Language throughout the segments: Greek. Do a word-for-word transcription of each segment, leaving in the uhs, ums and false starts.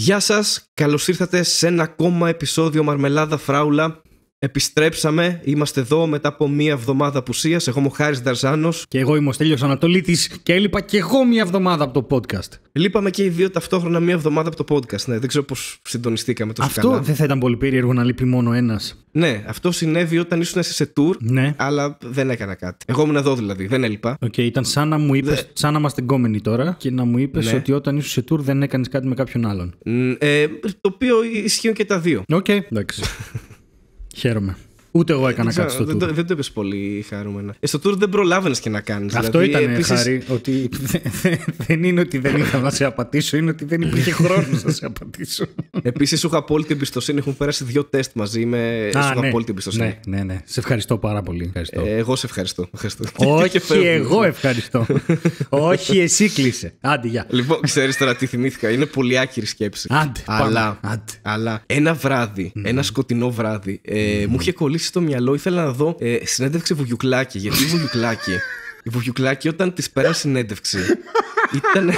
Γεια σας, καλώς ήρθατε σε ένα ακόμα επεισόδιο Μαρμελάδα Φράουλα. Επιστρέψαμε, είμαστε εδώ μετά από μία εβδομάδα απουσίας. Εγώ είμαι ο Χάρης Νταρζάνος. Και εγώ είμαι ο Στέλιος Ανατολίτης και έλειπα και εγώ μία εβδομάδα από το podcast. Λείπαμε και οι δύο ταυτόχρονα μία εβδομάδα από το podcast. Ναι, δεν ξέρω πώς συντονιστήκαμε τόσο Αυτό καλά. δεν θα ήταν πολύ περίεργο να λείπει μόνο ένας? Ναι, αυτό συνέβη όταν ήσουν σε tour, ναι. Αλλά δεν έκανα κάτι. Εγώ ήμουν εδώ δηλαδή, δεν έλειπα. Οκ, okay, ήταν σαν να μου είπες, Δε... σαν να είμαστε γκόμενοι τώρα και να μου είπες ναι. ότι όταν ήσουν σε tour δεν έκανες κάτι με κάποιον άλλον. Ε, το οποίο ισχύουν και τα δύο. Οκ, okay, εντάξει. Χαίρομαι. Ούτε εγώ έκανα δεν κάτι στο δεν, tour. Δεν, δεν το είπες πολύ χαρούμενα. Ε, στο tour δεν προλάβαινες και να κάνεις. Αυτό δηλαδή, ήταν, επίσης... Χάρη, ότι δεν είναι ότι δεν ήθελα να σε απατήσω, είναι ότι δεν υπήρχε χρόνος να σε απατήσω. Επίσης, σου είχα απόλυτη εμπιστοσύνη. Έχουν πέρασει δύο τεστ μαζί με. Σου είχα ναι, απόλυτη εμπιστοσύνη. Ναι, ναι, ναι. Σε ευχαριστώ πάρα πολύ. Ευχαριστώ. Ε, εγώ σε ευχαριστώ. ευχαριστώ. Όχι, εγώ ευχαριστώ. Όχι, εσύ κλείσε. Άντε, γεια. Λοιπόν, ξέρεις τώρα τι θυμήθηκα. Είναι πολύ άκυρη σκέψη. Άντε, αλλά, άντε. αλλά ένα βράδυ, mm. ένα σκοτεινό βράδυ, ε, mm. μου είχε κολλήσει στο μυαλό. Ήθελα να δω ε, συνέντευξη Βουγιουκλάκη. Γιατί η Βουγιουκλάκη, η Βουγιουκλάκη όταν της πέρασε συνέντευξη ήταν.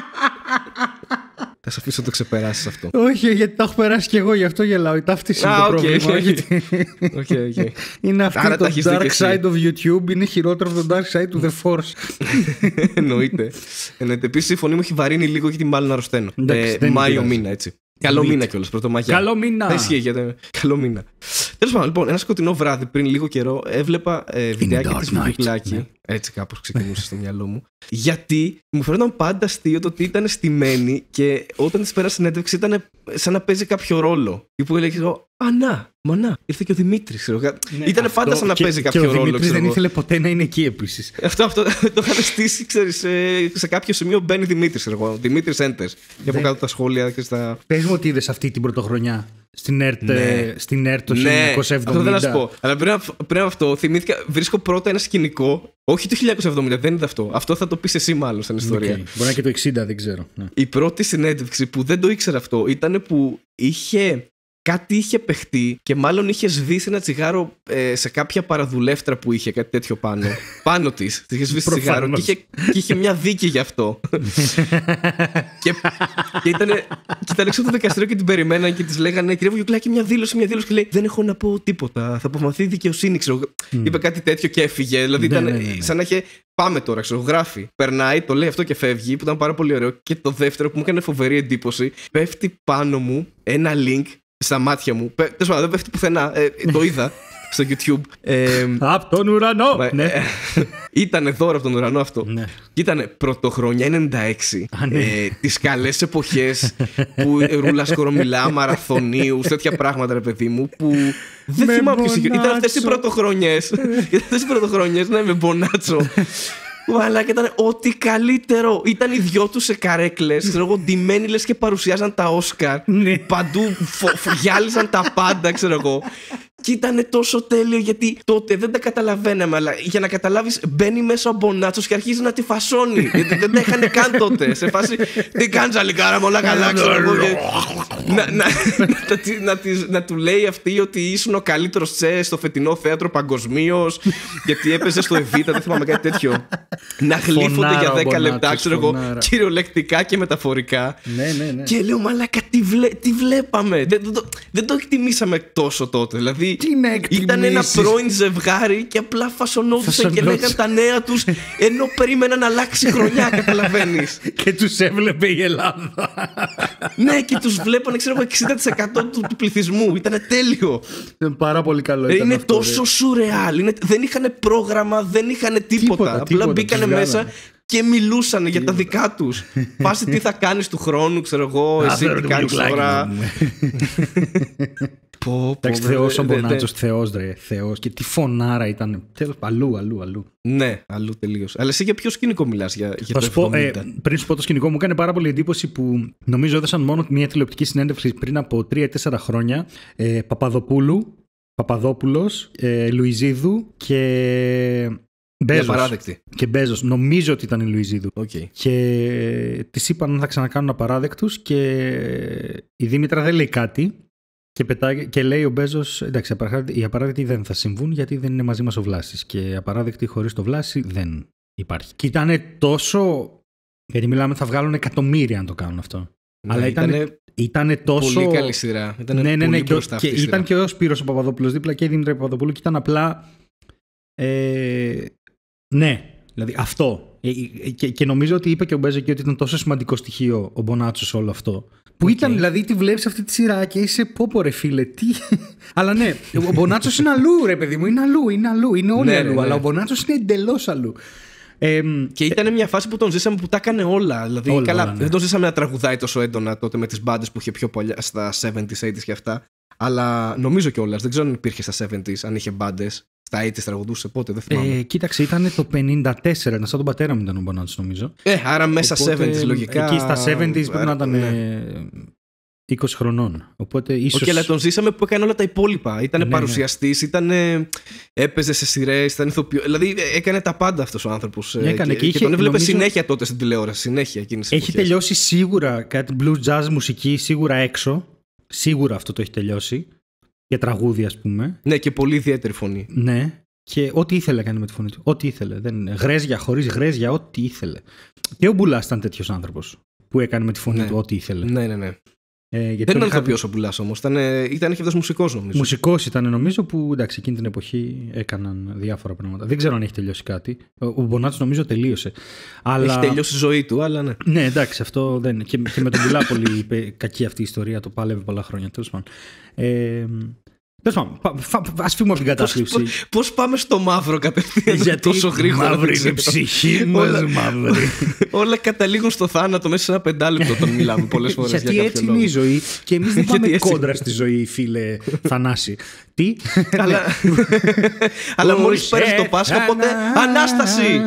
Θα σε αφήσω να το ξεπεράσεις αυτό. Όχι, γιατί το έχω περάσει κι εγώ, γι' αυτό γελάω. Η ταύτιση είναι το πρόβλημα. Γιατί... okay, okay. Είναι αυτό. Άρα το dark side of YouTube είναι χειρότερο από το dark side of the force. Εννοείται. Επίσης η φωνή μου έχει βαρύνει λίγο γιατί μάλλον αρρωσταίνω. ε, Μάιο μήνα, έτσι. Καλό μήνα κιόλας, πρωτομαγιά. Καλό μήνα. Δεν ισχύει γιατί. Καλό μήνα. Τέλος πάντων, λοιπόν, ένα σκοτεινό βράδυ πριν λίγο καιρό έβλεπα ε, βιντεάκι της Βουγιουκλάκη. Ναι. Έτσι κάπως ξεκινούσε στο μυαλό μου. Γιατί μου φαίνονταν πάντα αστείο το ότι ήταν στημένη και όταν της πέρασε συνέντευξη ήταν σαν να παίζει κάποιο ρόλο. Και που έλεγε εγώ, Α, να, μα να, ήρθε και ο Δημήτρης. Ναι, ήταν πάντα σαν να και, παίζει κάποιο ρόλο. Και ο Δημήτρης δεν ήθελε ποτέ να είναι εκεί επίσης. Αυτό, αυτό το είχαν στήσει, ξέρεις, σε, σε κάποιο σημείο μπαίνει Δημήτρης. Εγώ. Δημήτρης Enter. Και από κάτω τα σχόλια και στα. Πες μου ότι είδες αυτή την πρωτοχρονιά. Στην ΕΡΤ, ναι. στην ΕΡΤ το ναι. χίλια εννιακόσια εβδομήντα. Αυτό δεν θα σου πω. Αλλά πριν, πριν από αυτό, θυμήθηκα, βρίσκω πρώτα ένα σκηνικό. Όχι το χίλια εννιακόσια εβδομήντα, δεν είναι αυτό. Αυτό θα το πεις εσύ μάλλον στην ιστορία. Okay. Μπορεί να είναι και το εξήντα, δεν ξέρω. Ναι. Η πρώτη συνέντευξη που δεν το ήξερα αυτό ήταν που είχε. Κάτι είχε παιχτεί και μάλλον είχε σβήσει ένα τσιγάρο ε, σε κάποια παραδουλεύτρα που είχε κάτι τέτοιο πάνω. Πάνω της. Της είχε σβήσει τσιγάρο και είχε, και είχε μια δίκη γι' αυτό. και, και, ήταν, και ήταν έξω από το δικαστήριο και την περιμέναν και της λέγανε Κυρία Βουγιουκλάκη, μια δήλωση, μια δήλωση. Και λέει Δεν έχω να πω τίποτα. Θα απομαθεί δικαιοσύνη. Ξέρω. Mm. Είπε κάτι τέτοιο και έφυγε. Δηλαδή ήταν ναι, ναι, ναι. σαν να είχε. Πάμε τώρα, ξέρω, γράφει. Περνάει, το λέει αυτό και φεύγει, που ήταν πάρα πολύ ωραίο. Και το δεύτερο που μου έκανε φοβερή εντύπωση, πέφτει πάνω μου ένα link. Στα μάτια μου. Τέλος πάντων, δεν πέφτει πουθενά. Ε, το είδα στο YouTube. Ε, από τον ουρανό! Ε, ναι. ε, ήτανε δώρο από τον ουρανό αυτό. Ναι. Και ήτανε πρωτοχρονιά ενενήντα έξι. Α, ναι. ε, τις καλές εποχές που ρούλας κορομιλά, μαραθωνίους, τέτοια πράγματα, ρε παιδί μου. Που δεν με θυμάμαι ποιος είχε. Ήταν αυτές οι πρωτοχρονιές. Ήταν αυτές οι πρωτοχρονιές, ναι, με μπονάτσο. Αλλά και ήταν ό,τι καλύτερο. Ήταν οι δυο τους σε καρέκλες, ξέρω εγώ, ντυμένοι λες και παρουσιάζαν τα Όσκαρ. Παντού γυάλιζαν τα πάντα, ξέρω εγώ. Και ήταν τόσο τέλειο γιατί τότε δεν τα καταλαβαίναμε. Αλλά για να καταλάβεις, μπαίνει μέσα ο Μπονάτσος και αρχίζει να τη φασώνει. Γιατί δεν τα είχαν καν τότε. Σε φάση, τι κάνεις αλικάρα, όλα καλά, ξέρω εγώ. να, να, να, να, να του λέει αυτή ότι ήσουν ο καλύτερος τσε στο φετινό θέατρο παγκοσμίως. Γιατί έπαιζε στο Εβίτα, δεν θυμάμαι κάτι τέτοιο. Να γλύφονται για δέκα λεπτά, ξέρω εγώ, κυριολεκτικά και μεταφορικά. Ναι, ναι, ναι. Και λέω, μαλάκα, τι, βλέ, τι βλέπαμε. Δεν, δεν, το, δεν το εκτιμήσαμε τόσο τότε. Δηλαδή, ήταν ένα πρώην ζευγάρι και απλά φασωνόντουσαν και λέγαν τα νέα τους ενώ περίμεναν να αλλάξει χρονιά, καταλαβαίνεις. Και τους έβλεπε η Ελλάδα. Ναι, και τους βλέπανε, ξέρω εγώ, εξήντα τοις εκατό του, του πληθυσμού. Ήταν τέλειο. Είναι πάρα πολύ καλό. Ήταν είναι αυτό, τόσο σουρεάλ. Είναι, δεν είχαν πρόγραμμα, δεν είχαν τίποτα. τίποτα απλά τίποτα, μπήκανε μέσα και μιλούσαν για τα δικά τους. Πάση τι θα κάνεις του χρόνου, ξέρω εγώ, εσύ τι κάνεις τώρα. Εντάξει, θεός ο Μπονάτσος, θεός ρε, θεός. Και τι φωνάρα ήταν. Τέλος, αλλού, αλλού, αλλού. Ναι, αλλού τελείως. Αλλά εσύ για ποιο σκηνικό μιλάς, για, για το πω, ε, πριν σου πω το σκηνικό, μου έκανε πάρα πολύ εντύπωση που νομίζω έδωσαν μόνο μια τηλεοπτική συνέντευξη πριν από τρία τέσσερα χρόνια. Ε, Παπαδοπούλου, Παπαδόπουλος, ε, Λουιζίδου και... Μπέζος. Και Μπέζος. Νομίζω ότι ήταν η Λουιζίδου. Okay. Και της είπαν να θα ξανακάνουν απαράδεκτους και η Δήμητρα δεν λέει κάτι. Και, πετά, και λέει ο Μπέζος, εντάξει, οι απαράδεκτοι δεν θα συμβούν γιατί δεν είναι μαζί μας ο Βλάσης. Και απαράδεκτοι χωρίς το Βλάση δεν υπάρχει. Και ήταν τόσο. Γιατί μιλάμε, θα βγάλουν εκατομμύρια αν το κάνουν αυτό. Αλλά ήταν, ήτανε ήταν τόσο. Πολύ καλή σειρά. Ήτανε ναι, ναι, ναι. πολύ Και, μπροστά και αυτή η ήταν σειρά. και ο Σπύρος ο Παπαδόπουλος δίπλα και η Δήμητρα Παπαδοπούλου και ήταν απλά. Ε, ναι, δηλαδή αυτό. Ε, και, και νομίζω ότι είπε και ο Μπέζεκι ότι ήταν τόσο σημαντικό στοιχείο ο Μπονάτσο σε όλο αυτό. Που okay. ήταν, δηλαδή, τη βλέπει αυτή τη σειρά και είσαι πόπο ρε φίλε, τι. Αλλά ναι, ο Μπονάτσος είναι αλλού, ρε παιδί μου, είναι αλλού, είναι αλλού, είναι όλοι ναι, αλλού. ναι. Αλλά ο Μπονάτσος είναι εντελώς αλλού. Ε, και ήταν μια φάση που τον ζήσαμε που τα έκανε όλα. Δηλαδή, όλα, καλά, όλα, ναι. δεν τον ζήσαμε να τραγουδάει τόσο έντονα τότε με τις μπάντες που είχε πιο παλιά στα εβδομήντα, ογδόντα και αυτά. Αλλά νομίζω κιόλας, δεν ξέρω αν υπήρχε στα εβδομήντα, αν είχε μπάντες. Στα ογδόντα τραγουδούσε πότε, δεν θυμάμαι. Ε, κοίταξε, ήταν το πενήντα τέσσερα, σαν τον πατέρα μου ήταν ο Μπονάτσος νομίζω. Ε, άρα μέσα στα εβδομήντα λογικά. Εκεί στα εβδομήντα πρέπει να ήταν. Ναι. είκοσι χρονών. Οπότε ίσως. Όχι, αλλά τον ζήσαμε που έκανε όλα τα υπόλοιπα. Ήταν ναι, παρουσιαστής, ήταν, έπαιζε σε σειρές, ήταν ηθοποιός. Δηλαδή έκανε τα πάντα αυτός ο άνθρωπος. Ναι, έκανε, και, και, είχε, και τον έβλεπε νομίζω, συνέχεια τότε στην τηλεόραση. Συνέχεια εκείνες έχει εποχές. Τελειώσει σίγουρα κάτι blues jazz μουσική, σίγουρα έξω. Σίγουρα αυτό το έχει τελειώσει. Για τραγούδια, ας πούμε. Ναι, και πολύ ιδιαίτερη φωνή. Ναι. Και ό,τι ήθελε έκανε με τη φωνή του. Ό,τι ήθελε. Δεν... Γρέζια, χωρίς γρέζια, ό,τι ήθελε. Και ο Μπουλάς ήταν τέτοιος άνθρωπος που έκανε με τη φωνή ναι. του ό,τι ήθελε. Ναι, ναι, ναι. Ε, δεν ήταν ηθοποιός ο Μπουλάς όμως. Ήταν, ήταν και αυτός μουσικός νομίζω. Μουσικός ήταν νομίζω που εντάξει, εκείνη την εποχή έκαναν διάφορα πράγματα. Δεν ξέρω αν έχει τελειώσει κάτι. Ο Μπονάτσος νομίζω τελείωσε. Αλλά... Έχει τελειώσει η ζωή του, αλλά ναι. Ναι, εντάξει, αυτό δεν είναι. Και, και με τον Μπουλά πολύ κακή αυτή η ιστορία. Το πάλευε πολλά χρόνια. Τέλος πάντων. Ε, Ας φύγουμε από την κατάθλιψη. Πώς, πώς πάμε στο μαύρο κατευθείαν? Γιατί τόσο γρήγορα? Μαύρη είναι η ψυχή μας, μαύρη. Όλα καταλήγουν στο θάνατο μέσα σε ένα πεντάλεπτο όταν μιλάμε πολλές φορές. Γιατί για έτσι λόγο. είναι η ζωή. Και εμείς δεν πάμε κόντρα στη ζωή, φίλε Θανάση. Τι? Αλλά, αλλά μόλις πέρασε το Πάσχα, οπότε Ανάσταση!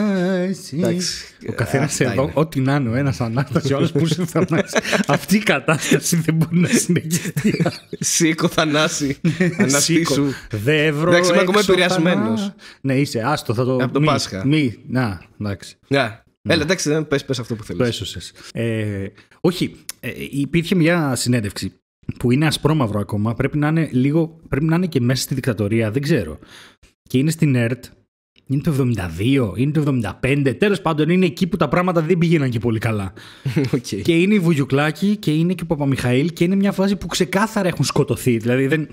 Ο καθένας εδώ, ό,τι να είναι ο ένας Ανάσταση, ο άλλος που είσαι Θανάση. Αυτή η κατάσταση δεν μπορεί να συνεχιστεί. Σήκω Θανάση. Αναστήσου. Δεύρο. Εντάξει, είμαι ακόμα επηρεασμένος. Ναι, είσαι, άστο, θα το. Από το Πάσχα. Μη, να, εντάξει. Έλα, εντάξει, δεν πες, πες αυτό που θέλεις. Το έσωσες. Ε, όχι, ε, υπήρχε μια συνέντευξη που είναι ασπρόμαυρο ακόμα. Πρέπει να είναι λίγο, πρέπει να είναι και μέσα στη δικτατορία, δεν ξέρω. Και είναι στην ΕΡΤ. Είναι το εβδομήντα δύο, είναι το εβδομήντα πέντε. Τέλος πάντων, είναι εκεί που τα πράγματα δεν πήγαιναν και πολύ καλά. Okay. Και είναι η Βουγιουκλάκη και είναι και ο Παπαμιχαήλ και είναι μια φάση που ξεκάθαρα έχουν σκοτωθεί. Δηλαδή δεν.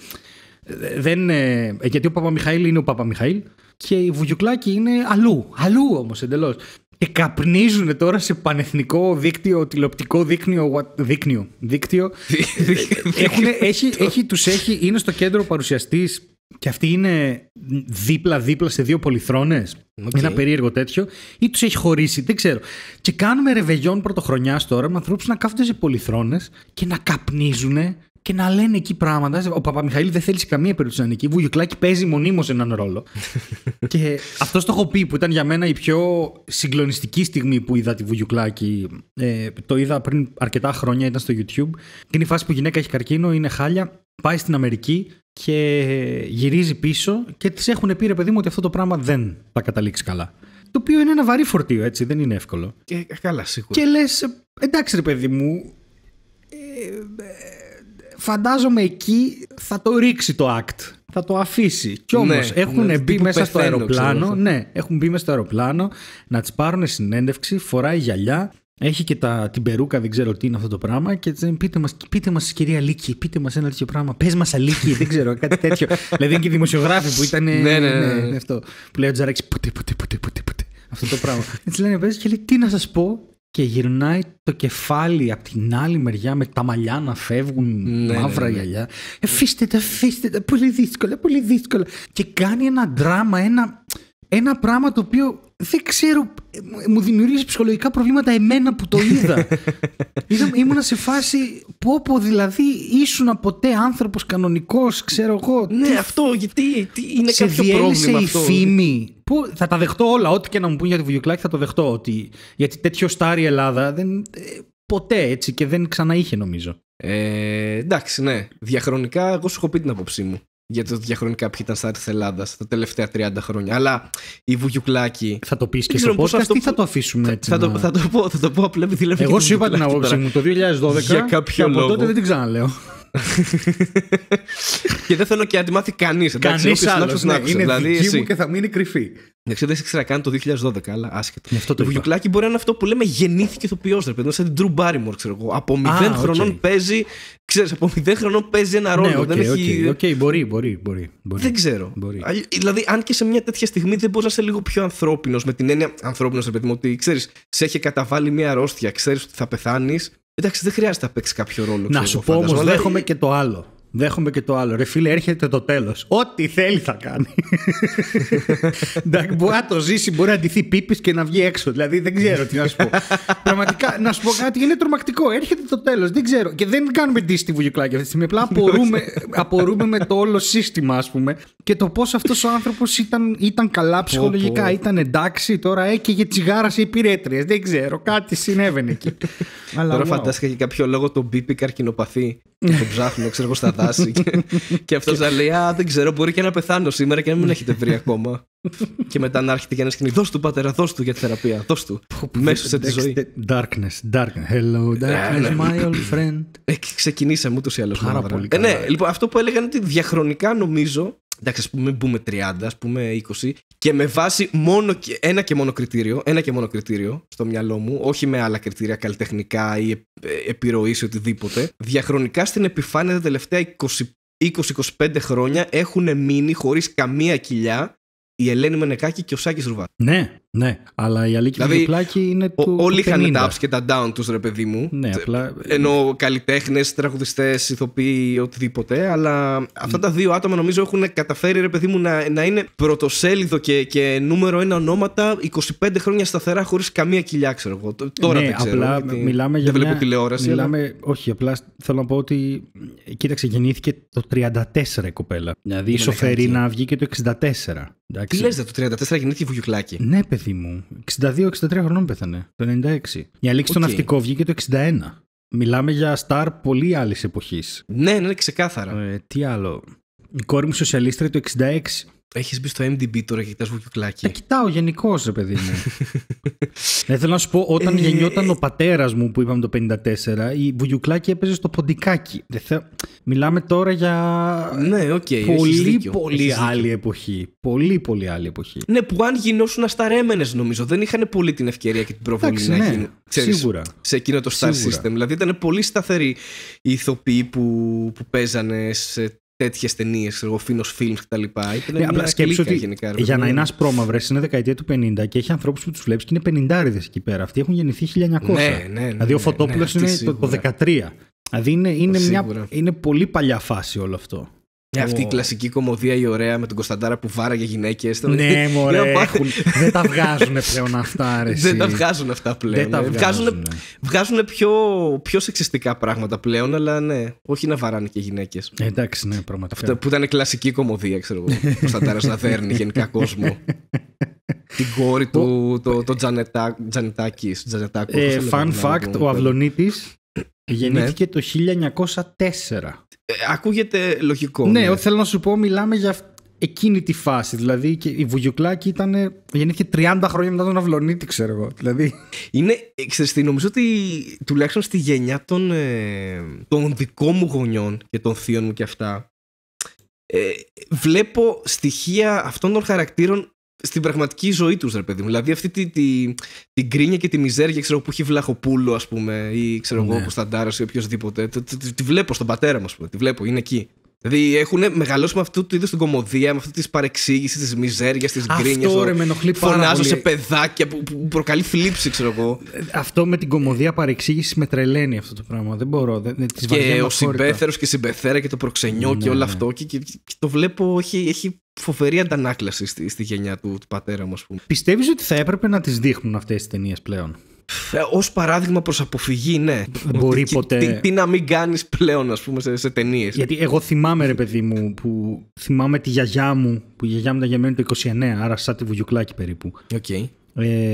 δεν ε, γιατί ο Παπαμιχαήλ είναι ο Παπαμιχαήλ και η Βουγιουκλάκη είναι αλλού. Αλλού όμως εντελώς. Και καπνίζουν τώρα σε πανεθνικό δίκτυο, τηλεοπτικό δίκτυο. Δίκτυο. δίκτυο. Έχουν, έχει, έχει, τους έχει, είναι στο κέντρο παρουσιαστής. Και αυτοί είναι δίπλα-δίπλα σε δύο πολυθρόνες. Okay. Ένα περίεργο τέτοιο. Ή τους έχει χωρίσει, δεν ξέρω. Και κάνουμε ρεβεγιόν πρωτοχρονιάς τώρα με ανθρώπους να κάθονται σε πολυθρόνες και να καπνίζουν και να λένε εκεί πράγματα. Ο Παπαμιχαήλ δεν θέλει σε καμία περίπτωση να είναι εκεί. Βουγιουκλάκη παίζει μονίμως έναν ρόλο. Και αυτό το έχω πει που ήταν για μένα η πιο συγκλονιστική στιγμή που είδα τη Βουγιουκλάκη. Ε, το είδα πριν αρκετά χρόνια, ήταν στο YouTube. Και είναι η φάση που η γυναίκα έχει καρκίνο, είναι χάλια, πάει στην Αμερική. Και γυρίζει πίσω και της έχουν πει ρε παιδί μου ότι αυτό το πράγμα δεν θα καταλήξει καλά. Το οποίο είναι ένα βαρύ φορτίο, έτσι, δεν είναι εύκολο. Και, καλά, σίγουρα. Και λες, εντάξει ρε παιδί μου, ε, φαντάζομαι εκεί θα το ρίξει το act, θα το αφήσει. Κι όμως ναι, έχουν ναι, μπει μέσα στο αεροπλάνο, ναι, έχουν μπει μέσα στο αεροπλάνο να της πάρουν συνέντευξη, φοράει γυαλιά. Έχει και τα, την περούκα, δεν ξέρω τι είναι αυτό το πράγμα. Και πείτε μας, πείτε μας κυρία Λίκη, πείτε μας ένα τέτοιο πράγμα. Πες μας Αλίκη, δεν ξέρω, κάτι τέτοιο. Δηλαδή είναι και οι δημοσιογράφοι που ήταν. Ναι, ναι, ναι, ναι. Αυτό. Που λέει ο Τζαράκης, ποτε, ποτε, ποτε, ποτε, ποτε. Αυτό το πράγμα. Έτσι λένε, πες και λέει, τι να σας πω. Και γυρνάει το κεφάλι από την άλλη μεριά με τα μαλλιά να φεύγουν, ναι, μαύρα ναι, ναι. γυαλιά. Αφήστε τα, αφήστε τα, πολύ δύσκολα, πολύ δύσκολα. Και κάνει ένα δράμα, ένα. Ένα πράγμα το οποίο δεν ξέρω, μου δημιουργήσει ψυχολογικά προβλήματα εμένα που το είδα. είδα ήμουνα σε φάση πω πω δηλαδή ήσουν ποτέ άνθρωπος κανονικός, ξέρω εγώ. Ναι, τι... αυτό γιατί τι είναι σε κάποιο πρόβλημα αυτό. Σε διέλυσε η φήμη. Που, θα τα δεχτώ όλα, ό,τι και να μου πούν για τη Βουγιουκλάκη θα το δεχτώ. Ότι, γιατί τέτοιο στάρ η Ελλάδα δεν, ποτέ έτσι και δεν ξαναείχε νομίζω. Ε, εντάξει, ναι. Διαχρονικά εγώ σου έχω πει την άποψή μου. Για το διαχρονικά ποιοι ήταν στάρ της Ελλάδας τα τελευταία τριάντα χρόνια. Αλλά η Βουγιουκλάκη. Θα το πεις και στο podcast αυτό... ή θα το αφήσουμε έτσι. Θα, να... το, θα, το, πω, θα το πω απλά επειδή λέμε. Εγώ σου είπα την άποψή μου το δύο χιλιάδες δώδεκα. Για κάποιο και από λόγο. τότε δεν την ξαναλέω. Και δεν θέλω και να τη μάθει κανείς. Κανείς άλλος, ναι, είναι δηλαδή, δική εσύ. μου και θα μείνει κρυφή. Εντάξει, δεν σε ήξερα καν το δύο χιλιάδες δώδεκα, αλλά άσχετο. Αυτό το το Βουγιουκλάκι μπορεί να είναι αυτό που λέμε γεννήθηκε ηθοποιός, ρε παιδί, σαν την Drew Barrymore, ξέρω εγώ. Από μηδέν ah, χρονών okay. παίζει, ξέρεις, από μηδέν χρονών παίζει ένα ρόλο. Ναι, okay, δεν έχει... okay, okay, μπορεί, μπορεί, μπορεί, μπορεί. Δεν ξέρω. Μπορεί. Δηλαδή, αν και σε μια τέτοια στιγμή δεν μπορεί να είσαι λίγο πιο ανθρώπινος, με την έννοια ανθρώπινος, ρε παιδί μου, ότι ξέρεις, σε έχει καταβάλει μια αρρώστια, ξέρεις ότι θα πεθάνεις. Εντάξει, δεν χρειάζεται να παίξει κάποιο ρόλο. Να σου πω όμως, δέχομαι και το άλλο. Δέχομαι και το άλλο. Ρε φίλε, έρχεται το τέλος. Ό,τι θέλει θα κάνει. Εντάξει, μπορεί να το ζήσει, μπορεί να ντυθεί πίπης και να βγει έξω. Δηλαδή δεν ξέρω τι να σου πω. Πραγματικά, να σου πω κάτι, είναι τρομακτικό. Έρχεται το τέλος. Δεν ξέρω. Και δεν κάνουμε ντύση στη Βουγιουκλάκη αυτή τη στιγμή. Απλά απορούμε, απορούμε με το όλο σύστημα, ας πούμε. Και το πώς αυτός ο άνθρωπος ήταν, ήταν καλά ψυχολογικά. Ήταν εντάξει, τώρα έκαιγε τσιγάρα σε υπηρέτριες. Δεν ξέρω. Κάτι συνέβαινε εκεί. Τώρα φαντάστηκα για κάποιο λόγο τον μπίπη καρκινοπαθή. Και τον ψάχνω, ξέρω εγώ, στα δάση. Και, και αυτό θα λέει: Α, δεν ξέρω, μπορεί και να πεθάνω σήμερα και να μην έχετε βρει ακόμα. Και μετά να έρχεται για να σκηνή: Δώσ' του, πατέρα, δώσ' του για τη θεραπεία. Δώσ' του. Μέσα σε τη ζωή. Darkness, darkness. Hello, darkness, my old friend. Ε, ξεκινήσαμε ούτως ή άλλως. Πάρα πολύ ε, καλά. ναι, λοιπόν, αυτό που έλεγαν ότι διαχρονικά νομίζω. Εντάξει, ας πούμε, μπούμε τριάντα, ας πούμε είκοσι, και με βάση μόνο και, ένα και μόνο κριτήριο, ένα και μόνο κριτήριο στο μυαλό μου, όχι με άλλα κριτήρια καλλιτεχνικά ή ε, επιρροή ή οτιδήποτε, διαχρονικά στην επιφάνεια τα τελευταία είκοσι με είκοσι πέντε χρόνια έχουν μείνει χωρίς καμία κοιλιά η Ελένη Μενεκάκη και ο Σάκης Ρουβάς. Ναι, ναι, αλλά η Αλίκη δηλαδή, Βουγιουκλάκη είναι του. Όλοι είχαν τα πενήντα. ups και τα down τους, ρε παιδί μου. Ναι, απλά. Ενώ καλλιτέχνες, τραγουδιστές, ηθοποιοί, οτιδήποτε. Αλλά mm. αυτά τα δύο άτομα νομίζω έχουν καταφέρει, ρε παιδί μου, να, να είναι πρωτοσέλιδο και, και νούμερο ένα ονόματα είκοσι πέντε χρόνια σταθερά χωρίς καμία κοιλιά, ξέρω εγώ. Τώρα ναι, δεν ξέρω. Απλά γιατί μιλάμε δεν για βλέπω μια... τηλεόραση. Μιλάμε... Αλλά... Όχι, απλά θέλω να πω ότι. Κοίταξε, γεννήθηκε το τριάντα τέσσερα η κοπέλα. Δηλαδή η Σοφερίνα βγήκε το εξήντα τέσσερα. Τι λες, το τριάντα τέσσερα γεννήθηκε η Βουγιουκλάκη. Ναι, παιδί μου. εξήντα δύο εξήντα τρία χρονών πέθανε. Το ενενήντα έξι. Η Αλήξη okay. στο ναυτικό βγήκε το εξήντα ένα. Μιλάμε για στάρ πολύ άλλη εποχή. Ναι, ναι, ξεκάθαρα. Ε, τι άλλο. Η κόρη μου σοσιαλίστρια το εξήντα έξι. Έχεις μπει στο εμ ντι μπι τώρα και κοιτάς Βουγιουκλάκη. Τα κοιτάω γενικώς, ρε παιδί μου. ε, θέλω να σου πω, όταν γεννιόταν ο πατέρας μου που είπαμε το πενήντα τέσσερα, η Βουγιουκλάκη έπαιζε στο ποντικάκι. Δεν θε... Μιλάμε τώρα για ναι, okay, πολύ πολύ άλλη εποχή. Πολύ πολύ άλλη εποχή. Ναι, που αν γινώσουν ασταρέμενες νομίζω, δεν είχαν πολύ την ευκαιρία και την προβολή Εντάξει, να ναι, γίνουν. Ξέρεις, σίγουρα. Σε εκείνο το star Σίγουρα. system. Δηλαδή ήταν πολύ σταθεροί οι ηθοποιοί που, που παίζανε σε τέτοιες ταινίες, ο Φίνος Films κτλ. Ναι, απλά σκέψου ότι γενικά, για να είναι ασπρόμαυρες είναι δεκαετία του πενήντα και έχει ανθρώπους που τους βλέπεις και είναι πενηντάριδες εκεί πέρα. Αυτοί έχουν γεννηθεί χίλια εννιακόσια. Ναι, ναι, ναι, δηλαδή ο Φωτόπουλος ναι, ναι, είναι το, το δεκατρία. Δηλαδή είναι, είναι, μια, είναι πολύ παλιά φάση όλο αυτό. Ναι, αυτή η κλασική κομμωδία η ωραία με τον Κωνσταντάρα που βάραγε γυναίκες. Ναι, μωρέ, έχουν, δεν τα βγάζουν πλέον αυτά, αρέσει. Δεν τα βγάζουν αυτά πλέον. Δεν τα βγάζουν, βγάζουν, βγάζουν πιο, πιο σεξιστικά πράγματα πλέον, αλλά ναι, όχι να βαράνε και γυναίκες. Ε, εντάξει, ναι, πραγματικά. Αυτά που ήταν κλασική κομμωδία, ξέρω εγώ. Ο Κωνσταντάρας να δέρνει γενικά κόσμο. Την κόρη του, το, το Τζανετάκης. Ε, fun fact, ο Αυλονίτης γεννήθηκε το χίλια εννιακόσια τέσσερα. Ε, ακούγεται λογικό. Ναι, ναι, θέλω να σου πω, μιλάμε για εκείνη τη φάση. Δηλαδή και η Βουγιουκλάκη ήταν, γεννήθηκε τριάντα χρόνια μετά τον Αυλονίτη, ξέρω εγώ. Δηλαδή... Είναι, ξέρεις τι, νομίζω ότι τουλάχιστον στη γενιά των, ε, των δικών μου γονιών και των θείων μου και αυτά, ε, βλέπω στοιχεία αυτών των χαρακτήρων στην πραγματική ζωή τους, ρε παιδί μου. Δηλαδή αυτή τη, τη, την κρίνια και τη μιζέρια, ξέρω, που έχει Βλαχοπούλου, ας πούμε, ή ξέρω εγώ, ναι. Κωνσταντάρας ή οποιοδήποτε. Τη, τη, τη βλέπω στον πατέρα μου, ας πούμε. Τη βλέπω, είναι εκεί. Δηλαδή έχουν μεγαλώσει με αυτού του είδους την κομμωδία, με αυτή τη παρεξήγηση, τη μιζέρια, τη γκρίνια. Αυτό ρε, με ενοχλεί πάρα πολύ. Φωνάζω σε παιδάκια που, που προκαλεί θλίψη, ξέρω εγώ. Αυτό με την κομμωδία παρεξήγηση με τρελαίνει αυτό το πράγμα. Δεν μπορώ. Δεν, δεν, και ο συμπέθερος και συμπεθέρα και το προξενιό ναι, και όλο ναι. αυτό. Και, και, και το βλέπω, έχει, έχει φοβερή αντανάκλαση στη, στη γενιά του, του πατέρα μου, ας πούμε. Πιστεύεις ότι θα έπρεπε να τις δείχνουν αυτές τις ταινίες πλέον? Ως παράδειγμα προς αποφυγή, ναι. Μπορεί ότι, ποτέ... τι, τι να μην κάνεις πλέον, ας πούμε, σε, σε ταινίες. Γιατί εγώ θυμάμαι, ρε παιδί μου, που θυμάμαι τη γιαγιά μου, που η γιαγιά μου ήταν γεννημένη το είκοσι εννέα, άρα σαν τη Βουγιουκλάκη περίπου. Okay. Ε,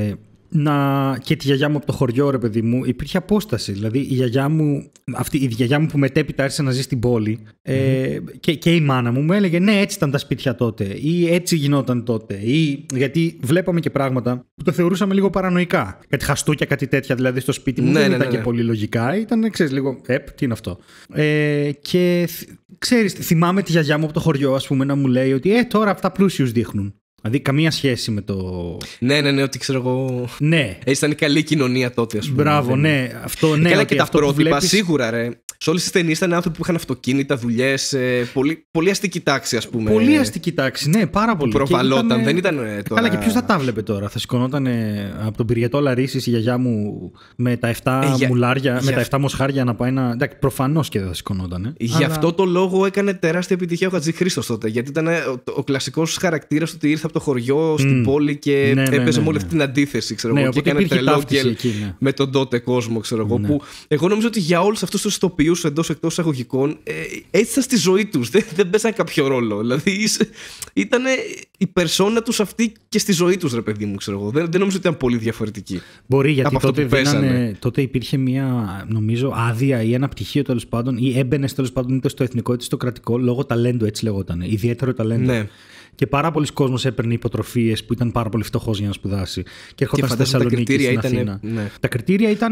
να... και τη γιαγιά μου από το χωριό, ρε παιδί μου, υπήρχε απόσταση. Δηλαδή η γιαγιά μου, αυτή, η γιαγιά μου που μετέπειτα άρχισε να ζει στην πόλη, mm-hmm. ε, και, και η μάνα μου μου έλεγε ναι, έτσι ήταν τα σπίτια τότε, ή έτσι γινόταν τότε. Ή, γιατί βλέπαμε και πράγματα που το θεωρούσαμε λίγο παρανοϊκά. Κάτι χαστούκια, κάτι τέτοια δηλαδή στο σπίτι μου. Ναι, δεν ναι, ήταν ναι, και ναι. πολύ λογικά. Ήταν, ξέρεις, λίγο, επ, τι είναι αυτό. Ε, και ξέρεις, θυμάμαι τη γιαγιά μου από το χωριό, ας πούμε, να μου λέει ότι ε, τώρα αυτά πλούσιους δείχνουν. Δηλαδή, καμία σχέση με το. Ναι, ναι, ναι, ότι ξέρω εγώ. Ναι. Έτσι ήταν η καλή κοινωνία τότε, ας πούμε. Μπράβο, ναι. Αυτό, ναι. Καλά, και τα πρότυπα, βλέπεις... σίγουρα, ρε. Σε όλες τις ταινίες ήταν άνθρωποι που είχαν αυτοκίνητα, δουλειές. Ε, πολύ, πολύ αστική τάξη, ας πούμε. Πολύ αστική τάξη, ναι, πάρα πολύ. Που προβαλόταν, ήταν... δεν ήταν τώρα. Καλά, και ποιος θα τα βλέπε τώρα. Θα σηκωνόταν από τον πυριετό Λαρίσης η γιαγιά μου με τα εφτά ε, για... μουλάρια, για... με τα εφτά μοσχάρια να πάει να. Εντάξει, προφανώς και δεν θα σηκωνόταν. Ε. Γι' αλλά... αυτό το λόγο έκανε τεράστια επιτυχία ο Χατζηχρήστος τότε. Γιατί ήταν ο, ο κλασικός χαρακτήρας ότι ήρθε από το χωριό στην mm. πόλη και ναι, έπαιζε ναι, ναι, με όλη αυτή την αντίθεση, ξέρω ναι, εγώ. Και έκανε τρελό και ναι. με τον τότε κόσμο, ξέρω εγώ. Ναι. Που εγώ νομίζω ότι για όλους αυτούς τους ηθοποιούς εντός εκτός εισαγωγικών, ε, έτσι ήταν στη ζωή τους. Δεν, δεν παίζανε κάποιο ρόλο. Δηλαδή ήταν η περσόνα τους αυτή και στη ζωή τους, ρε παιδί μου, ξέρω εγώ. Δεν, δεν νομίζω ότι ήταν πολύ διαφορετική. Μπορεί, γιατί τότε, δίνανε, τότε υπήρχε μια, νομίζω, άδεια ή ένα πτυχίο τέλος πάντων, ή έμπαινε τέλος πάντων είτε στο εθνικό είτε στο κρατικό, λόγω ταλέντου, έτσι λεγόταν. Ιδιαίτερο ταλέντο. Ναι. Και πάρα πολλοί κόσμος έπαιρνε υποτροφίες που ήταν πάρα πολύ φτωχός για να σπουδάσει. Και έρχονταν στη Θεσσαλονίκη, στην Αθήνα. Ναι. Τα κριτήρια ήταν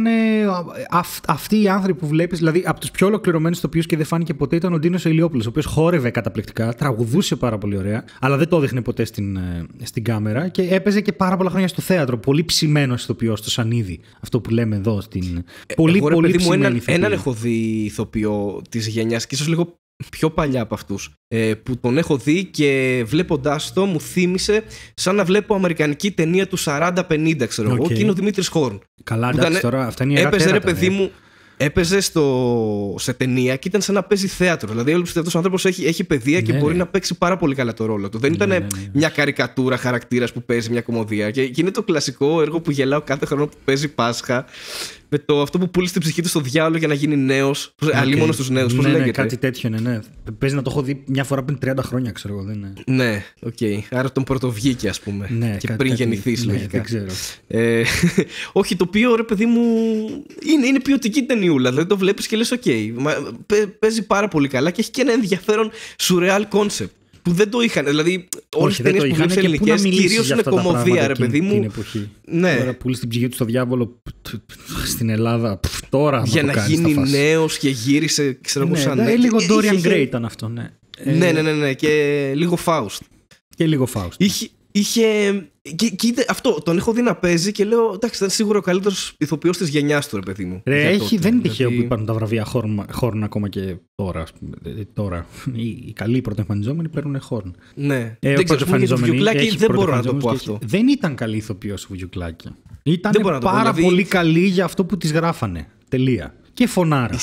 αυ, αυτοί οι άνθρωποι που βλέπεις, δηλαδή από τους πιο ολοκληρωμένους ηθοποιούς και δεν φάνηκε ποτέ ήταν ο Ντίνος ο Ηλιόπουλος, ο οποίος χόρευε καταπληκτικά, τραγουδούσε πάρα πολύ ωραία, αλλά δεν το έδειχνε ποτέ στην, στην κάμερα και έπαιζε και πάρα πολλά χρόνια στο θέατρο. Πολύ ψημένος ηθοποιός, στο Σανίδι. Αυτό που λέμε εδώ. Στην... Ε, πολύ, εγώ, πολύ παιδί μου, έναν, ηθοποιό. έναν έχω δει ηθοποιό της γενιάς και ίσως λίγο πιο παλιά από αυτούς, ε, που τον έχω δει και βλέποντάς το μου θύμισε σαν να βλέπω αμερικανική ταινία του σαράντα πενήντα, ξέρω εγώ, okay. και είναι ο Δημήτρης Χόρν. Καλά, εντάξει, τώρα αυτά είναι η έπαιζε, ρε παιδί μου, έπαιζε στο, σε ταινία και ήταν σαν να παίζει θέατρο. Δηλαδή, όλος αυτός ο άνθρωπος έχει, έχει παιδεία και ναι, μπορεί ναι. να παίξει πάρα πολύ καλά το ρόλο του. Δεν ναι, ήταν ναι, ναι, ναι. μια καρικατούρα χαρακτήρας που παίζει μια κομμωδία. Και, και είναι το κλασικό έργο που γελάω κάθε χρόνο που παίζει Πάσχα. Με το αυτό που πούλησε την ψυχή του στο διάολο για να γίνει νέος. Okay. Αλλήμον στους νέους, πώς ναι, λέγεται. Ναι, κάτι τέτοιο είναι, ναι. Παίζει να το έχω δει μια φορά πριν τριάντα χρόνια, ξέρω εγώ. Δεν είναι. Ναι, οκ. Okay. Άρα τον πρωτοβγήκε, ας πούμε. Ναι, και κάτι, πριν κάτι, γεννηθείς, ναι, λογικά. Δεν ξέρω. Ε, όχι, το οποίο, ρε παιδί μου, είναι, είναι ποιοτική ταινιούλα. Δηλαδή το βλέπεις και λες, οκ. Okay, παίζει πάρα πολύ καλά και έχει και ένα ενδιαφέρον surreal concept. Που δεν το είχαν. Δηλαδή, όλες οι ταινίες που βλέπεις ελληνικές κυρίως είναι κομμωδία, ρε παιδί μου. Την εποχή. Ναι. Τώρα πουλήσει την ψυχή του στο διάβολο στην Ελλάδα. Πφ, τώρα για να γίνει νέος και γύρισε, ξέρω εγώ, σαν. Ναι, λίγο Dorian Gray ήταν αυτό, ναι. Ναι, ναι, ναι, ναι. Και λίγο Faust. Και λίγο Faust. Είχε. είχε και, και αυτό, τον έχω δει να παίζει και λέω, εντάξει, ήταν σίγουρα ο καλύτερος ηθοποιός της γενιάς του, ρε παιδί μου. Ρε, έχει, τότε, δεν είναι τυχαίο δηλαδή... που υπάρχουν τα βραβεία Χόρν ακόμα και τώρα. τώρα. Οι, οι καλοί πρωτοεμφανιζόμενοι παίρνουν Χόρν. Ναι. Ε, δεν ξέρω, για το Βουγιουκλάκη δεν μπορώ να το πω αυτό. Έχει... Δεν ήταν καλή ηθοποιός ο Βουγιουκλάκη. Ήταν πάρα πω, δηλαδή... πολύ καλή για αυτό που της γράφανε. Τελεία. Και φωνάρα.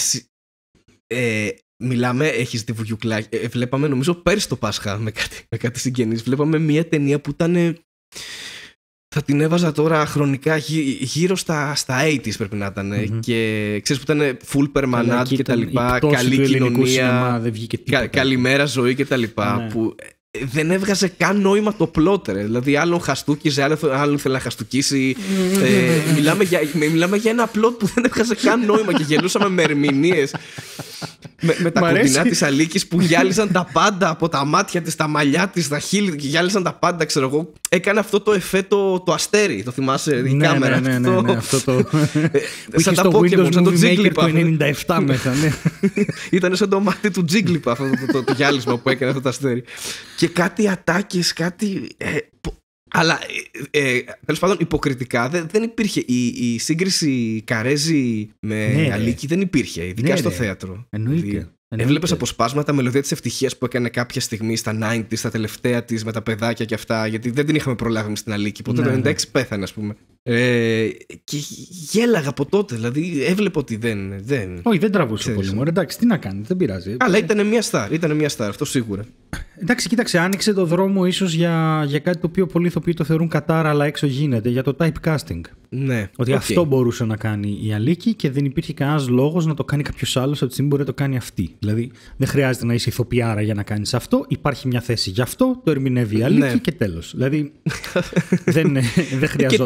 Ε, μιλάμε, έχεις τη Βουγιουκλάκη. Ε, βλέπαμε, νομίζω, πέρσι το Πάσχα με κάτι, με κάτι συγγενείς. Βλέπαμε μια ταινία που ήταν. Θα την έβαζα τώρα χρονικά γύρω στα, στα ογδόντα πρέπει να ήταν. Mm-hmm. Και ξέρεις που ήταν full permanent και τα λοιπά. Καλή κοινωνία. Σινεμά, δεν βγήκε κα, καλημέρα ζωή και τα λοιπά. Ναι. Που δεν έβγαζε καν νόημα το πλότερ. Δηλαδή, άλλον χαστούκιζε, άλλον θέλει να χαστούκίσει. ε, μιλάμε, για, μιλάμε για ένα πλότ που δεν έβγαζε καν νόημα και γελούσαμε με ερμηνείες. Με, με τα κοντινά της Αλίκης που γυάλιζαν τα πάντα από τα μάτια της, τα μαλλιά της, τα χείλη, γυάλιζαν τα πάντα, ξέρω εγώ. Έκανε αυτό το εφέ το, το αστέρι, το θυμάσαι, η ναι, κάμερα. Ναι, ναι, ναι, ναι, αυτό το. Σαν τα Pokemon, σαν το Jigglypuff. Το ενενήντα επτά μέσα, ναι. Ήταν σαν το μάτι του Jigglypuff αυτό το, το, το γυάλισμα που έκανε αυτό το αστέρι. Και κάτι ατάκες, κάτι. Ε, αλλά ε, τέλος πάντων υποκριτικά δεν, δεν υπήρχε η, η σύγκριση Καρέζη με ναι, Αλίκη δεν υπήρχε, ειδικά ναι, στο ναι. θέατρο. Εννοείται. Έβλεπες αποσπάσματα μελωδία της ευτυχίας που έκανε κάποια στιγμή στα ενενήντα, στα τελευταία της με τα παιδάκια και αυτά, γιατί δεν την είχαμε προλάβει στην Αλίκη. Ποτέ ναι, το ενενήντα έξι ναι. πέθανε, ας πούμε. Ε, και γέλαγα από τότε, δηλαδή έβλεπα ότι δεν. δεν Όχι, δεν τραβούσε πολύ μόνο. Εντάξει, τι να κάνει, δεν πειράζει. Αλλά ήταν μια στάρ, ήταν μια στάρ, αυτό σίγουρα. Εντάξει, κοίταξε, άνοιξε το δρόμο ίσως για, για κάτι το οποίο πολλοί ηθοποιοί το θεωρούν κατάρα, αλλά έξω γίνεται, για το typecasting. Ναι. Ότι okay. αυτό μπορούσε να κάνει η Αλίκη και δεν υπήρχε κανένας λόγος να το κάνει κάποιος άλλος από τη στιγμή μπορεί να το κάνει αυτή. Δηλαδή, δεν χρειάζεται να είσαι ηθοποιάρα για να κάνεις αυτό. Υπάρχει μια θέση γι' αυτό, το ερμηνεύει η Αλίκη ναι. και τέλος. Δηλαδή, δεν, δεν χρειαζόταν. Και τότε αυτό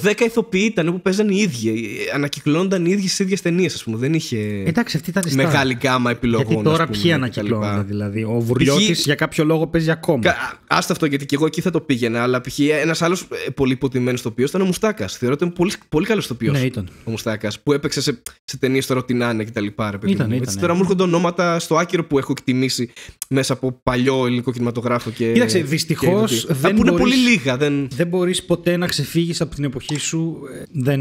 δέκα ηθοποιοί ήταν που παίζαν οι ίδιοι. Ανακυκλώνονταν οι ίδιοι στις ίδιες ταινίες, ας πούμε. Δεν είχε Εντάξει, αυτή ήταν μεγάλη γκάμα επιλογών. Γιατί τώρα ποιοι ανακυκλώνονται, δηλαδή. Ο Βουρλιώτης για κάποιο λόγο παίζει ακόμα. Άστα αυτό, γιατί και εγώ εκεί θα το πήγαινα. Αλλά π.χ. ένας άλλος πολύ υποτιμμένος ηθοποιός ήταν ο Μουστάκας. Θεωρώ ότι ήταν πολύ, πολύ καλός ηθοποιός. Ναι, ήταν. Ο Μουστάκας. Που έπαιξε σε, σε ταινίες τώρα την Άνε και τα λοιπά. Ρε, παιδί ήταν, μου. ήταν, Έτσι, ναι. τώρα μου έρχονται ονόματα στο άκυρο που έχω εκτιμήσει μέσα από παλιό ελληνικό κινηματογράφο. Και, Κοίταξε, δυστυχώς δεν, που είναι πολύ λίγα. Δεν, δεν μπορείς ποτέ να ξεφύγεις από την εποχή σου. Δεν.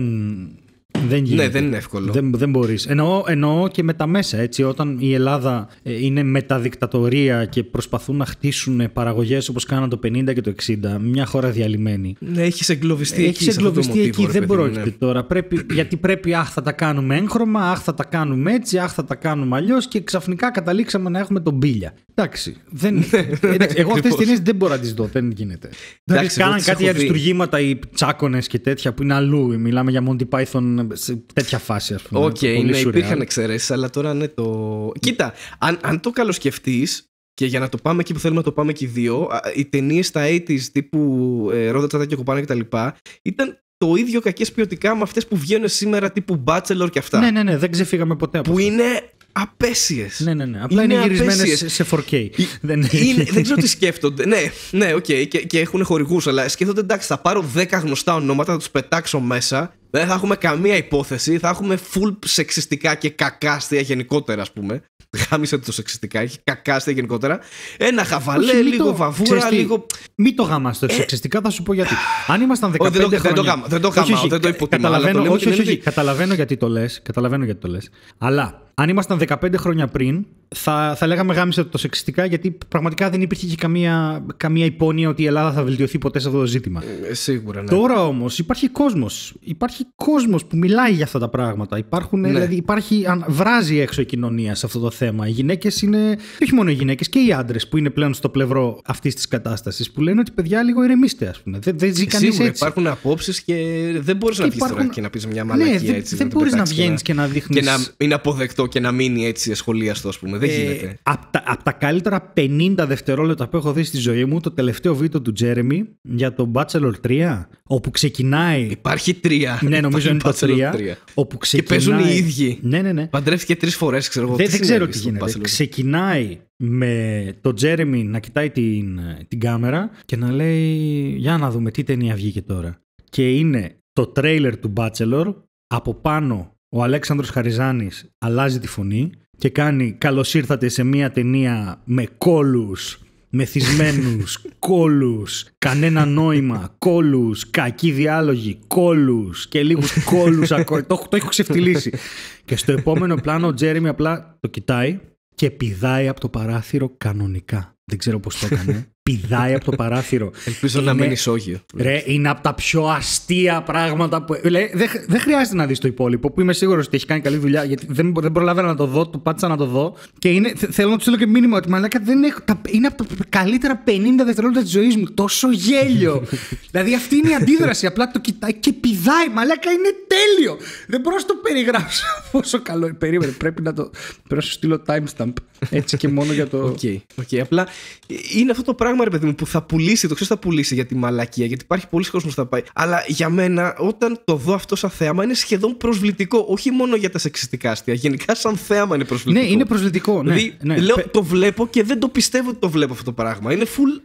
Δεν γίνεται. Ναι, δεν είναι εύκολο. Δεν, δεν μπορείς. Εννοώ, εννοώ και με τα μέσα. Έτσι, όταν η Ελλάδα είναι μεταδικτατορία και προσπαθούν να χτίσουν παραγωγές όπως κάναν το πενήντα και το εξήντα, μια χώρα διαλυμένη. Ναι, έχεις εγκλωβιστεί εκεί. Έχεις εγκλωβιστεί εκεί, μοτίβο, δεν πρόκειται ναι. τώρα. Πρέπει, γιατί πρέπει, αχ, θα τα κάνουμε έγχρωμα, αχ, θα τα κάνουμε έτσι, αχ, θα τα κάνουμε αλλιώς και ξαφνικά καταλήξαμε να έχουμε τον Μπίλια. Εντάξει. Δεν, εντάξει εγώ αυτές τις ταινίες δεν μπορώ να τις δω, δεν γίνεται. Εντάξει, κάναν κάτι για αριστουργήματα οι τσάκονες και τέτοια που είναι αλλού. Μιλάμε για Monty Python. Σε τέτοια φάση, ας πούμε. Οκ, okay, ναι, υπήρχαν εξαιρέσεις, αλλά τώρα ναι το. Κοίτα, αν, αν το καλοσκεφτείς, και για να το πάμε εκεί που θέλουμε να το πάμε και οι δύο, οι ταινίες στα ογδόντα τύπου ε, Ρόδα, Τσάτα και Κοπάνα κτλ. Ήταν το ίδιο κακές ποιοτικά με αυτές που βγαίνουν σήμερα τύπου Bachelor και αυτά. Ναι, ναι, ναι, δεν ξεφύγαμε ποτέ από που αυτό. είναι απέσιες. Ναι, ναι, ναι. Απλά είναι, είναι γυρισμένες σε φορ κέι. δεν... Είναι, δεν ξέρω τι σκέφτονται. Ναι, ναι, οκ, okay, και, και έχουν χορηγούς, αλλά σκέφτονται εντάξει, θα πάρω δέκα γνωστά ονόματα, θα τους πετάξω μέσα. Δεν θα έχουμε καμία υπόθεση, θα έχουμε full σεξιστικά και κακάστια γενικότερα, ας πούμε. Γάμισε το σεξιστικά, έχει κακάστια γενικότερα. Ένα χαβαλέ, όχι, λίγο το... βαβούρα, λίγο. Μην το γάμας το σεξιστικά, θα σου πω γιατί. Αν ήμασταν δεκαπέντε όχι, δεν χρόνια. Δεν το γάμα, δεν το, γάμα, όχι, δεν το υποτιμάω. Καταλαβαίνω, το όχι, όχι, όχι, ότι... καταλαβαίνω γιατί το λες. Καταλαβαίνω γιατί το λες. Αλλά αν ήμασταν δεκαπέντε χρόνια πριν, θα, θα λέγαμε γάμισε το σεξιστικά, γιατί πραγματικά δεν υπήρχε και καμία, καμία υπόνοια ότι η Ελλάδα θα βελτιωθεί ποτέ σε αυτό το ζήτημα. Ε, σίγουρα, ναι. Τώρα όμως υπάρχει κόσμος. Υπάρχει κόσμος που μιλάει για αυτά τα πράγματα. Υπάρχουν, ναι. Δηλαδή υπάρχει, βράζει έξω η κοινωνία σε αυτό το θέμα. Οι γυναίκες είναι, όχι μόνο οι γυναίκες, και οι άντρες που είναι πλέον στο πλευρό αυτής της κατάστασης, που λένε ότι παιδιά λίγο ηρεμήστε, ας πούμε. Δεν, δεν ζει κανείς Σίγουρα, έτσι. Υπάρχουν απόψεις και δεν μπορείς να βγεις υπάρχουν... τώρα και να πεις μια μαλακία, ναι, έτσι. Δεν μπορείς να βγαίνεις και να δείχνεις. Και να είναι αποδεκτό και να μείνει έτσι ασχολίαστο, ας πούμε. Δεν ε, γίνεται. Από τα, απ τα καλύτερα πενήντα δευτερόλεπτα που έχω δει στη ζωή μου, το τελευταίο βίντεο του Τζέρεμι για το Bachelor τρία, όπου ξεκινάει. Υπάρχει τρία. Ναι, νομίζω είναι το τρία. Όπου ξεκινάει... Και παίζουν οι ίδιοι. Ναι, ναι, ναι. Παντρεύτηκε τρεις φορές, ξέρω εγώ. Δεν, δεν ξέρω τι γίνεται. Bachelor. Ξεκινάει με το Τζέρεμι να κοιτάει την, την κάμερα και να λέει για να δούμε τι ταινία βγήκε τώρα. Και είναι το τρέιλερ του Bachelor. Από πάνω ο Αλέξανδρος Χαριζάνης αλλάζει τη φωνή και κάνει καλώς ήρθατε σε μια ταινία με κόλους, μεθυσμένους, κόλους, κανένα νόημα, κόλους, κακοί διάλογοι, κόλους και λίγους κόλους ακόμα. το, το έχω ξεφτυλίσει. Και στο επόμενο πλάνο ο Τζέρεμι απλά το κοιτάει και πηδάει από το παράθυρο κανονικά. Δεν ξέρω πώς το έκανε. Πηδάει από το παράθυρο. Ελπίζω είναι, να μένει ισόγειο. Ρε, είναι από τα πιο αστεία πράγματα που. Δεν δε χρειάζεται να δεις το υπόλοιπο, που είμαι σίγουρος ότι έχει κάνει καλή δουλειά. Γιατί δεν, δεν προλάβαινα να το δω, του πάτησα να το δω. Και είναι, θέλω να του στείλω και μήνυμα ότι μαλάκα δεν έχω, τα, είναι από τα καλύτερα πενήντα δευτερόλεπτα της ζωής μου. Τόσο γέλιο. Δηλαδή αυτή είναι η αντίδραση. Απλά το κοιτάει και πηδάει. Μαλάκα είναι τέλειο. Δεν μπορώ να το περιγράψω πόσο καλό. Περίμενε, πρέπει να το. Πρέπει να σου στείλω timestamp. Έτσι και μόνο για το. Οκ, okay, okay. Απλά είναι αυτό το πράγμα, ρε παιδί μου, που θα πουλήσει, το ξέρω θα πουλήσει για τη μαλακία, γιατί υπάρχει πολλοί κόσμος που θα πάει. Αλλά για μένα, όταν το δω αυτό σαν θέαμα, είναι σχεδόν προσβλητικό. Όχι μόνο για τα σεξιστικά αστεία. Γενικά, σαν θέαμα είναι προσβλητικό. Ναι, είναι προσβλητικό. Ναι, δηλαδή, ναι. Λέω, το βλέπω και δεν το πιστεύω ότι το βλέπω αυτό το πράγμα. Είναι full.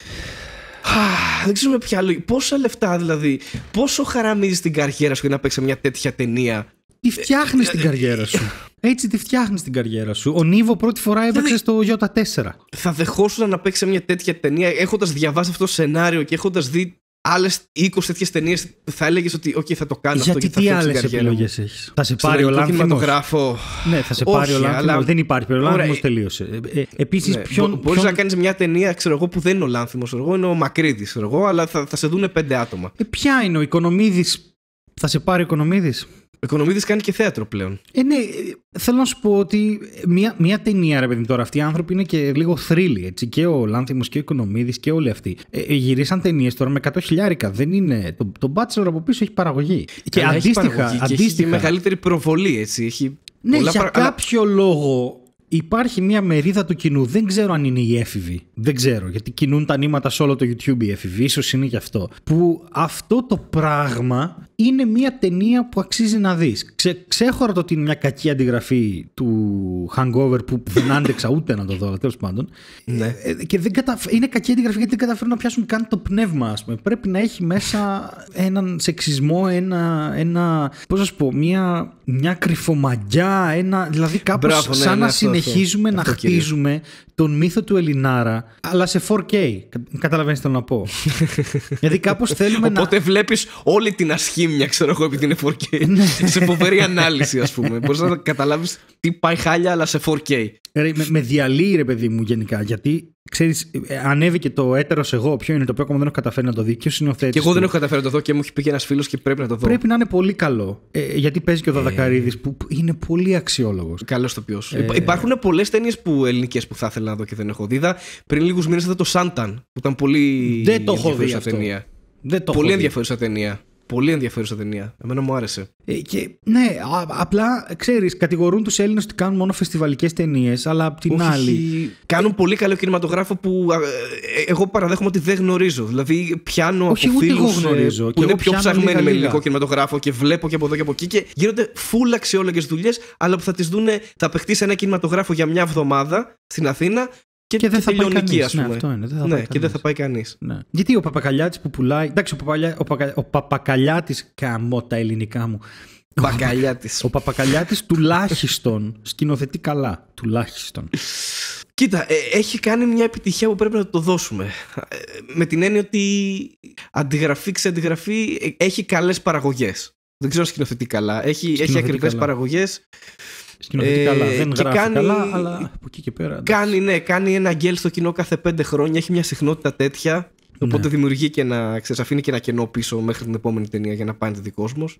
Δεν ξέρω με ποια λόγια. Πόσα λεφτά δηλαδή, πόσο χαραμίζει την καριέρα σου για να παίξει μια τέτοια ταινία. Τι φτιάχνεις την καριέρα σου. Έτσι τη φτιάχνεις την καριέρα σου. Ο Νίβο πρώτη φορά έπαιξε στο Γιώτα τέσσερα. Θα δεχόσουν να παίξει μια τέτοια ταινία έχοντας διαβάσει αυτό το σενάριο και έχοντας δει άλλες είκοσι τέτοιες ταινίες, θα έλεγες ότι OK, θα το κάνω γιατί αυτό και θα τι άλλες επιλογές έχεις. Θα σε πάρει ο Λάνθιμος. Ναι, θα σε πάρει ο Λάνθιμος. Αλλά... Δεν υπάρχει. Ο Λάνθιμος τελείωσε. Ε, επίσης, ναι, ποιον. Μπορείς ποιον... να κάνεις μια ταινία, ξέρω εγώ, που δεν είναι ο Λάνθιμος, εγώ είναι ο Μακρύδης, ξέρω εγώ, αλλά θα, θα σε δούνε πέντε άτομα. Ε, ποια είναι ο Οικονομίδης. Θα σε πάρει ο Οικονομίδης. Ο Οικονομίδης κάνει και θέατρο πλέον. Ε, ναι, θέλω να σου πω ότι μια, μια ταινία, ρε παιδί, τώρα αυτοί οι άνθρωποι είναι και λίγο θρύλοι, έτσι. Και ο Λάνθιμος και ο Οικονομίδης και όλοι αυτοί. Ε, ε, γυρίσαν ταινίες τώρα με εκατό χιλιάρικα. Δεν είναι. Το, το Bachelor από πίσω έχει παραγωγή. Και αλλά αντίστοιχα. Έχει, παραγωγή αντίστοιχα και έχει μεγαλύτερη προβολή, έτσι. Έχει ναι, πολλά για παρα... κάποιο λόγο υπάρχει μια μερίδα του κοινού, δεν ξέρω αν είναι οι έφηβοι, δεν ξέρω, γιατί κινούν τα νήματα σε όλο το YouTube οι έφηβοι, ίσως είναι και αυτό, που αυτό το πράγμα είναι μια ταινία που αξίζει να δεις. Ξε, ξέχωρα το ότι είναι μια κακή αντιγραφή του Hangover που δεν άντεξα ούτε να το δω, αλλά τέλος πάντων. Ναι. Και δεν κατα... είναι κακή αντιγραφή γιατί δεν καταφέρουν να πιάσουν καν το πνεύμα, ας πούμε. Πρέπει να έχει μέσα έναν σεξισμό, ένα, ένα πώς να σου πω, μια, μια κρυφομαγιά, ένα, δηλαδή κάπως Μπράβο, ναι, σαν ναι, να αυτό, συνεχίζουμε αυτό, να αυτό, χτίζουμε κύριε. τον μύθο του Ελληνάρα, αλλά σε φορ κέι. Καταλαβαίνεις τι θέλω να πω. Γιατί κάπως θέλουμε να... Οπότε βλέπεις όλη την ασχήμια, ξέρω εγώ, επειδή είναι φορ κέι. Σε φοβερή ανάλυση, ας πούμε. Μπορείς να καταλάβεις τι πάει χάλια, αλλά σε φορ κέι. Ρε, με, με διαλύει, ρε παιδί μου, γενικά. Γιατί ξέρεις, ανέβηκε το έτερος εγώ. Ποιο είναι το οποίο ακόμα δεν έχω καταφέρει να το δει. Ποιος είναι ο θέτης. Και εγώ του. δεν έχω καταφέρει να το δω και μου έχει πει ένας φίλος και πρέπει να το δω. Πρέπει να είναι πολύ καλό. Ε, γιατί παίζει και ο Δαδακαρίδης που είναι πολύ αξιόλογος. Καλός τοπιός. Ε... Υπάρχουν πολλές ταινίες που, ελληνικές που θα ήθελα να δω και δεν έχω δει. Είδα πριν λίγους μήνες είδα το Σάνταν που ήταν πολύ δεν το έχω δει αυτό. ταινία. Δεν το πολύ έχω ενδιαφέρουσα δει. ταινία. Πολύ ενδιαφέρουσα ταινία. Εμένα μου άρεσε. Ε, και, ναι, α, απλά ξέρεις, κατηγορούν τους Έλληνες ότι κάνουν μόνο φεστιβαλικές ταινίες, αλλά απ' την Όχι, άλλη. Κάνουν πολύ καλό κινηματογράφο που ε, εγώ παραδέχομαι ότι δεν γνωρίζω. Δηλαδή, πιάνω Όχι, από φίλους γνωρίζω, που και είναι εγώ πιο ψαγμένοι λίγα, με λίγα. ελληνικό κινηματογράφο και βλέπω και από εδώ και από εκεί και γίνονται full αξιόλογες δουλειές, αλλά που θα τις δούνε, θα παιχτεί σε ένα κινηματογράφο για μια εβδομάδα στην Αθήνα. Και, Και δεν και θα πάει εκεί, κανείς. ας πούμε. Ναι, αυτό είναι. Δεν θα ναι, πάει και δεν θα πάει κανείς. Ναι. Γιατί ο Παπακαλιάτης που πουλάει. Εντάξει, ο, Παπαλιά... ο, Πακα... ο Παπακαλιάτης. Καμώ τα ελληνικά μου. Μπακαλιάτης. Ο Παπακαλιάτης τουλάχιστον σκηνοθετεί καλά. Τουλάχιστον. Κοίτα, ε, έχει κάνει μια επιτυχία που πρέπει να το δώσουμε. Ε, με την έννοια ότι αντιγραφή ξε αντιγραφή ε, έχει καλές παραγωγές. Δεν ξέρω σκηνοθετεί καλά. Έχει, έχει ακριβές παραγωγές. Σκηνοθετεί ε, καλά. Δεν γράφει κάνει, καλά, αλλά από εκεί και πέρα. Κάνει, ναι, κάνει ένα γκέλ στο κοινό κάθε πέντε χρόνια. Έχει μια συχνότητα τέτοια. Οπότε ναι. δημιουργεί και ένα, ξέρεις, αφήνει και ένα κενό πίσω μέχρι την επόμενη ταινία για να πάει αντιδικόσμος.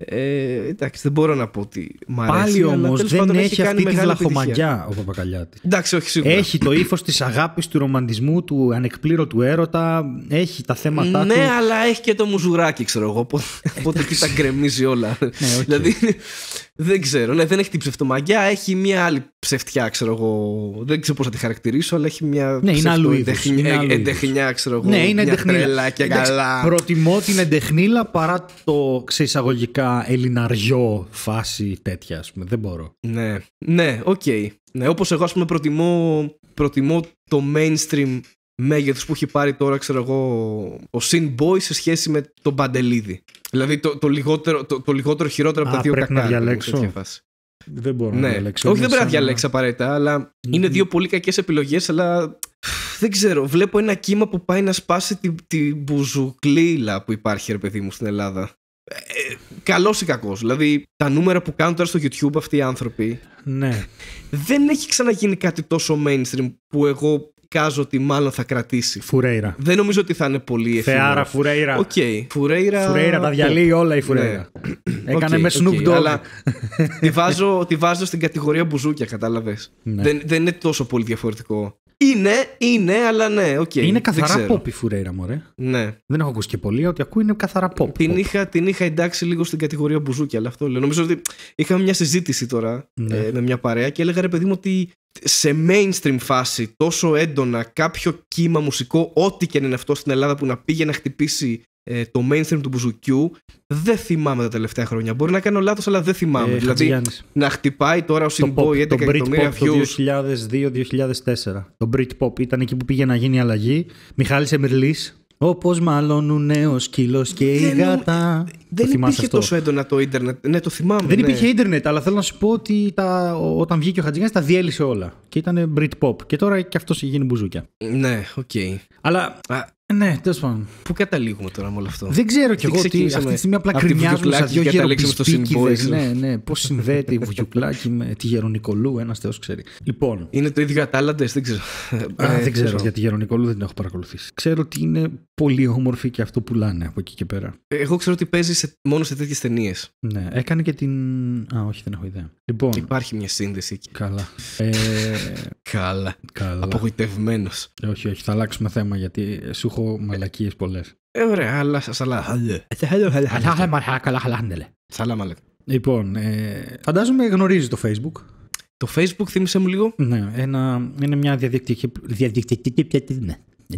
Ε, εντάξει, δεν μπορώ να πω ότι μ' αρέσει. Πάλι όμως δεν έχει, έχει αυτή τη βλαχομαγιά επιτυχία. ο Παπακαλιάτης. Εντάξει, όχι σίγουρα. Έχει το ύφος της αγάπης, του ρομαντισμού, του ανεκπλήρωτου έρωτα. Έχει τα θέματα ναι, του. Ναι, αλλά έχει και το μουζουράκι, ξέρω εγώ. Οπότε εκεί τα γκρεμίζει όλα. Ναι, okay. Δηλαδή, δεν ξέρω. Ναι, δεν έχει την ψευτομαγιά, έχει μια άλλη ψευτιά, ξέρω εγώ. Δεν ξέρω πώς να τη χαρακτηρίσω, αλλά έχει μια. Ναι, είναι αλλού είδους. Εντεχνιά, ξέρω εγώ. Ναι, είναι εντεχνίλα. Και καλά. Προτιμώ την εντεχνίλα παρά το ξεεισαγωγικά ελληναριό φάση τέτοια, ας πούμε. Δεν μπορώ. Ναι, ναι, οκ. Okay. Ναι, όπως εγώ, ας πούμε, προτιμώ, προτιμώ το mainstream μέγεθος που έχει πάρει τώρα, ξέρω εγώ, ο Sin Boy σε σχέση με τον Παντελίδη. Δηλαδή το, το, λιγότερο, το, το λιγότερο χειρότερο από τα δύο κακά. Πρέπει να διαλέξω. Δεν μπορώ ναι. να διαλέξω. Όχι, δεν πρέπει να διαλέξει απαραίτητα, αλλά mm. είναι δύο πολύ κακές επιλογές, αλλά δεν ξέρω. Βλέπω ένα κύμα που πάει να σπάσει την τη μπουζουκλίλα που υπάρχει, ρε παιδί μου, στην Ελλάδα. Ε, καλός ή κακός. Δηλαδή τα νούμερα που κάνουν τώρα στο YouTube αυτοί οι άνθρωποι, ναι. δεν έχει ξαναγίνει κάτι τόσο mainstream που εγώ κάζω ότι μάλλον θα κρατήσει. Φουρέιρα. Δεν νομίζω ότι θα είναι πολύ εφήμερο. Θεάρα Φουρέιρα. Οκ. Okay. Φουρέιρα. Φουρέιρα τα διαλύει όλα η Φουρέιρα. Ναι. Έκανε okay, με Snoop okay, Dogg. Αλλά τη βάζω, τη βάζω στην κατηγορία μπουζούκια, κατάλαβες. Ναι. Δεν, δεν είναι τόσο πολύ διαφορετικό. Είναι, είναι, αλλά ναι, οκ. Okay, είναι καθαρά pop η Φουρέιρα, μωρέ. Ναι. Δεν έχω ακούσει και πολύ, ότι ακούει είναι καθαρά pop. Την, pop. Είχα, την είχα εντάξει λίγο στην κατηγορία μπουζούκια, αλλά αυτό λέω. Νομίζω ότι είχαμε μια συζήτηση τώρα ναι. ε, με μια παρέα και έλεγα, ρε παιδί μου, ότι σε mainstream φάση τόσο έντονα κάποιο κύμα μουσικό, ό,τι και είναι αυτό στην Ελλάδα που να πήγε να χτυπήσει ε, το mainstream του μπουζουκιού, δεν θυμάμαι τα τελευταία χρόνια. Μπορεί να κάνω λάθος, αλλά δεν θυμάμαι. Ε, δηλαδή να χτυπάει τώρα ο Sin Boy έντεκα εκατομμύρια views. Το δύο χιλιάδες δύο δύο χιλιάδες τέσσερα. Το Britpop ήταν εκεί που πήγε να γίνει η αλλαγή. Μιχάλης Εμμυρλής. Όπως μαλώνουνε ο σκύλος και η γάτα. Δεν υπήρχε αυτό τόσο έντονα το ίντερνετ. Ναι, το θυμάμαι. Δεν ναι. υπήρχε ίντερνετ, αλλά θέλω να σου πω ότι τα, όταν βγήκε ο Χατζηγιάννης τα διέλυσε όλα. Και ήταν Britpop. Και τώρα και αυτός έχει γίνει μπουζούκια. Ναι, οκ. Okay. Αλλά. Α, ναι, τέλος πάντων. Πού καταλήγουμε τώρα με όλο αυτό. Δεν ξέρω κι εγώ ότι αυτή τη στιγμή απλά κρινιάζουμε σαν δύο γεροπισπίκηδες. Ναι, ναι. Πώς συνδέεται η Βουγιουκλάκη με τη Γερονικολού, ένας θεός ξέρει. Λοιπόν. Είναι το ίδιο ατάλλαντες, δεν ξέρω. Α, δεν ξέρω, για τη Γερονικολού δεν την έχω παρακολουθήσει. Ξέρω ότι είναι πολύ όμορφη και αυτό πουλάνε από εκεί και πέρα. Εγώ ξέρω ότι παίζει σε, μόνο σε τέτοιες ταινίες. Ναι, έκανε και την. Α, όχι, δεν έχω ιδέα. Λοιπόν. Υπάρχει μια σύνδεση εκεί. Καλά. Ε... Καλά. Καλά. Απογοητευμένος. Όχι, όχι, θα αλλάξουμε θέμα γιατί σου έχω μαλακίες πολλές. Ε, ωραία, αλλά σαλά. Σαλά μαλακ. Λοιπόν, ε, φαντάζομαι γνωρίζεις το Facebook. Το Facebook θύμισε μου λίγο. Ναι, ένα, είναι μια διαδικτυακή. διαδικτυακή ναι.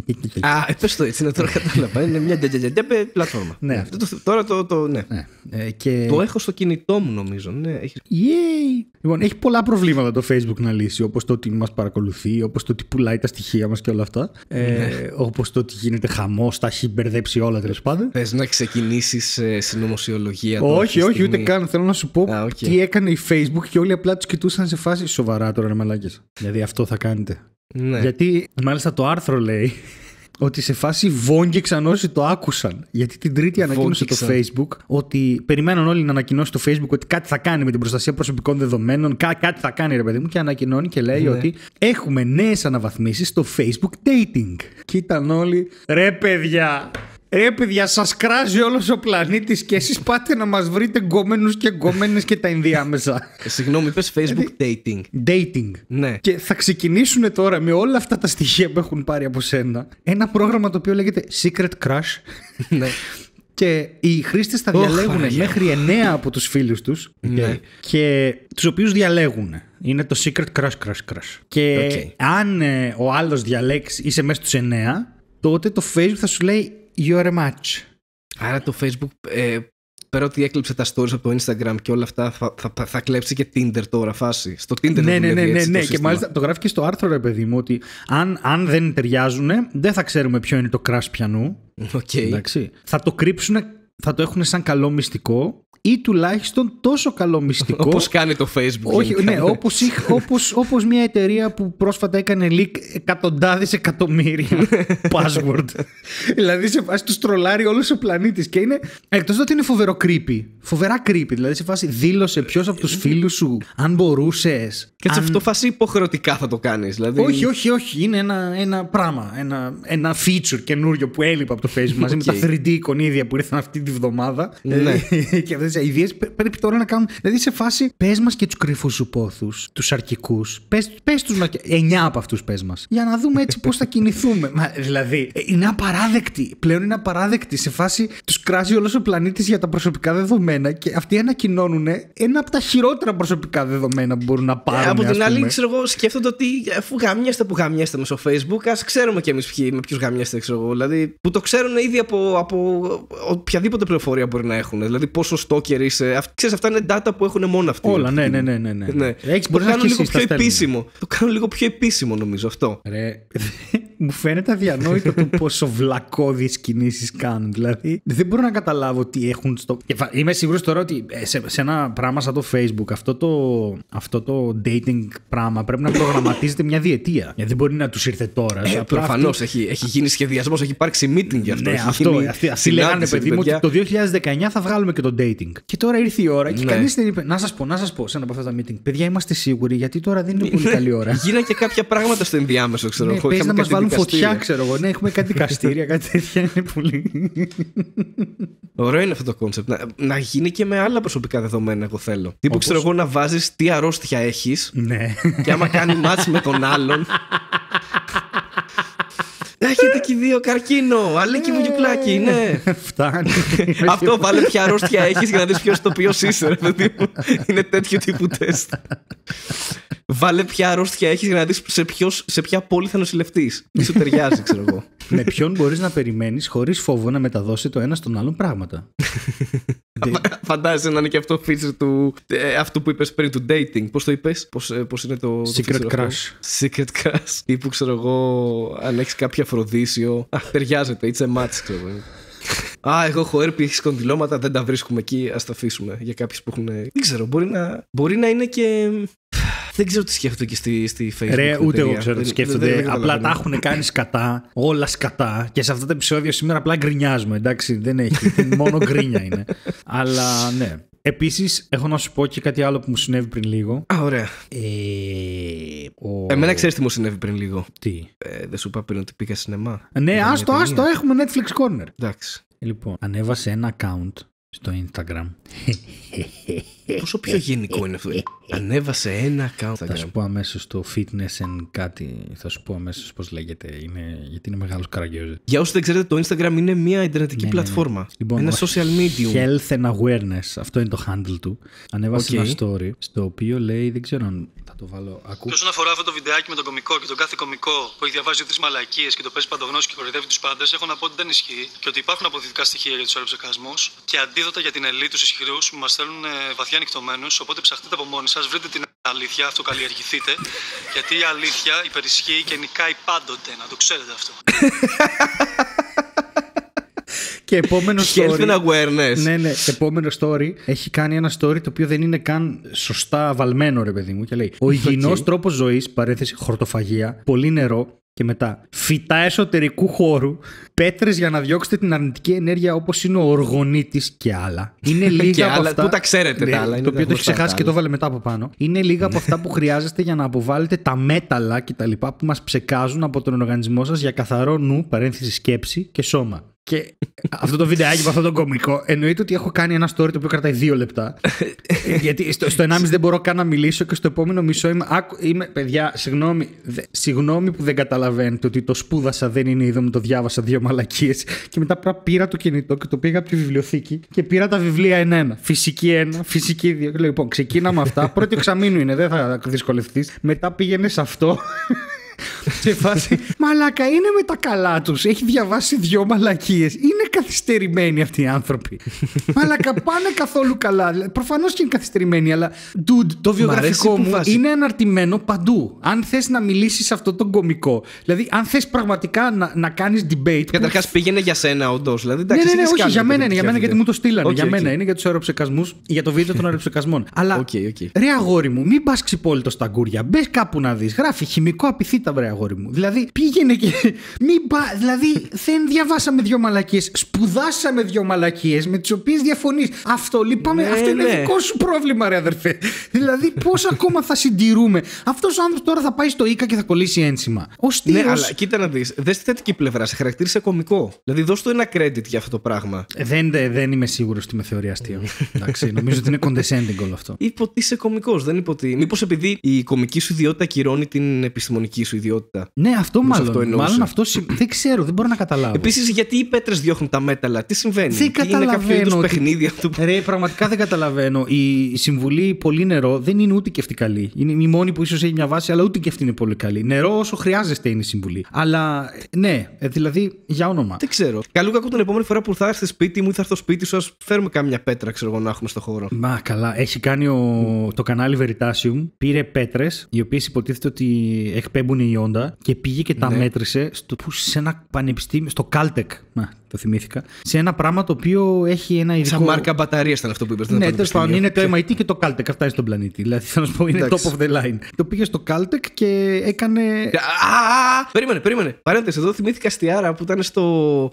Α, πες το έτσι, ναι, τώρα κατάλαβα. Είναι μια πλατφόρμα. Ναι. Αυτό το, τώρα το. το ναι. Ναι. Ε, και... Το έχω στο κινητό μου, νομίζω. Ναι, έχει... Yay. Λοιπόν, έχει πολλά προβλήματα το Facebook να λύσει. Όπως το ότι μας παρακολουθεί, όπως το ότι πουλάει τα στοιχεία μας και όλα αυτά. Ναι. Ε, όπως το ότι γίνεται χαμός, τα έχει μπερδέψει όλα τέλος πάντων. Θες να ξεκινήσεις ε, συνωμοσιολογία. Όχι, όχι, ούτε καν. Θέλω να σου πω Α, okay. τι έκανε η Facebook και όλοι απλά τους κοιτούσαν σε φάση σοβαρά τώρα, ρε μαλάκες. Δηλαδή αυτό θα κάνετε. Ναι. Γιατί μάλιστα το άρθρο λέει ότι σε φάση βόγγιξαν όσοι το άκουσαν. Γιατί την Τρίτη ανακοίνωσε το Facebook ότι περιμέναν όλοι να ανακοινώσει το Facebook ότι κάτι θα κάνει με την προστασία προσωπικών δεδομένων. Κά- κάτι θα κάνει, ρε παιδί μου, και ανακοινώνει και λέει ναι. ότι έχουμε νέες αναβαθμίσεις στο Facebook Dating. Και ήταν όλοι, ρε παιδιά. Ρε παιδιά, σας κράζει όλος ο πλανήτης και εσείς πάτε να μας βρείτε γκόμενους και γκόμενες και τα ενδιάμεσα. Συγγνώμη, είπες Facebook dating. Dating. Ναι. Και θα ξεκινήσουν τώρα με όλα αυτά τα στοιχεία που έχουν πάρει από σένα ένα πρόγραμμα το οποίο λέγεται Secret Crush. Ναι. Και οι χρήστες θα διαλέγουν oh, μέχρι εννέα από τους φίλους τους ναι. και τους οποίους διαλέγουν. Είναι το Secret Crush Crush Crush. Και okay. αν ε, ο άλλος διαλέξει, είσαι μέσα στους εννέα, τότε το Facebook θα σου λέει You're a match. Άρα το Facebook, ε, πέρα ότι έκλειψε τα stories από το Instagram και όλα αυτά, θα, θα, θα κλέψει και Tinder τώρα φάση. Στο Tinder ναι, ναι, ναι, έτσι, ναι, το ναι. σύστημα. Και μάλιστα το γράφει και στο άρθρο, ρε παιδί μου, ότι αν, αν δεν ταιριάζουν, δεν θα ξέρουμε ποιο είναι το crush πιανού. Okay. Εντάξει. Θα το κρύψουν, θα το έχουν σαν καλό μυστικό. Ή τουλάχιστον τόσο καλό μυστικό. Όπως κάνει το Facebook. Όχι, ναι, όπως, όπως, όπως μια εταιρεία που πρόσφατα έκανε leak εκατοντάδες εκατομμύρια password. Δηλαδή σε φάση τους τρολάρει όλος ο πλανήτης. Και είναι, εκτός ότι είναι φοβερό creepy. Φοβερά creepy. Δηλαδή σε φάση δήλωσε ποιος από τους φίλους σου, αν μπορούσες. Και σε αν... αυτό φάση υποχρεωτικά θα το κάνεις. Δηλαδή... Όχι, όχι, όχι. Είναι ένα, ένα πράγμα. Ένα, ένα feature καινούριο που έλειπε από το Facebook μαζί okay. με τα θρι ντι εικονίδια που ήρθαν αυτή τη βδομάδα. Ναι. Και αυτές οι ιδέες πρέπει τώρα να κάνουν. Δηλαδή σε φάση, πες μας και τους κρυφούς σου πόθους, τους αρκικούς. Πες, πες τους μας. Εννιά από αυτούς πες μας. Για να δούμε έτσι πώς θα κινηθούμε. Μα, δηλαδή, είναι απαράδεκτη. Πλέον είναι απαράδεκτη. Σε φάση, τους κράζει όλος ο πλανήτης για τα προσωπικά δεδομένα και αυτοί ανακοινώνουν ένα από τα χειρότερα προσωπικά δεδομένα που μπορούν να πάρουν. Ε, από την άλλη, ξέρω εγώ, σκέφτονται ότι αφού γαμιέστε που γαμιέστε μέσω Facebook, ας ξέρουμε κι εμείς με ποιους γαμιέστε, ξέρω εγώ. Δηλαδή, που το ξέρουν ήδη από, από οποιαδήποτε πληροφορία μπορεί να έχουν. Δηλαδή, πόσο stalker είσαι. Ξέρεις, αυτά είναι data που έχουν μόνο αυτοί. Όλα, ναι, ναι, ναι. ναι, ναι. ναι. Έχεις, το κάνω λίγο πιο επίσημο. Το κάνω λίγο πιο επίσημο, νομίζω αυτό. Ρε, μου φαίνεται αδιανόητο το πόσο βλακώδεις κινήσεις κάνουν. Δηλαδή, δεν μπορώ να καταλάβω τι έχουν στο. Είμαι σίγουρος τώρα ότι σε, σε ένα πράγμα σαν το Facebook, αυτό το, αυτό το dating πράγμα πρέπει να προγραμματίζεται μια διετία. Γιατί δεν μπορεί να τους ήρθε τώρα. Ε, προφανώς αυτή... έχει, έχει γίνει σχεδιασμός, έχει υπάρξει meeting γι' αυτό. Ναι, αυτό. Αυτοί, αυτοί λέγανε, παιδί μου, ότι το δύο χιλιάδες δεκαεννιά θα βγάλουμε και το dating. Και τώρα ήρθε η ώρα και ναι. κανείς δεν είπε. Να σας πω, να σας πω σε ένα από αυτά τα meeting. Παιδιά, είμαστε σίγουροι γιατί τώρα δεν είναι πολύ καλή ώρα. Γίνανε και κάποια πράγματα στο ενδιάμεσο, ξέρω εγώ. Ναι, πες να μας βάλουν φωτιά, ξέρω εγώ. Ναι, έχουμε κάτι δικαστήρια, κάτι τέτοια. Είναι πολύ. Ωραίο είναι αυτό το κόνσεπτ. Να, να γίνει και με άλλα προσωπικά δεδομένα, εγώ θέλω. Τύπου, όπως... ξέρω εγώ, να βάζεις τι αρρώστια έχεις. Ναι. Και άμα κάνει μάτς με τον άλλον. Έχετε και δύο καρκίνο, αλίκι μου γιουκλάκι, ναι. Φτάνει. Αυτό, βάλε ποια αρρώστια έχεις για να δεις ποιος το ποιος είσαι, ρε παιδί μου. Είναι τέτοιο τύπου τεστ. Βάλε ποια αρρώστια έχεις για να δεις σε, ποιος, σε ποια πόλη θα νοσηλευτείς. Τι σου ταιριάζει, ξέρω εγώ. Με ποιον μπορείς να περιμένεις χωρίς φόβο να μεταδώσει το ένα στον άλλον πράγματα. Φαντάζεσαι να είναι και αυτό feature του ε, αυτού που είπες πριν, του dating. Πώς το είπες, πώς, ε, πώς είναι το Secret το crush. Secret crush. Ή που ξέρω εγώ, αν έχεις κάποιο αφροδίσιο. Α, ταιριάζεται, it's a match, ξέρω εγώ. Α, εγώ έχω έρπη, έχεις κονδυλώματα, δεν τα βρίσκουμε εκεί, ας τα αφήσουμε. Για κάποιους που έχουν. Δεν ξέρω, μπορεί να, μπορεί να είναι και. Δεν ξέρω τι σκέφτονται και στη, στη Facebook. Ρε, ούτε εγώ ξέρω τι σκέφτονται. Δεν, δεν, δεν απλά τα έχουν κάνει σκατά, όλα σκατά. Και σε αυτό το επεισόδιο σήμερα απλά γκρινιάζουμε. Εντάξει, δεν έχει. Μόνο γκρίνια είναι. Αλλά ναι. Επίσης, έχω να σου πω και κάτι άλλο που μου συνέβη πριν λίγο. Α, ωραία. Ε, ο... Εμένα ξέρεις τι μου συνέβη πριν λίγο. Τι. Ε, δεν σου είπα πριν ότι πήγα σινεμά. Ναι, άστο, άστο, έχουμε Netflix Corner. Εντάξει. Λοιπόν, ανέβασε ένα account στο Instagram Πόσο πιο γενικό είναι αυτό. Ανέβασε ένα account. Θα σου πω αμέσως το fitness and κάτι. Θα σου πω αμέσως πώς λέγεται. Είναι, γιατί είναι μεγάλος καραγκιόζης. Για όσους δεν ξέρετε, το Instagram είναι μια ιντερνετική ναι, πλατφόρμα. Ναι, ναι. Λοιπόν, ένα social medium. Health and awareness. Αυτό είναι το handle του. Ανέβασε okay. ένα story στο οποίο λέει, δεν ξέρω αν θα το βάλω. Ακού. Και όσον αφορά αυτό το βιντεάκι με τον κωμικό και τον κάθε κωμικό που έχει διαβάσει δύο-τρεις μαλακίες και το παίζει παντογνώση και κορυδεύει τους πάντες, έχω να πω ότι δεν ισχύει και ότι υπάρχουν αποδεικτικά στοιχεία για τους αεροψεκασμούς και αντίδοτα για την ελίτ, τους ισχυρούς που μας θέλουν βαθιά νυχτωμένους. Οπότε ψαχτείτε από μόνοι σας, βρείτε την αλήθεια, αυτοκαλλιεργηθείτε. Γιατί η αλήθεια υπερισχύει και νικάει πάντοτε, να το ξέρετε αυτό. Και επόμενο story. Health and awareness. Ναι, ναι. Επόμενο story έχει κάνει ένα story το οποίο δεν είναι καν σωστά βαλμένο, ρε παιδί μου. Και λέει: ο υγιεινός okay. τρόπος ζωής, παρένθεση χορτοφαγία, πολύ νερό. Και μετά, φυτά εσωτερικού χώρου, πέτρες για να διώξετε την αρνητική ενέργεια όπως είναι ο οργονίτης και άλλα. Είναι λίγα και από άλλα, αυτά. Πού τα ξέρετε ναι, τα άλλα. Το οποίο το έχει ξεχάσει και το έβαλε μετά από πάνω. Είναι λίγα από αυτά που χρειάζεστε για να αποβάλλετε τα μέταλλα και τα λοιπά που μας ψεκάζουν από τον οργανισμό σας για καθαρό νου, παρένθεση σκέψη και σώμα. Και αυτό το βιντεάκι με αυτό το κωμικό εννοείται ότι έχω κάνει ένα story το οποίο κρατάει δύο λεπτά. Γιατί στο, στο ενάμιση δεν μπορώ καν να μιλήσω και στο επόμενο μισό είμαι. Άκου, είμαι παιδιά, συγγνώμη, δε, συγγνώμη που δεν καταλαβαίνετε ότι το σπούδασα, δεν είναι είδο, το διάβασα δύο μαλακίες. Και μετά πήρα το κινητό και το πήγα από τη βιβλιοθήκη και πήρα τα βιβλία ένα. Φυσική ένα, φυσική δύο. Και λέω, λοιπόν, ξεκίνα με αυτά. Πρώτο εξαμήνου είναι, δεν θα δυσκολευτεί. Μετά πήγαινε σε αυτό. Σε φάση, μαλάκα, είναι με τα καλά τους. Έχει διαβάσει δυο μαλακίες. Είναι καθυστερημένοι αυτοί οι άνθρωποι. Μαλάκα, πάνε καθόλου καλά. Προφανώς και είναι καθυστερημένοι, αλλά dude, το βιογραφικό μου είναι αναρτημένο παντού. Αν θες να μιλήσεις σε αυτό τον κωμικό, δηλαδή, αν θες πραγματικά να, να κάνεις debate. Καταρχάς, που... πήγαινε για σένα, όντως. Δηλαδή, ναι, ναι, ναι, όχι, κάνει, για μένα είναι, για μένα γιατί μου το στείλανε. Okay, για μένα okay. είναι για τους αεροψεκασμούς, για το βίντεο των αεροψεκασμών. Αλλά, okay, okay. ρε αγόρι μου, μην πας ξυπόλυτο στα γκούρια. Μπες κάπου να δεις. Γράφει χημικό απειθήτα, βρε αγόρι μου. Δηλαδή, πήγαινε και. Μην πα... Δηλαδή, δεν διαβάσαμε δύο μαλακίες. Σπουδάσαμε δύο μαλακίες με τις οποίες διαφωνείς. Αυτό λυπάμαι. Ναι, αυτό είναι ναι. δικό σου πρόβλημα, ρε αδερφέ. Δηλαδή, πώς ακόμα θα συντηρούμε. Αυτός ο άνθρωπος τώρα θα πάει στο Ίκα και θα κολλήσει ένσημα. Ο Στήρος... Ναι, αλλά κοίτα να δεις. Δες τη θετική πλευρά. Σε χαρακτήρισε κωμικό. Δηλαδή, δώσ' του ένα credit για αυτό το πράγμα. Δεν, δεν είμαι σίγουρος ότι με θεωρεί αστείο. Εντάξει, νομίζω ότι είναι condescending όλο αυτό. Είπε ότι είσαι κωμικός. Δεν είπε ότι. Μήπως επειδή η κωμική σου ιδιότητα ακυρώνει την επιστημονική σου ιδιότητα. Ναι, αυτό μάλλον. Αυτό μάλλον αυτό δεν ξέρω, δεν μπορώ να καταλάβω. Επίσης, γιατί οι πέτρες διώχνουν τα μέταλλα, τι συμβαίνει. Δεν καταλαβαίνω. Είναι κάποιο είδους παιχνίδι αυτό που. Ρε, πραγματικά δεν καταλαβαίνω. Η συμβουλή πολύ νερό δεν είναι ούτε και αυτή καλή. Είναι η μόνη που ίσως έχει μια βάση, αλλά ούτε και αυτή είναι πολύ καλή. Νερό όσο χρειάζεστε είναι η συμβουλή. Αλλά ναι, δηλαδή για όνομα. Δεν ξέρω. Καλού κακού την επόμενη φορά που θα έρθει σπίτι μου ή θα έρθω σπίτι σου, ας φέρουμε κάμια πέτρα, ξέρω εγώ, να έχουμε στο χώρο. Μα καλά. Έχει κάνει ο... το κανάλι Veritasium, πήρε πέτρες, οι οποίες υποτίθεται ότι εκπέμπουν η όντα και πήγε και τα ναι. μέτρησε στο, που, σε ένα πανεπιστήμιο, στο Caltech. Να, το θυμήθηκα. Σε ένα πράγμα το οποίο έχει ένα ειδικό. Σαν μάρκα μπαταρίας ήταν αυτό που είπες. Ναι, τέλος πάντων είναι το εμ άι τι και το Caltech. Αυτά είναι στον πλανήτη. Δηλαδή θέλω να σου πω είναι top of the line. Το πήγε στο Caltech και έκανε. Α, περίμενε, περίμενε. Παρένθεση, εδώ θυμήθηκα Αστιάρα που ήταν στο.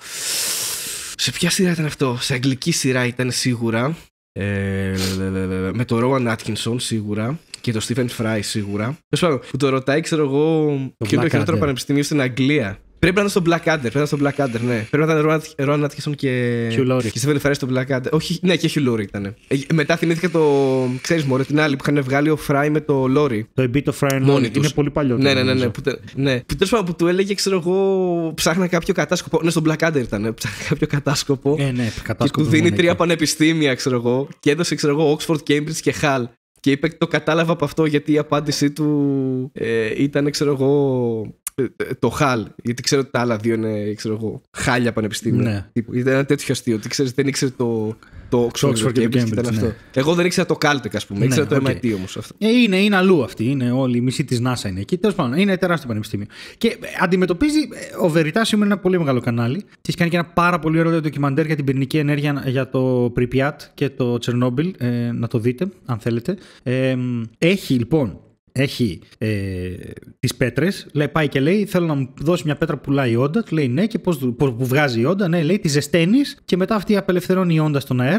Σε ποια σειρά ήταν αυτό? Σε αγγλική σειρά ήταν σίγουρα. Ε, με το Rowan Atkinson σίγουρα. Και το Stephen Fry σίγουρα. Που το ρωτάει, ξέρω εγώ, ποιο είναι το χειρότερο πανεπιστήμιο στην Αγγλία. Πρέπει να ήταν στο Blackadder. Πρέπει να ήταν στο Blackadder, ναι. Πρέπει να ήταν Rowan Atkinson και. Και Stephen Fry στο Blackadder. Όχι, ναι, και Hugh Laurie ήταν. Ε, μετά θυμήθηκα το. Ξέρεις, μωρέ, την άλλη που είχαν βγάλει ο Fry με το Laurie. Το A Bit of Fry and Laurie. Είναι πολύ παλιό. Ναι, ναι, ναι. ναι, που, ναι. Που τέλος πάντων που του έλεγε, ξέρω εγώ, ψάχνα κάποιο κατάσκοπο. Ναι, στο Blackadder ήταν. Ψάχνα κάποιο κατάσκοπο. Ε, ναι, κατάσκοπο. Και του δίνει τρία πανεπιστήμια, ξέρω εγώ. Και έδωσε, ξέρω εγώ, Oxford, Cambridge και Hull. Και είπε το κατάλαβα από αυτό γιατί η απάντησή του ε, ήταν, ξέρω εγώ, το Χαλ. Γιατί ξέρω ότι τα άλλα δύο είναι, ξέρω εγώ, χάλια πανεπιστήμια. Ναι. Ήταν ένα τέτοιο αστείο. Ότι ξέρεις, δεν ήξερε το, το Oxford και το Cambridge. Ήταν αυτό. Ναι. Εγώ δεν ήξερα το Caltech, ας πούμε. Ναι, ήξερα το okay. εμ άι τι όμως. Αυτό. Ε, είναι, είναι αλλού αυτή. Είναι όλη η μισή της NASA είναι εκεί. Τέλος πάντων, είναι τεράστιο πανεπιστήμιο. Και αντιμετωπίζει. Ο Veritasium είναι ένα πολύ μεγάλο κανάλι. Και έχει κάνει και ένα πάρα πολύ ωραίο ντοκιμαντέρ για την πυρηνική ενέργεια για το Pripyat και το Τσερνόμπιλ. Ε, να το δείτε, αν θέλετε. Ε, έχει λοιπόν. Έχει ε, τις πέτρες, λέει, πάει και λέει: θέλω να μου δώσει μια πέτρα που πουλάει η όντα. Του λέει ναι, και πώς, πώς που βγάζει η όντα. Ναι, λέει: τη ζεσταίνεις και μετά αυτή απελευθερώνει η όντα στον αέρα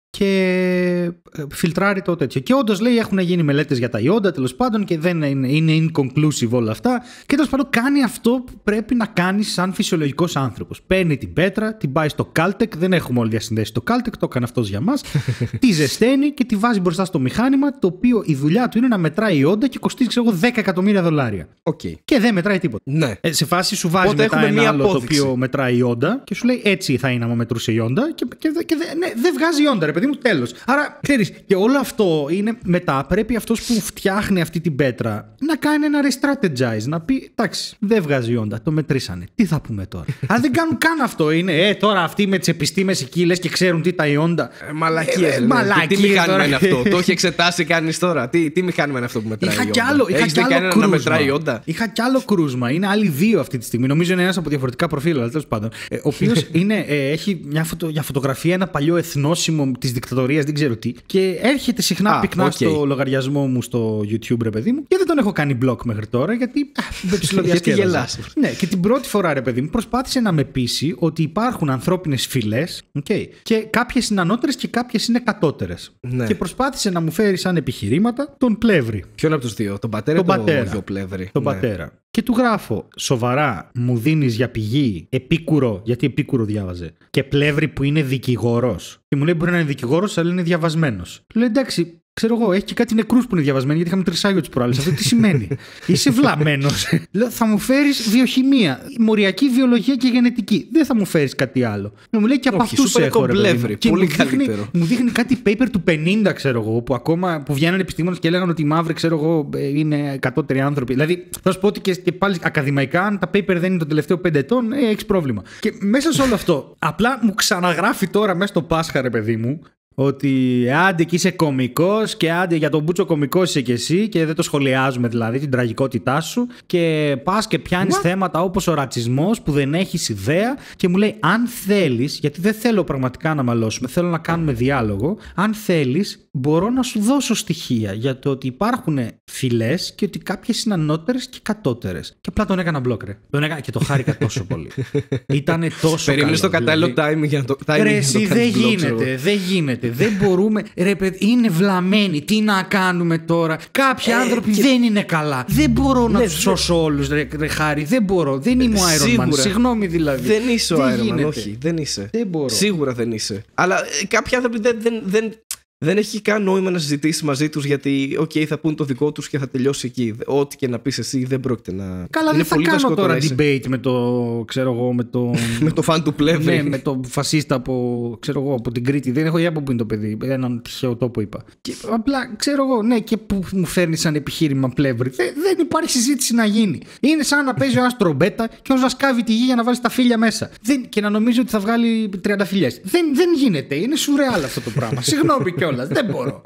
και φιλτράρει το τέτοιο. Και όντως λέει έχουν γίνει μελέτες για τα ιόντα τέλος πάντων και δεν είναι, είναι inconclusive όλα αυτά. Και τέλος πάντων κάνει αυτό που πρέπει να κάνει σαν φυσιολογικός άνθρωπος. Παίρνει την πέτρα, την πάει στο Caltech, δεν έχουμε όλοι διασυνδέσει το Caltech, το έκανε αυτός για μας. Τη ζεσταίνει και τη βάζει μπροστά στο μηχάνημα, το οποίο η δουλειά του είναι να μετράει ιόντα και κοστίζει ξέρω εγώ δέκα εκατομμύρια δολάρια. Okay. Και δεν μετράει τίποτα. Ναι. Ε, σε φάση σου βάζει Οπότε μετά ένα άλλο απόδειξη. Το οποίο μετράει ιόντα και σου λέει έτσι θα είναι άμα μετρούσε ιόντα και, και, και, και ναι, δεν βγάζει ιόντα, ρε παιδί μου, τέλος. Άρα ξέρεις, και όλο αυτό είναι μετά πρέπει αυτός που φτιάχνει αυτή την πέτρα να κάνει ένα re-strategize, να πει εντάξει, δεν βγάζει ιόντα, το μετρήσανε. Τι θα πούμε τώρα. Αν δεν κάνουν καν αυτό, είναι ε, τώρα αυτοί με τις επιστήμες εκεί λες και ξέρουν τι τα ιόντα. Ε, μαλακίες. Ε, ε, μαλακίες τι μηχάνημα είναι αυτό. Το έχει εξετάσει κανείς τώρα. Τι, τι μηχάνημα είναι αυτό που μετράει ιόντα. Έχεις δει κανένα να μετράει ιόντα. Είχα κι άλλο κρούσμα. Είναι άλλοι δύο αυτή τη στιγμή. Νομίζω είναι ένας από διαφορετικά προφίλ, αλλά τέλος πάντων. Ε, ο οποίος ε, έχει μια, φωτο, μια φωτογραφία, ένα παλιό εθνόσημο της δικτατορίας, δεν ξέρω τι. Και έρχεται συχνά ah, πυκνά okay. στο λογαριασμό μου στο YouTube, ρε παιδί μου. Και δεν τον έχω κάνει block μέχρι τώρα, γιατί δεν ψιλοδιασκέδαζα. Ναι, και την πρώτη φορά, ρε παιδί μου, προσπάθησε να με πείσει ότι υπάρχουν ανθρώπινες φυλές okay, και κάποιες είναι ανώτερες και κάποιες είναι κατώτερες. Ναι. Και προσπάθησε να μου φέρει σαν επιχειρήματα τον Πλεύρη. Ποιον από τους δύο, τον πατέρα ή τον γιο Πλεύρη? Τον ναι. πατέρα. Και του γράφω, σοβαρά, μου δίνεις για πηγή Επίκουρο, γιατί Επίκουρο διάβαζε, και Πλεύρη που είναι δικηγόρος. Και μου λέει μπορεί να είναι δικηγόρος, αλλά είναι διαβασμένος. Του λέει εντάξει, ξέρω εγώ, έχει και κάτι νεκρούς που είναι διαβασμένοι, γιατί είχαμε τρισάγιο τις προάλλες. Αυτό τι σημαίνει? Είσαι βλαμμένος. Λέω, θα μου φέρεις βιοχημία, μοριακή βιολογία και γενετική. Δεν θα μου φέρεις κάτι άλλο. Μου λέει και από αυτούς έχω ρε Πλεύρη, και πολύ μου δείχνει, καλύτερο. μου δείχνει κάτι paper του πενήντα, ξέρω εγώ, που ακόμα που βγαίνανε επιστήμονες και έλεγαν ότι οι μαύροι, ξέρω εγώ, είναι κατώτεροι άνθρωποι. Δηλαδή, θα σου πω ότι και, και πάλι ακαδημαϊκά, αν τα paper δεν είναι των τελευταίων πέντε ετών, ε, έχει πρόβλημα. Και μέσα σε όλο αυτό, απλά μου ξαναγράφει τώρα μέσα στο Πάσχα, ρε παιδί μου, ότι άντε και είσαι κωμικός και άντε για τον Μπούτσο κωμικός είσαι και εσύ και δεν το σχολιάζουμε δηλαδή την τραγικότητά σου και πας και πιάνεις What? θέματα όπως ο ρατσισμός που δεν έχεις ιδέα και μου λέει αν θέλεις, γιατί δεν θέλω πραγματικά να μαλώσουμε, θέλω να κάνουμε διάλογο, αν θέλεις μπορώ να σου δώσω στοιχεία για το ότι υπάρχουν φυλές και ότι κάποιες είναι ανώτερες και κατώτερες. Και απλά τον έκανα μπλοκ, ρε. Τον έκανα και το χάρηκα τόσο πολύ. Ήτανε τόσο Περίμενες το κατάλληλο δηλαδή. timing για να το, timing ρε, για εσύ, να το δεν block, γίνεται, δεν γίνεται. Δεν μπορούμε. Ρε, παιδί, είναι βλαμμένοι. Τι να κάνουμε τώρα. Κάποιοι ε, άνθρωποι και... δεν είναι καλά. Δεν μπορώ να ναι, τους σώσω όλους, ρε, ρε Χάρη. Δεν μπορώ. Δεν είμαι ο Iron Man. Συγγνώμη δηλαδή. Δεν είσαι ο Iron Man, όχι. Δεν είσαι. Δεν μπορώ. Σίγουρα δεν είσαι. Αλλά κάποιοι άνθρωποι δεν. δεν, δεν... Δεν έχει καν νόημα να συζητήσει μαζί τους γιατί, οκ, okay, θα πούν το δικό τους και θα τελειώσει εκεί. Ό,τι και να πεις εσύ δεν πρόκειται να. Καλά, είναι δεν θα κάνω τώρα debate με το. Ξέρω εγώ, με το. με το φαν του Πλεύρη. Ναι, με το φασίστα από, ξέρω εγώ, από την Κρήτη. Δεν έχω ιδέα από πού είναι το παιδί. Έναν τυχαίο τόπο είπα. Και απλά ξέρω εγώ, ναι, και που μου φέρνει σαν επιχείρημα Πλεύρη. Δεν, δεν υπάρχει συζήτηση να γίνει. Είναι σαν να παίζει ένα τρομπέτα και όσο να σκάβει τη γη για να βάλει τα φύλλα μέσα. Δεν, και να νομίζει ότι θα βγάλει τριάντα φιλιές. Δεν, δεν γίνεται. Είναι σουρεάλ αυτό το πράγμα. Συγγνώμη κιόλας. Δεν μπορώ.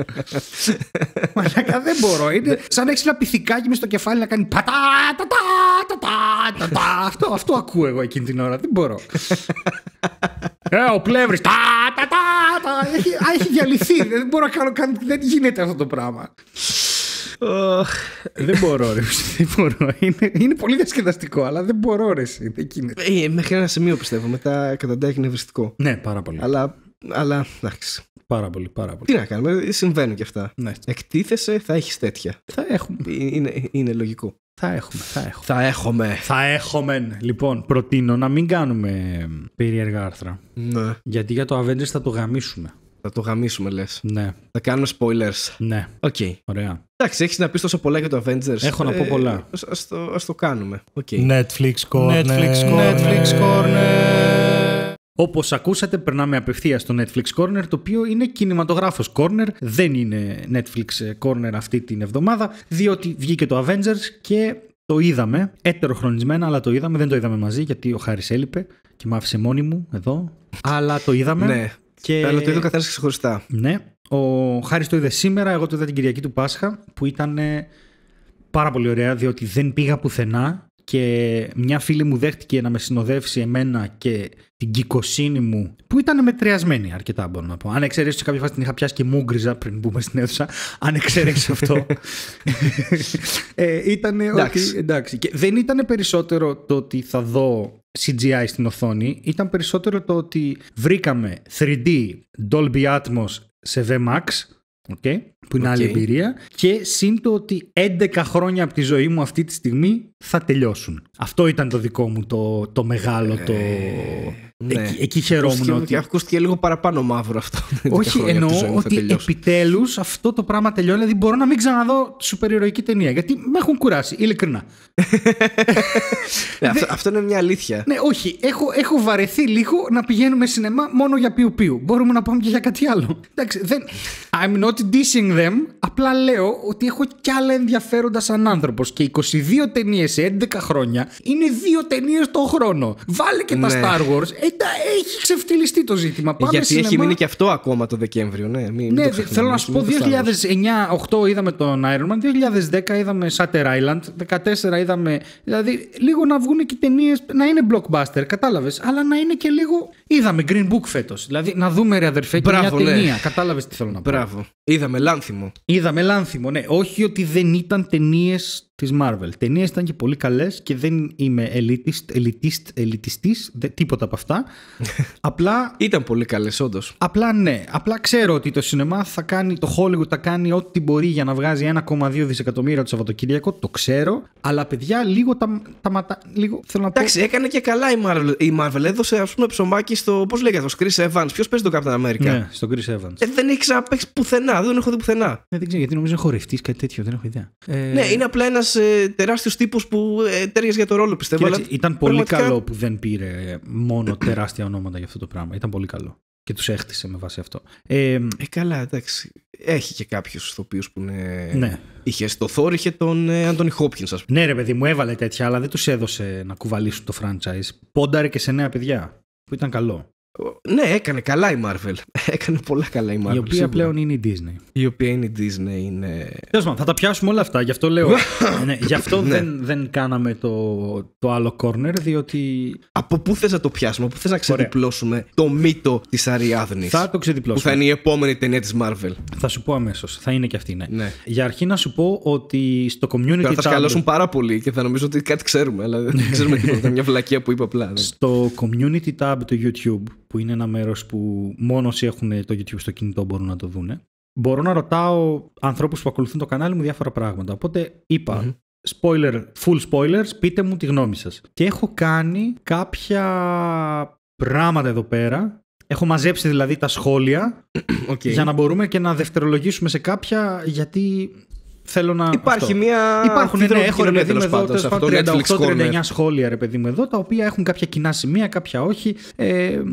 Μαλάκα, δεν μπορώ. Είναι σαν να έχεις ένα πυθικάκι μες στο κεφάλι να κάνει πατά, τα, τα, τα, τα, τα. Αυτό, αυτό ακούω εγώ εκείνη την ώρα. Δεν μπορώ. Ε, ο Πλεύρης. Τα, τα, τα, τα. Έχει, έχει διαλυθεί. Δεν μπορώ να κάνω καν. Δεν γίνεται αυτό το πράγμα. Oh. Δεν μπορώ, ρε. Δεν μπορώ. Είναι, είναι πολύ διασκεδαστικό, αλλά δεν μπορώ, ρε. Δεν γίνεται. Ε, μέχρι ένα σημείο πιστεύω. Μετά καταντάει εκνευριστικό. Ναι, πάρα πολύ. Αλλά, αλλά εντάξει. Πάρα πολύ, πάρα πολύ. Τι να κάνουμε, συμβαίνουν και αυτά. Ναι. Εκτίθεσαι, θα έχεις τέτοια. Θα έχουμε. Είναι, είναι λογικό. Θα έχουμε, θα έχουμε. Θα έχουμε. Θα έχουμε. Λοιπόν, προτείνω να μην κάνουμε περίεργα άρθρα. Ναι. Γιατί για το Avengers θα το γαμίσουμε. Θα το γαμίσουμε, λες. Ναι. Θα κάνουμε spoilers. Ναι. Οκ. Okay. Ωραία. Εντάξει, έχεις να πεις τόσο πολλά για το Avengers. Έχω να πω πολλά. Ε, ας, ας, το, ας το κάνουμε. Okay. Netflix Corner. Netflix Corner. Netflix Corner. Όπως ακούσατε, περνάμε απευθείας στο Netflix Corner, το οποίο είναι κινηματογράφος Corner, δεν είναι Netflix Corner αυτή την εβδομάδα, διότι βγήκε το Avengers και το είδαμε, έτεροχρονισμένα, αλλά το είδαμε, δεν το είδαμε μαζί, γιατί ο Χάρης έλειπε και μ' άφησε μόνη μου εδώ, αλλά το είδαμε. Ναι, και... αλλά το είδε ο καθένας ξεχωριστά. Ναι, ο Χάρης το είδε σήμερα, εγώ το είδα την Κυριακή του Πάσχα, που ήταν πάρα πολύ ωραία, διότι δεν πήγα πουθενά. Και μια φίλη μου δέχτηκε να με συνοδεύσει εμένα και την κυκοσύνη μου, που ήταν μετριασμένη αρκετά, μπορώ να πω. Αν εξαιρέσει σε κάποια φάση την είχα πιάσει και μούγκριζα πριν μπούμε στην αίθουσα. Αν εξαιρέσει αυτό. ε, ήταν ότι. Εντάξει. Και δεν ήταν περισσότερο το ότι θα δω σι τζι άι στην οθόνη, ήταν περισσότερο το ότι βρήκαμε θρι ντι, Dolby Atmos σε βι μαξ. Okay, που είναι okay. άλλη εμπειρία, και συν το ότι έντεκα χρόνια από τη ζωή μου αυτή τη στιγμή θα τελειώσουν. Αυτό ήταν το δικό μου το, το μεγάλο το... Ναι. Εκεί, εκεί χαιρόμουν. Ακούστηκε, ότι... ακούστηκε λίγο παραπάνω μαύρο αυτό. Όχι, εννοώ ότι επιτέλους αυτό το πράγμα τελειώνει. Δηλαδή μπορώ να μην ξαναδώ σούπερ-ηρωική ταινία, γιατί με έχουν κουράσει, ειλικρινά. ναι, αυτό, αυτό είναι μια αλήθεια. Ναι, όχι. Έχω, έχω βαρεθεί λίγο να πηγαίνουμε σινεμά μόνο για πιου-πιου. Μπορούμε να πάμε και για κάτι άλλο. Εντάξει, δεν... I'm not dissing them. Απλά λέω ότι έχω κι άλλα ενδιαφέροντα σαν άνθρωπος. Και είκοσι δύο ταινίες σε έντεκα χρόνια είναι δύο ταινίες το χρόνο. Βάλε και ναι. τα Star Wars. Ε, έχει ξεφτυλιστεί το ζήτημα. Πάμε Γιατί σινεμά. Έχει μείνει και αυτό ακόμα το Δεκέμβριο. Ναι, μην, ναι μην το θέλω να σου πω. δύο χιλιάδες εννιά οκτώ είδαμε τον Iron Man. δύο χιλιάδες δέκα είδαμε Shutter Island. δεκατέσσερα είδαμε. Δηλαδή, λίγο να βγουν και ταινίες να είναι blockbuster. Κατάλαβες. Αλλά να είναι και λίγο. Είδαμε Green Book φέτος. Δηλαδή, να δούμε, ρε αδερφέ, και μια ταινία. Ναι. Κατάλαβες τι θέλω να πω. Μπράβο. Είδαμε Λάνθιμο. Είδαμε Λάνθιμο, ναι. Όχι ότι δεν ήταν ταινίες της Marvel. Ταινίες ήταν και πολύ καλές και δεν είμαι elitist, elitist, elitistής, τίποτα από αυτά. Απλά. Ήταν πολύ καλές, όντως. Απλά ναι. Απλά ξέρω ότι το σινεμά θα κάνει, το Hollywood θα κάνει ό,τι μπορεί για να βγάζει ένα κόμμα δύο δισεκατομμύρια το Σαββατοκύριακο. Το ξέρω. Αλλά παιδιά, λίγο τα, τα ματά. Λίγο θέλω να πω. Εντάξει, έκανε και καλά η Marvel. Η Marvel έδωσε, ας πούμε, ψωμάκι στο. Πώς λέγεται, στο Chris Evans. Ποιος παίζει τον Captain America? Ναι, στο Chris Evans. Ε, δεν έχει ξαναπαίξει πουθενά. Δεν τον έχω δει πουθενά. Ε, δεν ξέρω γιατί νομίζω είναι χορευτής, κάτι τέτοιο. Δεν έχω ιδέα. Ε... Ναι, είναι απλά ένας ε, τεράστιος τύπος που ε, τέριαζε για το ρόλο, πιστεύω. Κοίταξε, αλλά ήταν πολύ πραγματικά... καλό που δεν πήρε μόνο τεράστια ονόματα για αυτό το πράγμα. Ήταν πολύ καλό. Και τους έχτισε με βάση αυτό. Ε, ε καλά, εντάξει. Έχει και κάποιους ηθοποιούς που είναι. Ναι. Είχε στο Thor, είχε τον Άντονι Χόπκινς, ας πούμε. Ναι, ρε παιδί μου, έβαλε τέτοια, αλλά δεν τους έδωσε να κουβαλήσουν το franchise. Πόνταρε και σε νέα παιδιά, που ήταν καλό. Ναι, έκανε καλά η Marvel. Έκανε πολλά καλά η Marvel. Η οποία σίγουρα πλέον είναι η Disney. Η οποία είναι η Disney. Είναι... Τέλος πάντων, θα τα πιάσουμε όλα αυτά. Γι' αυτό λέω. ναι, γι' αυτό δεν, δεν κάναμε το, το άλλο corner, διότι. Από πού θες να το πιάσουμε, πού θες να ξεδιπλώσουμε Ωραία. το μύτο της Αριάδνης? Θα το ξεδιπλώσουμε. Που θα είναι η επόμενη ταινία της Marvel. Θα σου πω αμέσως. Θα είναι και αυτή, ναι. ναι. Για αρχή να σου πω ότι στο community Τώρα θα tab. σκαλώσουν πάρα πολύ και θα νομίζω ότι κάτι ξέρουμε, αλλά δεν ξέρουμε τίποτα. Μια βλακεία που είπα απλά. Στο community tab του YouTube, που είναι ένα μέρος που μόνο όσοι έχουν το YouTube στο κινητό μπορούν να το δούνε, μπορώ να ρωτάω ανθρώπους που ακολουθούν το κανάλι μου διάφορα πράγματα. Οπότε είπα, mm-hmm. spoiler, full spoilers, πείτε μου τη γνώμη σας. Και έχω κάνει κάποια πράγματα εδώ πέρα. Έχω μαζέψει δηλαδή τα σχόλια okay. για να μπορούμε και να δευτερολογήσουμε σε κάποια, γιατί θέλω να. Υπάρχει αυτό. Μια. Υπάρχουν, ναι, έχω ρε παιδί μου εδώ τριάντα οκτώ τριάντα εννιά Corner. Σχόλια, ρε παιδί μου εδώ, τα οποία έχουν κάποια κοινά σημεία, κάποια όχι. Ε,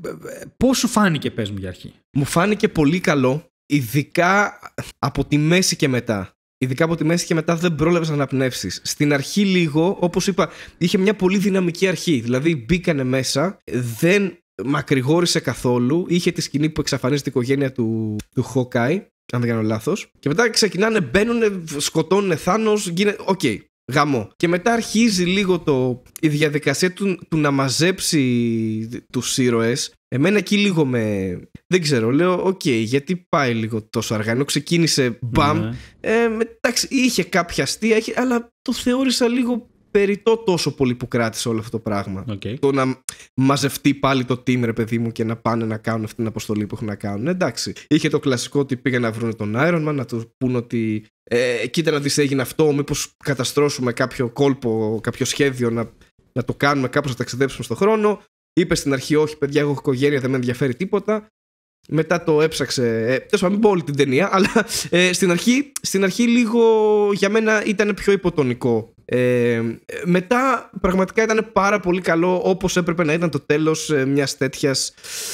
πώς σου φάνηκε, πες μου για αρχή? Μου φάνηκε πολύ καλό, ειδικά από τη μέση και μετά. Ειδικά από τη μέση και μετά δεν πρόλαβες να αναπνεύσεις. Στην αρχή λίγο, όπως είπα, είχε μια πολύ δυναμική αρχή. Δηλαδή μπήκανε μέσα, δεν μακρηγόρησε καθόλου. Είχε τη σκηνή που εξαφανίζεται η οικογένεια του, του Hawkeye, αν δεν κάνω λάθος. Και μετά ξεκινάνε, μπαίνουν, σκοτώνουν Θάνος, γίνεται. Οκ, okay, γαμό. Και μετά αρχίζει λίγο το, η διαδικασία του, του να μαζέψει τους ήρωες. Εμένα εκεί λίγο με. Δεν ξέρω, λέω, οκ, okay, γιατί πάει λίγο τόσο αργά. Ενώ ξεκίνησε μπαμ. Mm-hmm. Ε, εντάξει, είχε κάποια αστεία, είχε, αλλά το θεώρησα λίγο περιττό τόσο πολύ που κράτησε όλο αυτό το πράγμα. Okay. Το να μαζευτεί πάλι το team, ρε παιδί μου, και να πάνε να κάνουν αυτή την αποστολή που έχουν να κάνουν. Εντάξει. Είχε το κλασικό ότι πήγαν να βρουν τον Iron Man, να του πούν ότι ε, κοίτα να δεις έγινε αυτό, μήπως καταστρώσουμε κάποιο κόλπο, κάποιο σχέδιο να, να το κάνουμε κάπως, να ταξιδέψουμε στον χρόνο. Είπε στην αρχή, όχι παιδιά, έχω οικογένεια, δεν με ενδιαφέρει τίποτα. Μετά το έψαξε. Ε, Τέλος πάντων, μην πω όλη την ταινία, αλλά ε, στην, αρχή, στην αρχή λίγο για μένα ήταν πιο υποτονικό. Ε, μετά πραγματικά ήταν πάρα πολύ καλό, όπως έπρεπε να ήταν το τέλος ε, μιας τέτοιας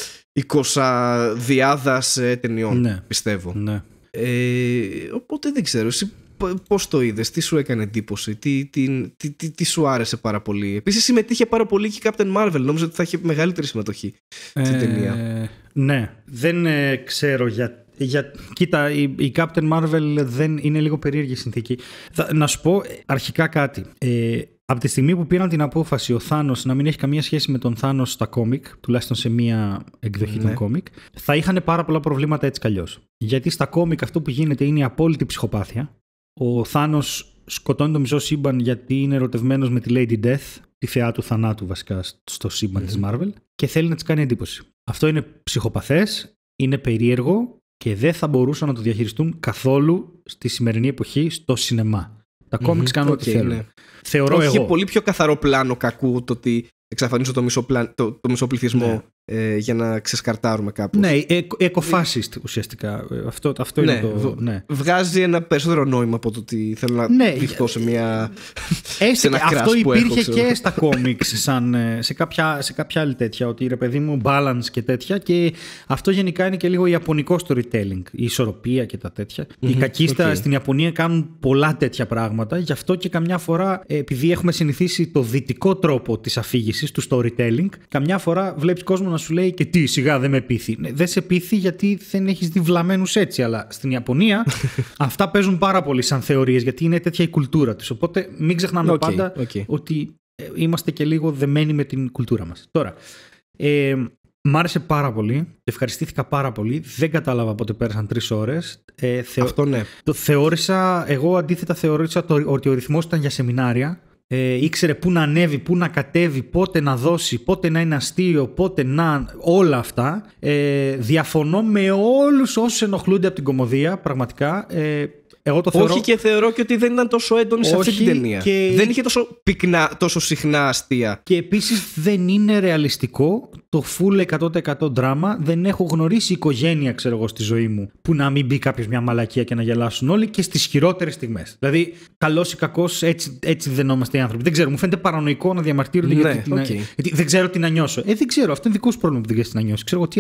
εικοσαδιάδας ε, ταινιών, ναι. πιστεύω. Ναι. Ε, οπότε δεν ξέρω, εσύ πώς το είδες, τι σου έκανε εντύπωση, τι, τι, τι, τι, τι σου άρεσε πάρα πολύ? Επίσης συμμετείχε πάρα πολύ και η Captain Marvel, νόμιζα ότι θα είχε μεγαλύτερη συμμετοχή ε, στην ταινία. Ναι, δεν ε, ξέρω γιατί. Για, κοίτα, η, η Captain Marvel δεν είναι λίγο περίεργη συνθήκη. Θα, να σου πω αρχικά κάτι. Ε, από τη στιγμή που πήραν την απόφαση ο Θάνος να μην έχει καμία σχέση με τον Θάνος στα κόμικ, τουλάχιστον σε μία εκδοχή ναι. των κόμικ, θα είχαν πάρα πολλά προβλήματα έτσι κι αλλιώς. Γιατί στα κόμικ αυτό που γίνεται είναι η απόλυτη ψυχοπάθεια. Ο Θάνος σκοτώνει το μισό σύμπαν γιατί είναι ερωτευμένος με τη Lady Death, τη θεά του θανάτου βασικά στο σύμπαν mm-hmm. της Marvel, και θέλει να της κάνει εντύπωση. Αυτό είναι ψυχοπαθές, είναι περίεργο και δεν θα μπορούσαν να το διαχειριστούν καθόλου στη σημερινή εποχή στο σινεμά. Τα κόμιξ mm-hmm, κάνουν ό,τι okay, θέλουν. Ναι. Θεωρώ Όχι, εγώ. Έχει πολύ πιο καθαρό πλάνο κακού το ότι εξαφανίζω το μισό, πλάν, το, το μισό πληθυσμό ναι. ε, για να ξεσκαρτάρουμε κάπως. Ναι, εκοφάσιστ ουσιαστικά. Αυτό, αυτό ναι, είναι το. Ναι. Βγάζει ένα περισσότερο νόημα από το ότι θέλω να ναι, δειχτώ σε μια. Έστω σε αυτό υπήρχε έχω, και στα κόμιξ, σαν, σε, κάποια, σε κάποια άλλη τέτοια. Ότι ρε παιδί μου, balance και τέτοια. Και αυτό γενικά είναι και λίγο ιαπωνικό storytelling. Η ισορροπία και τα τέτοια. Mm-hmm, οι κακίστα okay. στην Ιαπωνία κάνουν πολλά τέτοια πράγματα. Γι' αυτό και καμιά φορά, επειδή έχουμε συνηθίσει το δυτικό τρόπο τη αφήγηση, του storytelling, καμιά φορά βλέπει κόσμο να σου λέει και τι, σιγά δεν με πείθει. Ναι, δεν σε πείθει γιατί δεν έχεις δει βλαμμένους έτσι, αλλά στην Ιαπωνία αυτά παίζουν πάρα πολύ σαν θεωρίες, γιατί είναι τέτοια η κουλτούρα τους. Οπότε μην ξεχνάμε okay, πάντα okay. ότι είμαστε και λίγο δεμένοι με την κουλτούρα μας. Τώρα, ε, μ' άρεσε πάρα πολύ, ευχαριστήθηκα πάρα πολύ, δεν κατάλαβα πότε πέρασαν τρεις ώρες. Ε, θεω... Αυτό ναι. Το θεώρησα, εγώ αντίθετα θεώρησα το, ότι ο ρυθμός ήταν για σεμινάρια. Ε, ήξερε πού να ανέβει, πού να κατέβει, πότε να δώσει, πότε να είναι αστείο, πότε να. Όλα αυτά. Ε, διαφωνώ με όλους όσους ενοχλούνται από την κωμωδία, πραγματικά. Ε, εγώ το θεωρώ... Όχι, και θεωρώ και ότι δεν ήταν τόσο έντονη σε αυτή την ταινία. Και... Δεν είχε τόσο πυκνά, τόσο συχνά αστεία. Και επίσης δεν είναι ρεαλιστικό το full εκατό τοις εκατό δράμα. Δεν έχω γνωρίσει οικογένεια, ξέρω εγώ, στη ζωή μου που να μην μπει κάποιος μια μαλακία και να γελάσουν όλοι και στις χειρότερες στιγμές. Δηλαδή, καλός ή κακός, έτσι, έτσι δενόμαστε οι άνθρωποι. Δεν ξέρω, μου φαίνεται παρανοϊκό να διαμαρτύρονται ναι, γιατί, okay. την, γιατί δεν ξέρω τι να νιώσω. Ε, δεν ξέρω, αυτό είναι δικό σου πρόβλημα που δεν ξέρεις τι να νιώσει. Ξέρω εγώ τι.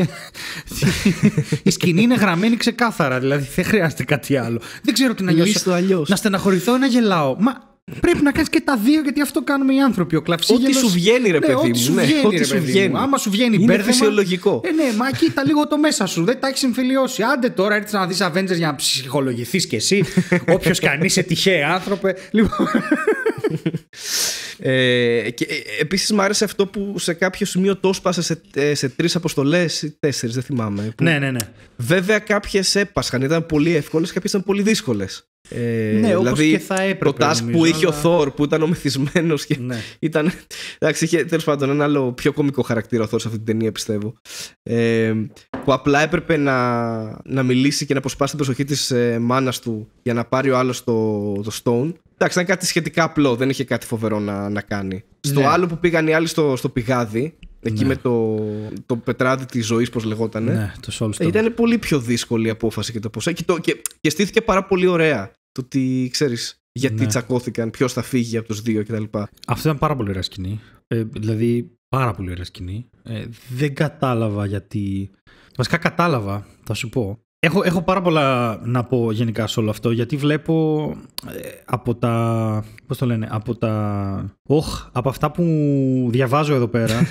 Η σκηνή είναι γραμμένη ξεκάθαρα, δηλαδή δεν χρειάζεται κάτι άλλο. Δεν ξέρω τι να νιώσω. Να στεναχωρηθώ, να γελάω. Μα πρέπει να κάνεις και τα δύο, γιατί αυτό κάνουμε οι άνθρωποι. Ο κλαυσίγελος. Ό,τι σου βγαίνει, ρε παιδί μου. Ό,τι σου βγαίνει, ναι, ρε παιδί βγαίνει. Μου. Άμα σου βγαίνει είναι μπέρδεμα, φυσιολογικό. Ε, ναι, μα κοίτα λίγο το μέσα σου. Δεν τα έχεις συμφιλιώσει. Άντε τώρα έρθεις να δεις Avengers για να ψυχολογηθείς κι εσύ. Όποιος κι αν είσαι τυχαία άνθρωπε. Λοιπόν. Ε, και ε, επίσης μου άρεσε αυτό που σε κάποιο σημείο το σπάσε σε, ε, σε τρεις αποστολές ή τέσσερις, δεν θυμάμαι. Που... Ναι, ναι, ναι. Βέβαια κάποιες έπασχαν, ήταν πολύ εύκολες, κάποιες ήταν πολύ δύσκολες. Ε, ναι, όπως δηλαδή, και θα έπρεπε. Το task νομίζω, που είχε αλλά... ο Θόρ που ήταν ο μεθυσμένος και ναι. ήταν. Εντάξει, είχε τέλος πάντων ένα άλλο πιο κωμικό χαρακτήρα ο Θόρ σε αυτή την ταινία, πιστεύω. Ε, που απλά έπρεπε να, να μιλήσει και να αποσπάσει την προσοχή της ε, μάνας του για να πάρει ο άλλος το, το Stone. Εντάξει, ήταν κάτι σχετικά απλό, δεν είχε κάτι φοβερό να, να κάνει. Ναι. Στο άλλο που πήγαν οι άλλοι στο, στο πηγάδι, εκεί ναι. με το, το πετράδι της ζωής, πώς λεγότανε. Ναι, το ε, ήταν πολύ πιο δύσκολη η απόφαση και το πώς. Και, το, και, και στήθηκε πάρα πολύ ωραία. Το ότι ξέρεις γιατί ναι. τσακώθηκαν, ποιος θα φύγει από τους δύο κτλ. Αυτό ήταν πάρα πολύ ωραία σκηνή. Ε, δηλαδή, πάρα πολύ ωραία σκηνή. Ε, δεν κατάλαβα γιατί. Βασικά κατάλαβα, θα σου πω. Έχω, έχω πάρα πολλά να πω γενικά σε όλο αυτό, γιατί βλέπω ε, από τα. Πώς το λένε, από τα. Οχ, από αυτά που διαβάζω εδώ πέρα.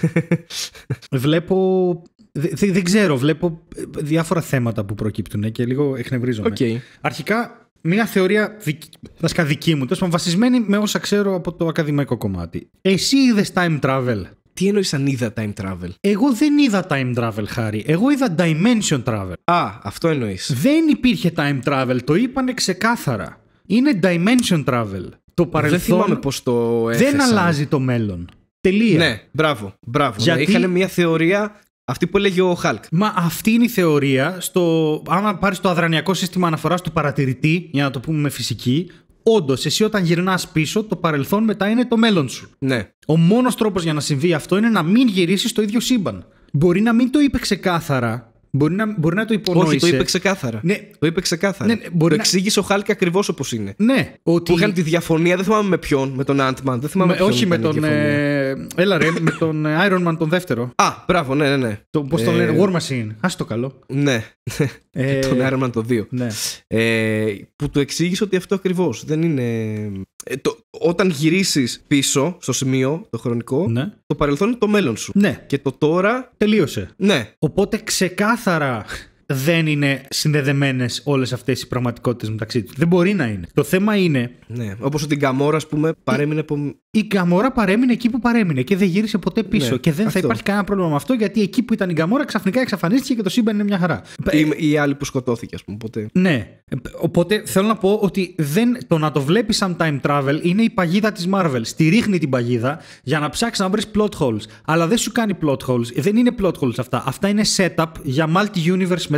Βλέπω. Δεν, δεν ξέρω, βλέπω διάφορα θέματα που προκύπτουν και λίγο εκνευρίζομαι. Okay. Αρχικά. Μια θεωρία δική, βασικά δική μου, τόσο βασισμένη με όσα ξέρω από το ακαδημαϊκό κομμάτι. Εσύ είδες time travel? Τι εννοείς αν είδα time travel? Εγώ δεν είδα time travel, Χάρη. Εγώ είδα dimension travel. Α, αυτό εννοείς. Δεν υπήρχε time travel, το είπανε ξεκάθαρα. Είναι dimension travel. Το παρελθόν δεν θυμάμαι πώς το έθεσαν. Δεν αλλάζει το μέλλον. Τελεία. Ναι, μπράβο, μπράβο. Γιατί... Είχαν μια θεωρία... Αυτή που έλεγε ο Hulk. Μα αυτή είναι η θεωρία. Στο... Άμα πάρεις το αδρανειακό σύστημα αναφοράς του παρατηρητή, για να το πούμε με φυσική, όντως εσύ όταν γυρνάς πίσω, το παρελθόν μετά είναι το μέλλον σου. Ναι. Ο μόνος τρόπος για να συμβεί αυτό είναι να μην γυρίσεις στο ίδιο σύμπαν. Μπορεί να μην το είπε ξεκάθαρα. Μπορεί να, μπορεί να το υπονόησε. Όχι, το είπε ξεκάθαρα. Ναι. Το είπε ξεκάθαρα. Ναι, μπορεί το να... εξήγησε ο Hulk ακριβώς όπως είναι. Ναι. Ότι... Που είχαν τη διαφωνία, δεν θυμάμαι με ποιον, με τον Ant-Man. Δεν θυμάμαι με, ποιον όχι με τον. Ε... Έλα ρε, με τον Iron Man τον δεύτερο. Α, μπράβο, ναι, ναι, ναι. Το, πώς ε... τον λένε, War Machine. Ας το καλό. Ναι. Ε... τον Iron Man το δύο. Ναι. Ε... Που του εξήγησε ότι αυτό ακριβώς δεν είναι. Ε, το... Όταν γυρίσεις πίσω στο σημείο, το χρονικό, ναι. το παρελθόν είναι το μέλλον σου. Ναι. Και το τώρα. Τελείωσε. Ναι. Οπότε ξεκάθαρα. Δεν είναι συνδεδεμένες όλες αυτές οι πραγματικότητες μεταξύ τους. Δεν μπορεί να είναι. Το θέμα είναι. Ναι, όπως ότι η Γκαμόρα, ας πούμε, παρέμεινε από. Η Γκαμόρα παρέμεινε εκεί που παρέμεινε και δεν γύρισε ποτέ πίσω. Ναι, και δεν αυτό. Θα υπάρχει κανένα πρόβλημα με αυτό, γιατί εκεί που ήταν η Γκαμόρα ξαφνικά εξαφανίστηκε και το σύμπαν είναι μια χαρά. Ή η άλλη που σκοτώθηκε, ας πούμε, ποτέ. Ναι. Οπότε θέλω να πω ότι δεν, το να το βλέπεις σαν time travel είναι η παγίδα της Marvel. Στη ρίχνει την παγίδα για να ψάξεις να βρεις plot holes. Αλλά δεν σου κάνει plot holes. Δεν είναι plot holes αυτά. Αυτά είναι setup για multi-universe μετά.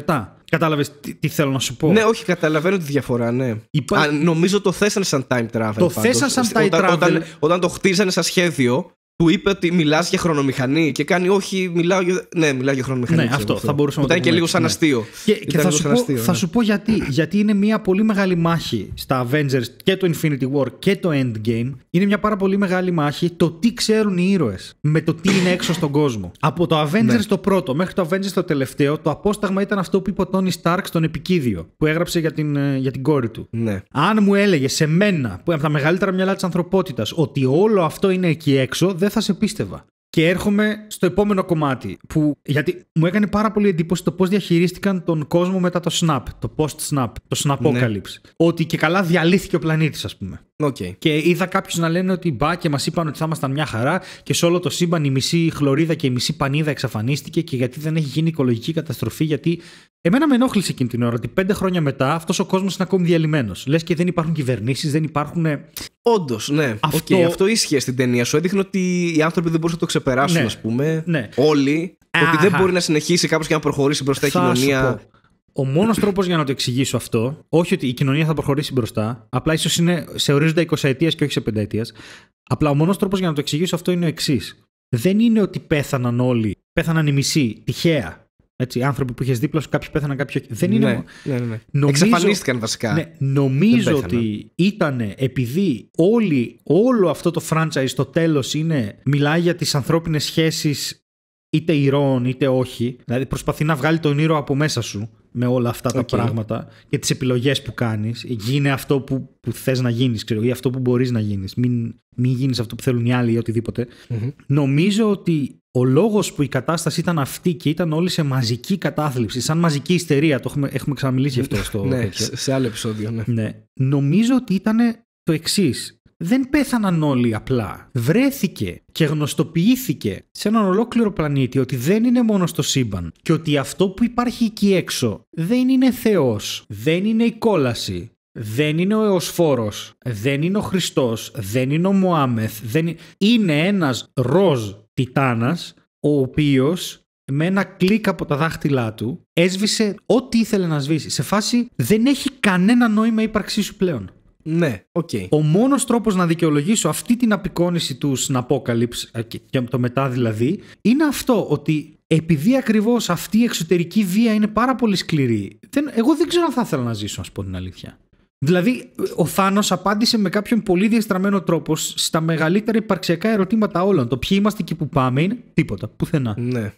Κατάλαβες τι, τι θέλω να σου πω? Ναι, όχι, καταλαβαίνω τη διαφορά, ναι. Υπά... Α, νομίζω το θέσανε σαν time travel. Το θέσανε σαν time όταν, travel. Όταν, όταν το χτίζανε σαν σχέδιο, του είπε ότι μιλάς για χρονομηχανή και κάνει όχι, μιλάω για, ναι, μιλάω για χρονομηχανή. Ναι, αυτό θα μπορούσαμε να το πούμε. Ήταν και λίγο σαν ναι. αστείο. Και, και θα, σου πω, αστείο, θα ναι. σου πω γιατί. Γιατί είναι μια πολύ μεγάλη μάχη στα Avengers και το Infinity War και το Endgame. Είναι μια πάρα πολύ μεγάλη μάχη το τι ξέρουν οι ήρωες με το τι είναι έξω στον κόσμο. Από το Avengers ναι. το πρώτο μέχρι το Avengers το τελευταίο, το απόσταγμα ήταν αυτό που είπε ο Tony Stark στον επικίδιο που έγραψε για την, για την κόρη του. Ναι. Αν μου έλεγε σε μένα, που είναι από τα μεγαλύτερα μυαλά της ανθρωπότητας, ότι όλο αυτό είναι εκεί έξω, δεν θα σε πίστευα. Και έρχομαι στο επόμενο κομμάτι. Που, γιατί μου έκανε πάρα πολύ εντύπωση το πώς διαχειρίστηκαν τον κόσμο μετά το Snap, το post-Snap, το Snapocalypse. Ναι. Ότι και καλά διαλύθηκε ο πλανήτης, ας πούμε. Okay. Και είδα κάποιους να λένε ότι μπα και μας είπαν ότι θα ήμασταν μια χαρά και σε όλο το σύμπαν η μισή χλωρίδα και η μισή πανίδα εξαφανίστηκε και γιατί δεν έχει γίνει οικολογική καταστροφή. Γιατί εμένα με ενόχλησε εκείνη την ώρα ότι πέντε χρόνια μετά αυτός ο κόσμος είναι ακόμη διαλυμένος. Λες και δεν υπάρχουν κυβερνήσεις, δεν υπάρχουν. Όντως, ναι. Αυτό... Okay, αυτό ίσχυε στην ταινία. Σου έδειχνε ότι οι άνθρωποι δεν μπορούσαν να το ξεπεράσουν, ναι. ας πούμε. Ναι. Όλοι. Αχα. Ότι δεν μπορεί να συνεχίσει κάπως και να προχωρήσει μπροστά η κοινωνία. Ο μόνος τρόπος για να το εξηγήσω αυτό, όχι ότι η κοινωνία θα προχωρήσει μπροστά, απλά ίσως είναι σε ορίζοντα εικοσαετίας και όχι σε πενταετίας. Απλά ο μόνος τρόπος για να το εξηγήσω αυτό είναι ο εξής. Δεν είναι ότι πέθαναν όλοι, πέθαναν οι μισοί, τυχαία. Έτσι, άνθρωποι που είχες δίπλα σου, κάποιοι πέθαναν, κάποιοι όχι. Δεν είναι. Ναι, ναι, ναι. Νομίζω, εξαφανίστηκαν βασικά. Ναι, νομίζω ότι ήταν επειδή όλοι, όλο αυτό το franchise στο τέλος είναι, μιλάει για τις ανθρώπινες σχέσεις είτε ηρώων είτε όχι. Δηλαδή προσπαθεί να βγάλει τον ήρωα από μέσα σου με όλα αυτά τα okay. πράγματα και τις επιλογές που κάνεις. Γίνε αυτό που, που θες να γίνεις, ξέρω, ή αυτό που μπορείς να γίνεις. Μην, μην γίνεις αυτό που θέλουν οι άλλοι ή οτιδήποτε. Mm-hmm. Νομίζω ότι ο λόγος που η κατάσταση ήταν αυτή και ήταν όλοι σε μαζική κατάθλιψη, σαν μαζική ιστερία, το έχουμε, έχουμε ξαναμιλήσει γι' αυτό στο ναι, σε, σε άλλο επεισόδιο. Ναι. Ναι. Νομίζω ότι ήταν το εξής. Δεν πέθαναν όλοι απλά. Βρέθηκε και γνωστοποιήθηκε σε έναν ολόκληρο πλανήτη ότι δεν είναι μόνο στο σύμπαν και ότι αυτό που υπάρχει εκεί έξω δεν είναι Θεός, δεν είναι η κόλαση, δεν είναι ο Εωσφόρος, δεν είναι ο Χριστός, δεν είναι ο Μωάμεθ, δεν είναι... είναι ένας ροζ τιτάνας ο οποίος με ένα κλικ από τα δάχτυλά του έσβησε ό,τι ήθελε να σβήσει. Σε φάση δεν έχει κανένα νόημα η ύπαρξή σου πλέον. Ναι, οκ. Okay. Ο μόνος τρόπος να δικαιολογήσω αυτή την απεικόνηση του Snapocalypse και το μετά δηλαδή είναι αυτό, ότι επειδή ακριβώς αυτή η εξωτερική βία είναι πάρα πολύ σκληρή, δεν, εγώ δεν ξέρω αν θα ήθελα να ζήσω, να σου πω την αλήθεια. Δηλαδή, ο Θάνος απάντησε με κάποιον πολύ διαστραμμένο τρόπο στα μεγαλύτερα υπαρξιακά ερωτήματα όλων. Το ποιοι είμαστε και που πάμε είναι τίποτα, πουθενά. Ναι.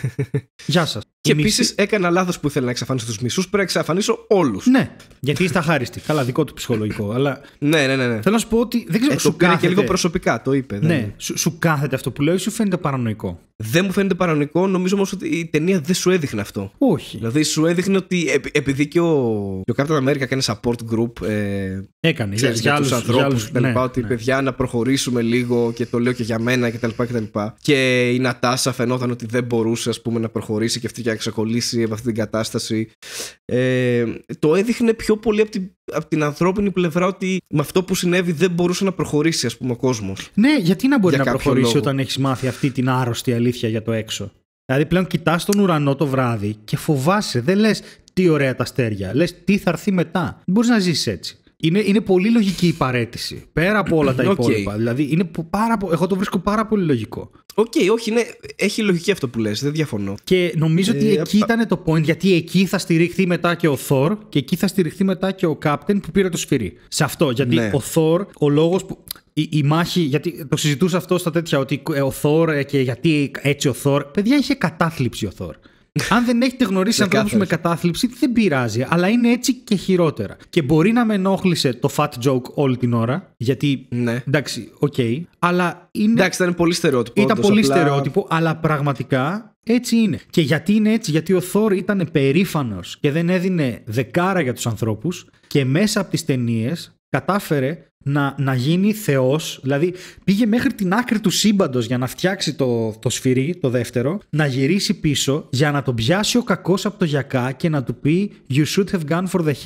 Γεια σας. Και επίσης έκανα λάθος που ήθελα να εξαφανίσω τους μισούς, πρέπει να εξαφανίσω όλους. Ναι, γιατί είστε αχάριστοι. Καλά, δικό του ψυχολογικό. Αλλά... ναι, ναι, ναι, ναι. Θέλω να σου πω ότι. Δεν ξέρω, ε, σου το πήρε κάθεται... και λίγο προσωπικά, το είπε. Ναι, δεν... σου, σου κάθεται αυτό που λέω ή σου φαίνεται παρανοϊκό? Δεν μου φαίνεται παρανοϊκό, νομίζω όμως ότι η ταινία δεν σου έδειχνε αυτό. Όχι. Δηλαδή σου έδειχνε ότι επει, επειδή και ο, και ο Captain America έκανε support group. Ε, έκανε ξέρεις, για, για τους ανθρώπους και τα λοιπά, ναι, ότι ναι. παιδιά να προχωρήσουμε λίγο και το λέω και για μένα κτλ. Και, και, και η Νατάσα φαινόταν ότι δεν μπορούσε, ας πούμε, να προχωρήσει και αυτή και να ξεκολλήσει από αυτή την κατάσταση. Ε, το έδειχνε πιο πολύ από την, από την ανθρώπινη πλευρά ότι με αυτό που συνέβη δεν μπορούσε να προχωρήσει, ας πούμε, ο κόσμος. Ναι, γιατί να μπορεί για να προχωρήσει λόγο. Όταν έχεις μάθει αυτή την άρρωστη αλήθεια για το έξω? Δηλαδή πλέον κοιτάς τον ουρανό το βράδυ και φοβάσαι. Δεν λες τι ωραία τα αστέρια. Λες τι θα έρθει μετά. Δεν μπορείς να ζήσεις έτσι. Είναι, είναι πολύ λογική η παραίτηση. Πέρα από όλα τα υπόλοιπα. Okay. Δηλαδή είναι πάρα, εγώ το βρίσκω πάρα πολύ λογικό. Οκ, okay, όχι, είναι, έχει λογική αυτό που λες, δεν διαφωνώ. Και νομίζω ε, ότι εκεί α... ήταν το point, γιατί εκεί θα στηριχθεί μετά και ο Thor και εκεί θα στηριχθεί μετά και ο Captain που πήρε το σφυρί. Σε αυτό, γιατί ναι. ο Thor, ο λόγος που. Η, η μάχη, γιατί το συζητούσα αυτό στα τέτοια, ότι ο Thor και γιατί έτσι ο Thor. Παιδιά, είχε κατάθλιψη ο Thor. Αν δεν έχετε γνωρίσει ανθρώπους με κατάθλιψη, δεν πειράζει, αλλά είναι έτσι και χειρότερα. Και μπορεί να με ενόχλησε το fat joke όλη την ώρα, γιατί. Ναι. Εντάξει, οκ. Okay, αλλά είναι. Εντάξει, ήταν πολύ στερεότυπο. Ήταν όντως, πολύ απλά... στερεότυπο, αλλά πραγματικά έτσι είναι. Και γιατί είναι έτσι? Γιατί ο Thor ήταν περήφανος και δεν έδινε δεκάρα για τους ανθρώπους, και μέσα από τις ταινίες κατάφερε να, να γίνει θεός. Δηλαδή πήγε μέχρι την άκρη του σύμπαντος για να φτιάξει το, το σφυρί, το δεύτερο, να γυρίσει πίσω για να τον πιάσει ο κακός από το γιακά και να του πει You should have gone for the head.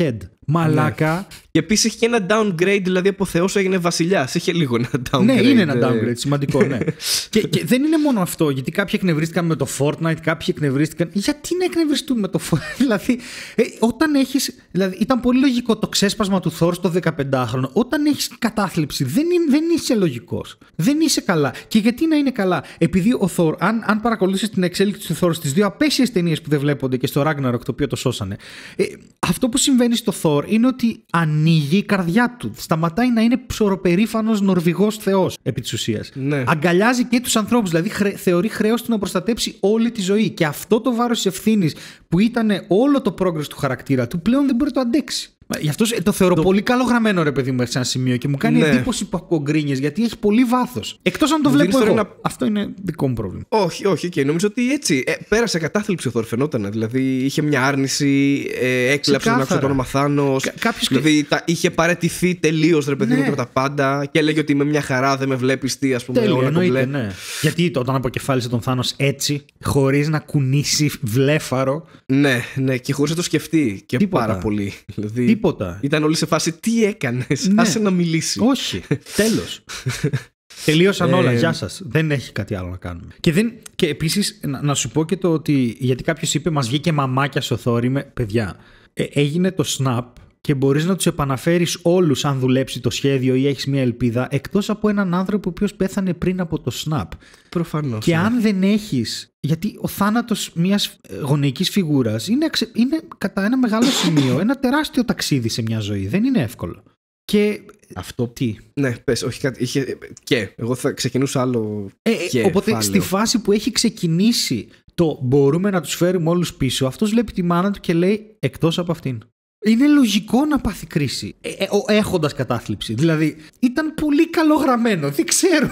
Μαλάκα. Ναι. Και επίσης είχε και ένα downgrade, δηλαδή από Θεός έγινε βασιλιάς. Είχε λίγο ένα downgrade. Ναι, είναι ένα downgrade, σημαντικό, ναι. και, και δεν είναι μόνο αυτό, γιατί κάποιοι εκνευρίστηκαν με το Fortnite, κάποιοι εκνευρίστηκαν. Γιατί να εκνευριστούν με το Fortnite, δηλαδή, ε, όταν έχεις. Δηλαδή, ήταν πολύ λογικό το ξέσπασμα του Thor στο δεκαπεντάχρονο. Όταν έχεις κατάθλιψη, δεν, είναι, δεν είσαι λογικός. Δεν είσαι καλά. Και γιατί να είναι καλά, επειδή ο Thor, αν, αν παρακολουθήσεις την εξέλιξη του Thor στις δύο απέσιες ταινίες που δεν βλέπονται και στο Ragnarok, το οποίο το σώσανε, ε, αυτό που συμβαίνει στο Thor είναι ότι ανοίγει η καρδιά του. Σταματάει να είναι ψωροπερήφανος Νορβηγός θεός, επί της ουσίας. Ναι. Αγκαλιάζει και τους ανθρώπους, δηλαδή χρε, θεωρεί χρέος του να προστατέψει όλη τη ζωή. Και αυτό το βάρος της ευθύνης που ήταν όλο το progress του χαρακτήρα του, πλέον δεν μπορεί να το αντέξει. Γι' αυτό το θεωρώ το... πολύ καλογραμμένο, ρε παιδί μου, σε ένα σημείο και μου κάνει ναι. εντύπωση που ακούω γκρίνιες, γιατί έχει πολύ βάθος. Εκτός αν το μου βλέπω εγώ. Ένα... Αυτό είναι δικό μου πρόβλημα. Όχι, όχι, και okay. νομίζω ότι έτσι ε, πέρασε κατάθλιψη ο Θόρ, φαινόταν. Δηλαδή είχε μια άρνηση, ε, έκλαψε να άκουσε τον όνομα Θάνος. Κάποιος... Δηλαδή τα, είχε παραιτηθεί τελείως, ρε παιδί μου, ναι. από τα πάντα και έλεγε ότι είμαι μια χαρά, δεν με βλέπεις τι, ας πούμε. Τέλεια, όλα εννοείται, ναι. Γιατί όταν αποκεφάλισε τον Θάνος έτσι, χωρίς να κουνήσει βλέφαρο. Ναι, ναι, και χωρίς να το σκεφτεί και Τίποτα. πάρα πολύ. Δηλαδή, Τίποτα. Ήταν όλοι σε φάση, τι έκανες, ναι. άσε να μιλήσει. Όχι, τέλος. Τελείωσαν όλα, γεια σας. Δεν έχει κάτι άλλο να κάνουμε. Και, δεν... και επίσης να, να σου πω και το ότι, γιατί κάποιος είπε μας βγήκε μαμάκια στο Thor, είμαι παιδιά, ε, έγινε το snap και μπορείς να τους επαναφέρεις όλους αν δουλέψει το σχέδιο ή έχεις μια ελπίδα, εκτός από έναν άνθρωπο ο οποίος πέθανε πριν από το snap. Προφανώς. Και ναι. αν δεν έχεις, γιατί ο θάνατος μιας γονεϊκής φιγούρας είναι, είναι κατά ένα μεγάλο σημείο ένα τεράστιο ταξίδι σε μια ζωή, δεν είναι εύκολο. Και αυτό τι. Ναι, πες, όχι κάτι. Είχε... Και εγώ θα ξεκινούσα άλλο. Ε, και οπότε φάλαιο. Στη φάση που έχει ξεκινήσει το μπορούμε να τους φέρουμε όλους πίσω, αυτός βλέπει τη μάνα του και λέει εκτός από αυτήν. Είναι λογικό να πάθει κρίση ε, ε, έχοντας κατάθλιψη. Δηλαδή ήταν πολύ καλογραμμένο, δεν ξέρω.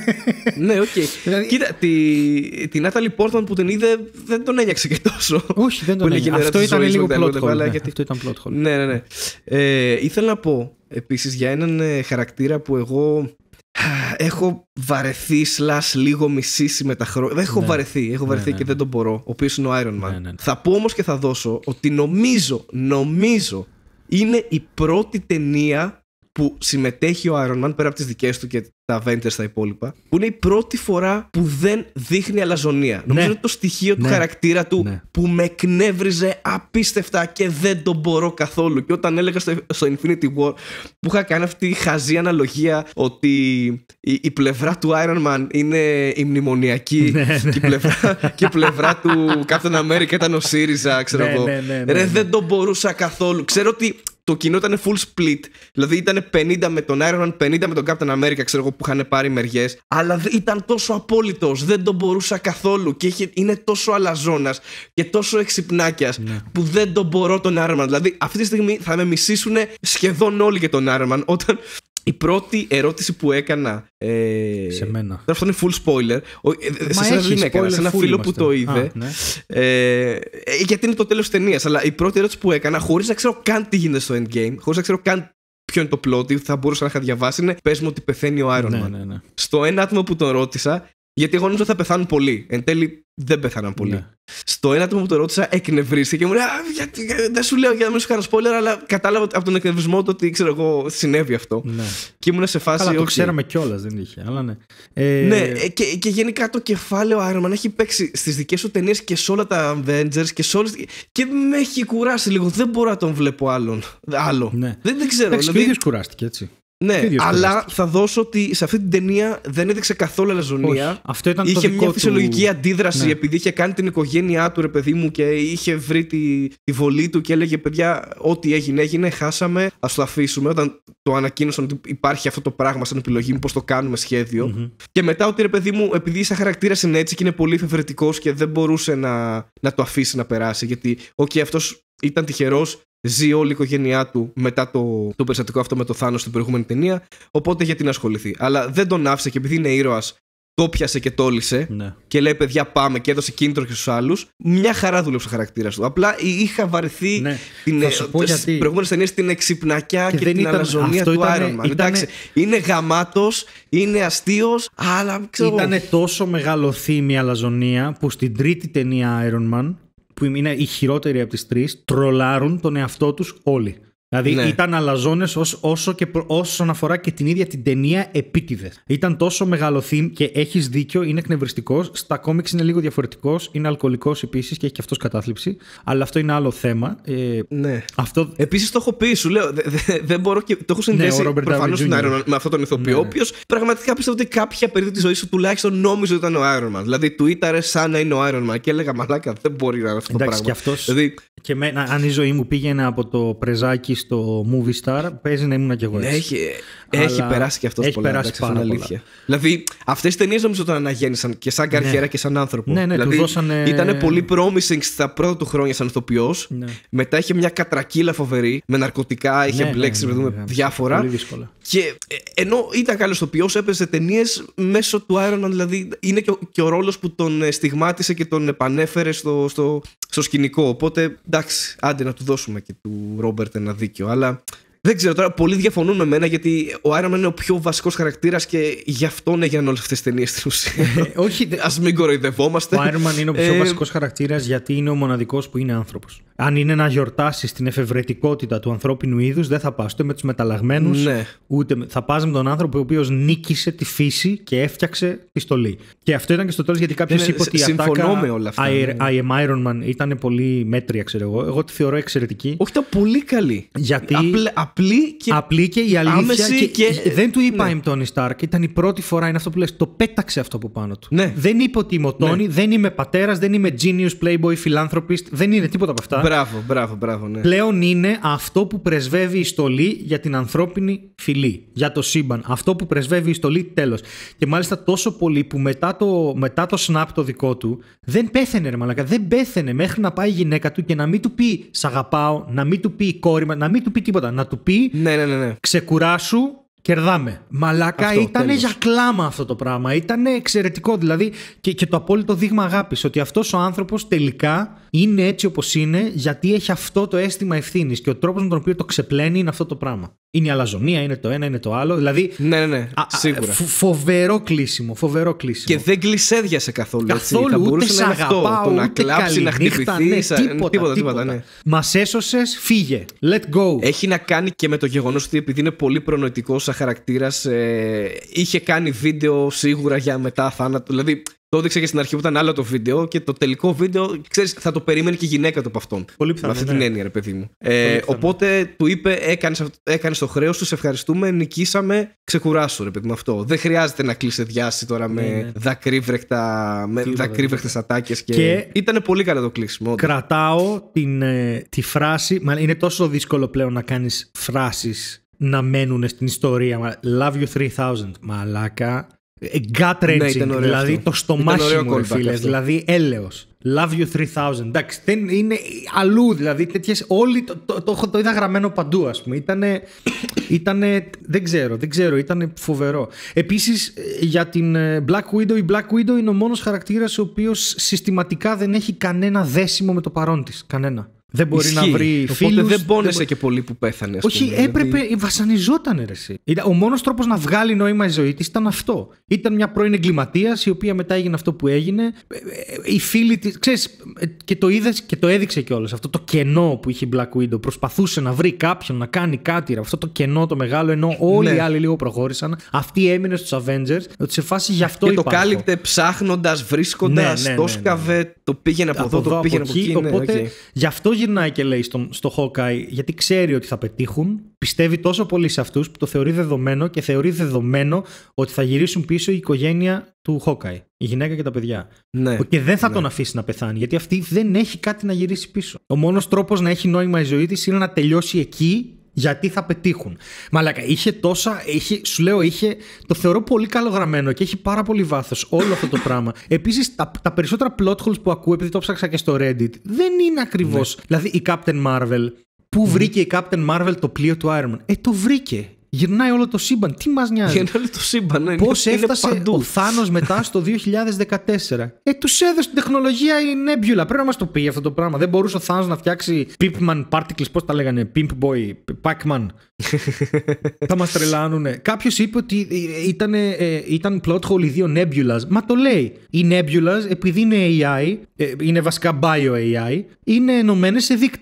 Ναι, οκ. Okay. Δηλαδή... Κοίτα, τη, τη Νάταλι Πόρτμαν που την είδε δεν τον ένιωξε και τόσο. Όχι, δεν τον ένιωξε. Αυτό ήταν λίγο plot hole. Ναι, γιατί... Αυτό ήταν plot hole. Ναι, ναι, ναι. Ε, ήθελα να πω επίσης για έναν ε, χαρακτήρα που εγώ έχω βαρεθεί slash λίγο μισήσει με τα χρόνια. Έχω ναι. βαρεθεί, έχω βαρεθεί ναι, ναι, και δεν τον μπορώ. Ο οποίος είναι ο Iron Man. Ναι, ναι, ναι. Θα πω όμως και θα δώσω ότι νομίζω, νομίζω είναι η πρώτη ταινία που συμμετέχει ο Iron Man πέρα από τις δικές του και τα Avengers τα υπόλοιπα, που είναι η πρώτη φορά που δεν δείχνει αλαζονία. Ναι. Νομίζω είναι το στοιχείο ναι. του χαρακτήρα του ναι. που με εκνεύριζε απίστευτα και δεν τον μπορώ καθόλου. Και όταν έλεγα στο, στο Infinity War που είχα κάνει αυτή η χαζή αναλογία ότι η, η πλευρά του Iron Man είναι η μνημονιακή ναι, ναι. και, η πλευρά, και η πλευρά του Captain America ήταν ο ΣΥΡΙΖΑ, ξέρω ναι, εγώ. Ναι, ναι, ναι, ναι, Ρε, ναι. δεν τον μπορούσα καθόλου. Ξέρω ότι το κοινό ήταν full split. Δηλαδή ήταν πενήντα με τον Iron Man, πενήντα με τον Captain America, ξέρω εγώ, που είχαν πάρει μεριές. Αλλά ήταν τόσο απόλυτος. Δεν τον μπορούσα καθόλου. Και είχε, είναι τόσο αλαζόνας και τόσο εξυπνάκιας ναι. που δεν τον μπορώ τον Iron Man. Δηλαδή αυτή τη στιγμή θα με μισήσουν σχεδόν όλοι και τον Iron Man. Όταν η πρώτη ερώτηση που έκανα. Ε, σε μένα. Αυτό είναι full spoiler. Σε εσένα δεν έκανα. Σε ένα φίλο που το είδε. Α, ναι. ε, γιατί είναι το τέλος της ταινίας. Αλλά η πρώτη ερώτηση που έκανα, χωρίς να ξέρω καν τι γίνεται στο endgame, χωρίς να ξέρω καν ποιο είναι το plot, θα μπορούσα να είχα διαβάσει, είναι πες μου ότι πεθαίνει ο Iron ναι, Man. Ναι, ναι. Στο ένα άτομο που τον ρώτησα, γιατί εγώ νόμιζα ότι θα πεθάνουν πολλοί. Εν τέλει δεν πεθάναν πολλοί. Ναι. Στο ένα άτομο που τον ρώτησα, εκνευρίστηκε και μου λέει: γιατί, δεν σου λέω για να μην σου κάνω spoiler, αλλά κατάλαβα από τον εκνευρισμό του ότι ξέρω εγώ συνέβη αυτό. Ναι. Και ήμουν σε φάση. Αλλά το okay. ξέραμε κιόλας, δεν είχε. Αλλά ναι. Ε... ναι και, και γενικά το κεφάλαιο Iron Man έχει παίξει στις δικές σου ταινίες και σε όλα τα Avengers και σε όλες. Και με έχει κουράσει λίγο. Δεν μπορώ να τον βλέπω άλλον. άλλο. Ναι. Δεν, δεν ξέρω. Εντάξει, δηλαδή... κουράστηκε έτσι. Ναι, αλλά θα δώσω ότι σε αυτή την ταινία δεν έδειξε καθόλου αλαζονία. Όχι, αυτό ήταν είχε το μια φυσιολογική του... αντίδραση ναι. επειδή είχε κάνει την οικογένειά του, ρε παιδί μου, και είχε βρει τη, τη βολή του και έλεγε: παιδιά, ό,τι έγινε, έγινε, χάσαμε. Ας το αφήσουμε. Όταν το ανακοίνωσαν ότι υπάρχει αυτό το πράγμα σαν επιλογή, μήπως το κάνουμε σχέδιο. Mm-hmm. Και μετά ότι, ρε παιδί μου, επειδή σαν χαρακτήρας είναι έτσι και είναι πολύ εφευρετικός και δεν μπορούσε να, να το αφήσει να περάσει. Γιατί, οκ, okay, αυτός ήταν τυχερός. Ζει όλη η οικογένειά του μετά το, το περιστατικό αυτό με το Θάνος στην προηγούμενη ταινία. Οπότε γιατί να ασχοληθεί. Αλλά δεν τον άφησε και επειδή είναι ήρωας, το πιάσε και τόλισε. Ναι. Και λέει: παιδιά, πάμε, και έδωσε κίνητρο και στους άλλους. Μια χαρά δούλεψε ο χαρακτήρας του. Απλά είχα βαρεθεί ναι. στις προηγούμενες ταινίες την εξυπνακιά και, και την ήταν, αλαζονία του Iron Man. Ήτανε... Εντάξει, είναι γαμάτος, είναι αστείος, αλλά ξέρω. Ήτανε τόσο μεγάλο θύμη η αλαζονία που στην τρίτη ταινία Iron Man, που είναι η χειρότερη από τις τρεις, τρολάρουν τον εαυτό τους όλοι. Δηλαδή ναι. ήταν αλαζόνες όσο, όσο και προ, όσον αφορά και την ίδια την ταινία επίτηδες. Ήταν τόσο μεγάλο theme και έχεις δίκιο, είναι εκνευριστικός. Στα κόμιξ είναι λίγο διαφορετικός, είναι αλκοολικός επίσης και έχει και αυτός κατάθλιψη. Αλλά αυτό είναι άλλο θέμα. Ε, ναι. αυτό... Επίσης το έχω πει, σου λέω. Δεν δε, δε μπορώ και το έχω συνδέσει ναι, προφανώς με αυτόν τον ηθοποιό, ναι, ο οποίος ναι. πραγματικά πιστεύω ότι κάποια περίοδο της ζωής σου τουλάχιστον νόμιζε ότι ήταν ο Iron Man. Δηλαδή του ήταρε σαν να είναι ο Iron Man και έλεγα μαλάκα, δεν μπορεί να είναι αυτό. Εντάξει, το πράγμα. Και αυτός... δηλαδή... Και με, αν η ζωή μου πήγαινε από το πρεζάκι στο movie star, παίζει να ήμουν κι εγώ έτσι. Ναι, έχει, έχει περάσει και αυτός πολλά. Περάσει εντάξει, πάρα αλήθεια. Δηλαδή, αυτές τις ταινίες νομίζω τον αναγέννησαν και σαν καριέρα ναι. και σαν άνθρωπο. Ναι, ναι, δηλαδή, του δώσανε... ήταν πολύ promising στα πρώτα του χρόνια σαν ηθοποιός. Ναι. Μετά είχε μια κατρακύλα φοβερή με ναρκωτικά, είχε ναι, μπλέξει ναι, ναι, ναι, με ναι, διάφορα. Πολύ δύσκολα. Και ενώ ήταν καλός ηθοποιός, έπαιζε ταινίες μέσω του Iron Man. Δηλαδή, είναι και ο, και ο ρόλος που τον στιγμάτισε και τον επανέφερε στο, στο, στο σκηνικό. Οπότε, εντάξει, άντε να του δώσουμε και του Ρόμπερτ ένα δίκιο. Αλλά δεν ξέρω τώρα, πολλοί διαφωνούν με μένα γιατί ο Iron Man είναι ο πιο βασικός χαρακτήρας και γι' αυτόν έγιναν όλες αυτές τις ταινίες στην ουσία. Όχι, ας μην κοροϊδευόμαστε. Ο Iron Man είναι ο πιο ε... βασικός χαρακτήρας γιατί είναι ο μοναδικός που είναι άνθρωπος. Αν είναι να γιορτάσει την εφευρετικότητα του ανθρώπινου είδους, δεν θα πας ούτε με τους μεταλλαγμένους, ναι. ούτε με... θα πας με τον άνθρωπο ο οποίος νίκησε τη φύση και έφτιαξε τη στολή. Και αυτό ήταν και στο τέλος γιατί κάποιος ναι, είπε ότι η ατάκα με όλα αυτά, I, ναι. I am Iron Man ήταν πολύ μέτρια, ξέρω εγώ. Εγώ τη θεωρώ εξαιρετική. Όχι, ήταν πολύ καλή. Γιατί... Απλ, απλή, και... απλή και η αλήθεια. Και... Και... Δεν του είπα ναι. I'm Tony Stark. Ήταν η πρώτη φορά, είναι αυτό που λες. Το πέταξε αυτό από πάνω του. Ναι. Δεν είπε ότι είμαι ο Tony, ναι. δεν είμαι πατέρας, δεν είμαι genius, playboy, philanthropist. Δεν είναι τίποτα από αυτά. Μπράβο, μπράβο, μπράβο. Ναι. Πλέον είναι αυτό που πρεσβεύει η στολή για την ανθρώπινη φυλή. Για το σύμπαν. Αυτό που πρεσβεύει η στολή, τέλος. Και μάλιστα τόσο πολύ που μετά το, μετά το snap το δικό του δεν πέθαινε, ρε μαλάκα. Δεν πέθαινε μέχρι να πάει η γυναίκα του και να μην του πει σ' αγαπάω, να μην του πει η κόρη μας, να μην του πει τίποτα. Να του πει ναι, ναι, ναι, ναι. ξεκουράσου. Κερδάμε. Μαλάκα, ήταν για κλάμα αυτό το πράγμα. Ήταν εξαιρετικό. Δηλαδή και, και το απόλυτο δείγμα αγάπης. Ότι αυτός ο άνθρωπος τελικά είναι έτσι όπως είναι, γιατί έχει αυτό το αίσθημα ευθύνης. Και ο τρόπος με τον οποίο το ξεπλένει είναι αυτό το πράγμα. Είναι η αλαζονία, είναι το ένα, είναι το άλλο. Δηλαδή. Ναι, ναι, ναι. Α, σίγουρα. Φ, φοβερό κλείσιμο. Φοβερό κλείσιμο. Και δεν κλεισέδιασε καθόλου. Καθόλου, έτσι. Θα ούτε μπορούσε σ' να αγαπάω, το, ούτε να κλάψει, να χτυπηθεί. Ναι, σα... τίποτα, τίποτα, τίποτα. τίποτα ναι. Μας έσωσες, φύγε. Let go. Έχει να κάνει και με το γεγονός ότι επειδή είναι πολύ προνοητικός σαν χαρακτήρας, ε, είχε κάνει βίντεο σίγουρα για μετά θάνατο. Δηλαδή. Το έδειξε και στην αρχή που ήταν άλλο το βίντεο και το τελικό βίντεο, ξέρεις, θα το περίμενε και η γυναίκα του από αυτόν. Πολύ πιθανό. Με αυτή ναι. την έννοια, ρε παιδί μου. Ε, οπότε του είπε: Έκανες, έκανες το χρέος σου, σε ευχαριστούμε, νικήσαμε, ξεκουράσου, ρε παιδί μου αυτό. Δεν χρειάζεται να κλεισεδιάσει τώρα με, ναι, ναι. δακρύβρεκτα, με δακρύβρεχτες ατάκες. Και, και ήταν πολύ καλό το κλείσιμο. Κρατάω την, τη φράση. Μα είναι τόσο δύσκολο πλέον να κάνεις φράσεις να μένουν στην ιστορία. Love you three thousand. Μαλάκα. Gut wrenching, ναι, δηλαδή αυτό. Το στομάχι μου, φίλε. Δηλαδή έλεος. Love you three thousand. Εντάξει, δεν είναι αλλού. Δηλαδή τέτοιες. Όλοι το, το, το, το, το είδα γραμμένο παντού, ας πούμε. Ήτανε. ήτανε δεν ξέρω, δεν ξέρω. Ήταν φοβερό. Επίσης για την Black Widow, η Black Widow είναι ο μόνος χαρακτήρας ο οποίος συστηματικά δεν έχει κανένα δέσιμο με το παρόν της. Κανένα. Δεν μπορεί Ισχύει. να βρει φίλους. Οπότε δεν πόνεσε δεν... και πολύ που πέθανε. Όχι, πούμε, έπρεπε. δηλαδή... Βασανιζόταν, ρε εσύ. Ο μόνος τρόπος να βγάλει νόημα η ζωή της ήταν αυτό. Ήταν μια πρώην εγκληματίας η οποία μετά έγινε αυτό που έγινε. Οι φίλοι της. Ξέρεις, και το είδες και το έδειξε κιόλας. Αυτό το κενό που είχε η Black Widow. Προσπαθούσε να βρει κάποιον να κάνει κάτι. Ρε. Αυτό το κενό το μεγάλο, ενώ όλοι ναι. οι άλλοι λίγο προχώρησαν. Αυτή έμεινε στους Avengers. Ότι σε φάση γι' αυτό και υπάρχω. το κάλυπτε ψάχνοντας, βρίσκοντας. Ναι, ναι, ναι, το σκαβέ, ναι, ναι. το πήγαινε από, από εδώ, το πήγαινε από εκεί. εκεί. Οπότε ναι, okay. γι' αυτό γυρνάει και λέει στο, στο Hawkeye, γιατί ξέρει ότι θα πετύχουν. Πιστεύει τόσο πολύ σε αυτούς που το θεωρεί δεδομένο και θεωρεί δεδομένο ότι θα γυρίσουν πίσω η οικογένεια του Hawkeye. Η γυναίκα και τα παιδιά. Ναι, και δεν θα ναι. τον αφήσει να πεθάνει, γιατί αυτή δεν έχει κάτι να γυρίσει πίσω. Ο μόνος τρόπος να έχει νόημα η ζωή της είναι να τελειώσει εκεί. Γιατί θα πετύχουν. Μαλάκα, είχε τόσα. Είχε, σου λέω, είχε. Το θεωρώ πολύ καλογραμμένο και έχει πάρα πολύ βάθος όλο αυτό το πράγμα. Επίσης, τα, τα περισσότερα plot holes που ακούω, επειδή το ψάξα και στο Reddit, δεν είναι ακριβώς. Ναι. Δηλαδή, η Captain Marvel. Πού mm. βρήκε η Captain Marvel το πλοίο του Iron Man? Ε, το βρήκε. Γυρνάει όλο το σύμπαν. Τι μας νοιάζει? Γυρνάει όλο το σύμπαν, ναι. Πώς έφτασε παντού ο Θάνος μετά στο δύο χιλιάδες δεκατέσσερα? Ε, τους έδωσε την τεχνολογία η Nebula. Πρέπει να μας το πει αυτό το πράγμα. Δεν μπορούσε ο Θάνος να φτιάξει Pipman Particles, πώς τα λέγανε, Pimp Boy, Pac-Man. Θα μας τρελάνουνε. Κάποιος είπε ότι ήταν, ε, ήταν plot hole οι δύο Nebulas. Μα το λέει. Οι Nebulas, επειδή είναι έι άι, ε, είναι βασικά bio έι άι, είναι ενωμένες σε δίκτυο.